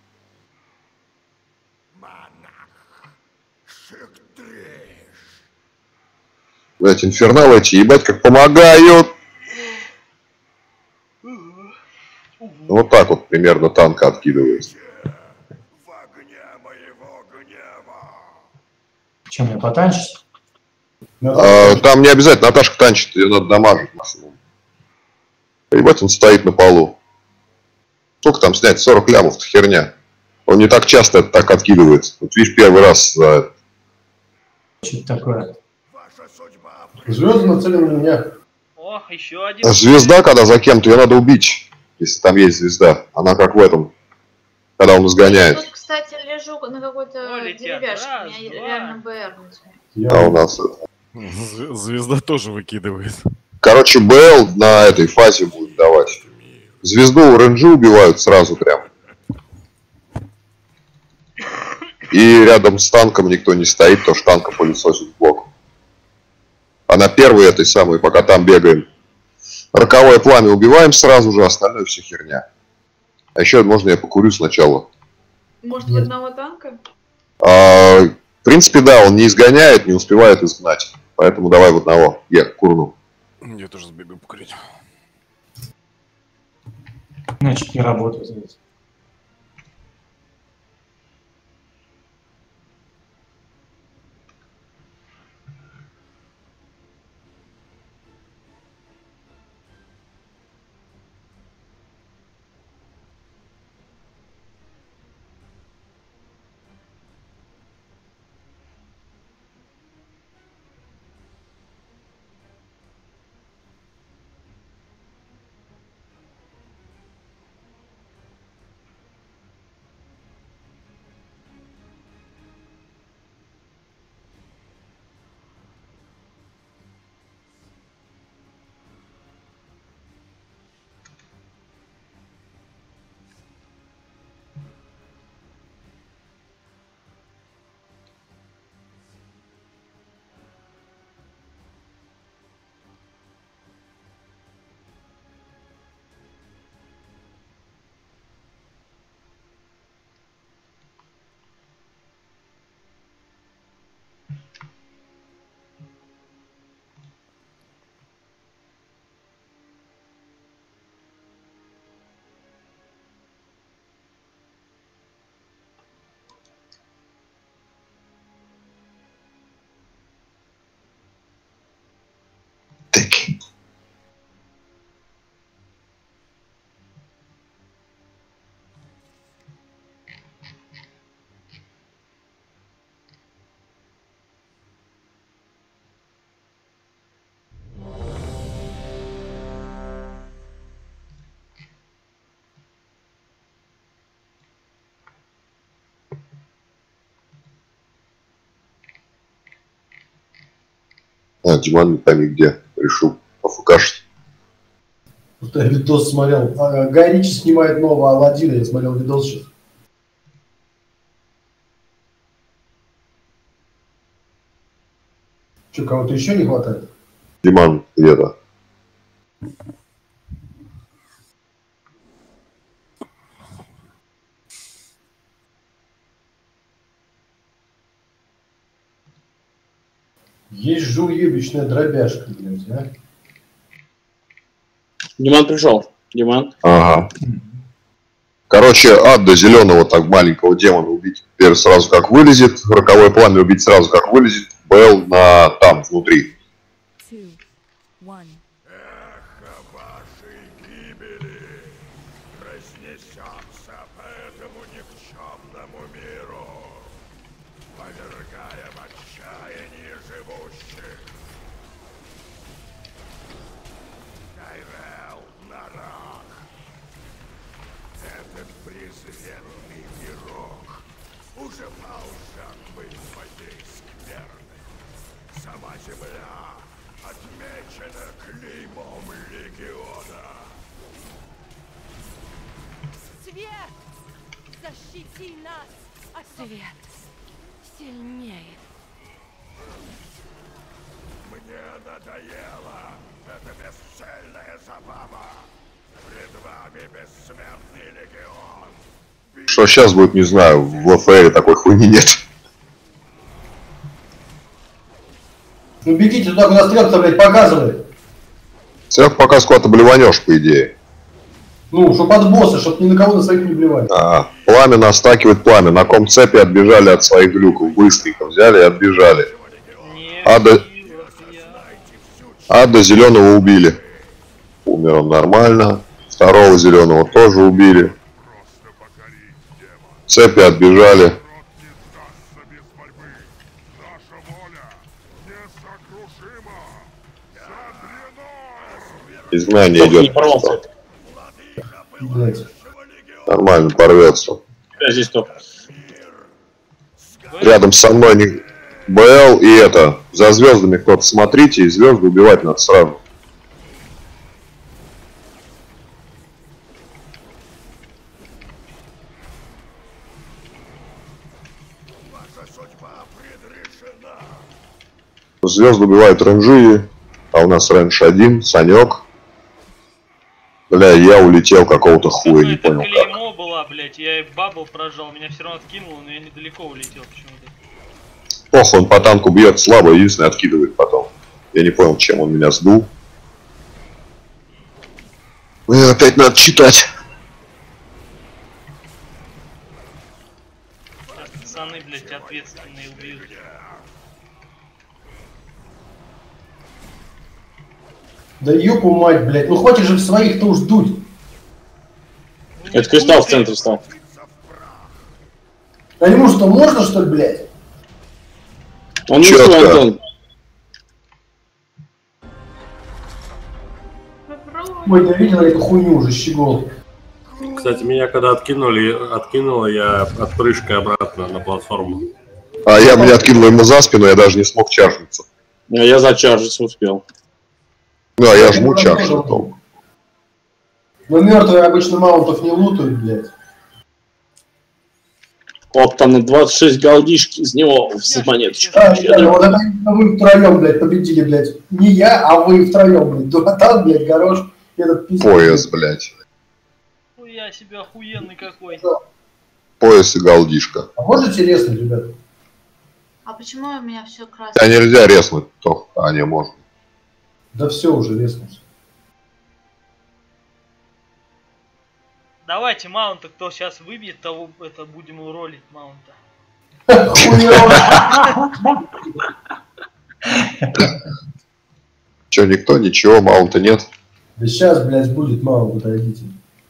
Блять, инферналы эти, ебать, как помогают! Вот так вот примерно танка откидывается. Чем мне потанчить? Там не обязательно Наташка танчит, ее надо дамажить максимум. Ебать, он стоит на полу. Сколько там снять? 40 лямов, это херня. Он не так часто это так откидывается. Вот видишь, первый раз за... Что такое? Звезды нацелены на меня. Ох, еще один. Звезда, когда за кем-то, ее надо убить. Если там есть звезда. Она как в этом. Когда он изгоняет. Тут, кстати, лежу на какой-то деревяшке. У меня реально БР. А у нас... Звезда тоже выкидывает. Короче, БЛ на этой фазе будет давать. Звезду у ренджи убивают сразу прям. И рядом с танком никто не стоит, потому что танка пылесосит в блок. А на первой этой самой, пока там бегаем, роковое пламя убиваем сразу же, остальное все херня. А еще можно я покурю сначала. Может, в одного танка? В принципе, да, он не изгоняет, не успевает изгнать. Поэтому давай в одного. Я курну. Я тоже сбегаю покурить. Значит, не работает. Диман не пойми где. Решил пофукашить. Вот я видос смотрел. Гай Ричи снимает нового Аладдина, я смотрел видос сейчас. Что, кого-то еще не хватает? Диман, где-то. Есть же уебищная дробяшка, блядь, а? Диман пришел. Диман. Ага. Короче, ад до зеленого так маленького демона убить. Теперь сразу как вылезет. Роковое пламя убить сразу как вылезет. Бэл на там, внутри. Защити нас! А свет сильнее. Мне надоело. Это бесцельная забава. Пред вами бессмертный легион. Что сейчас будет, не знаю. В ЛФР такой хуйни нет. Ну бегите туда, куда стрелка, блядь, показывает. Стрелка показ куда-то блеванешь, по идее. Ну, чтоб от босса, чтоб ни на кого на своих не блевать. Пламя настакивает пламя. На ком цепи отбежали от своих глюков. Быстренько взяли и отбежали. Ада зеленого убили. Умер он нормально. Второго зеленого тоже убили. Цепи отбежали. Изгнание идет. Нормально порвется. Здесь топ. Рядом со мной не... БЛ и это. За звездами кто-то смотрите, и звезды убивать надо сразу. Звезды убивают ренжи, а у нас рендж один, Санек. Бля, я улетел какого-то хуя, не понял как. Клеймо была, блядь, я и бабл прожал, меня все равно откинуло, но я недалеко улетел почему-то. Ох, он по танку бьет слабо, единственное откидывает потом. Я не понял, чем он меня сдул. Опять надо читать. Сейчас пацаны, блядь, ответственные убьют. Да ёпу мать, блядь, ну хватит же своих-то уж дуть. Это кристалл в центре стал. А ему что, можно, что ли, блядь? Он не свой, Антон. Ой, да видела эту хуйню уже, щегол. Кстати, меня когда откинуло, я отпрыжкой обратно на платформу. А я меня откинул ему за спину, я даже не смог чаржиться. Я зачаржиться успел. Ну, а я жму чаржу. Но мертвые обычно маунтов не лутают, блядь. Оп, там на 26 голдишки из него с монеточку. Вот это вы втроем, блядь, победили, блядь. Не я, а вы втроем, блядь. Дуратан, блядь, Горош, этот пиздец. Пояс, блядь. Я себе охуенный какой. Пояс и голдишка. А можете резнуть, ребят? А почему у меня все красное? А нельзя резнуть, то. А, не, можно. Да все уже резнуть. Давайте маунта, кто сейчас выбьет, того это будем уролить маунта. Че, никто, ничего, маунта нет? Да сейчас, блядь, будет маунт, подойдите.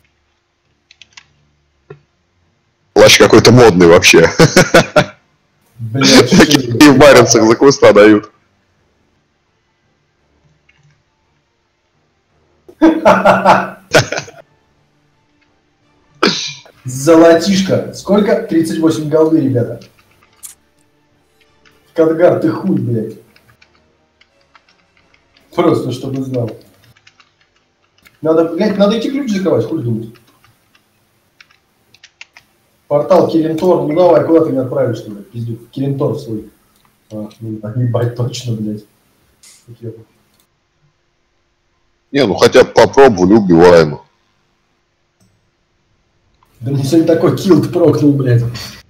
Плащ какой-то модный вообще. Блядь, и в Баренцах за куста дают. Золотишко. Сколько? 38 голды, ребята. Кадгар, ты хуй, блядь. Просто, чтобы знал. Надо, блядь, надо идти ключ заковать, хуй думать. Портал Килинтор, ну давай, куда ты меня отправишь, что ли, пиздюк? Килинтор свой. А, ну, ебать, точно, блядь. Не, ну хотя бы попробовали, убиваем их. Да мне сегодня такой килд прокнул, блядь.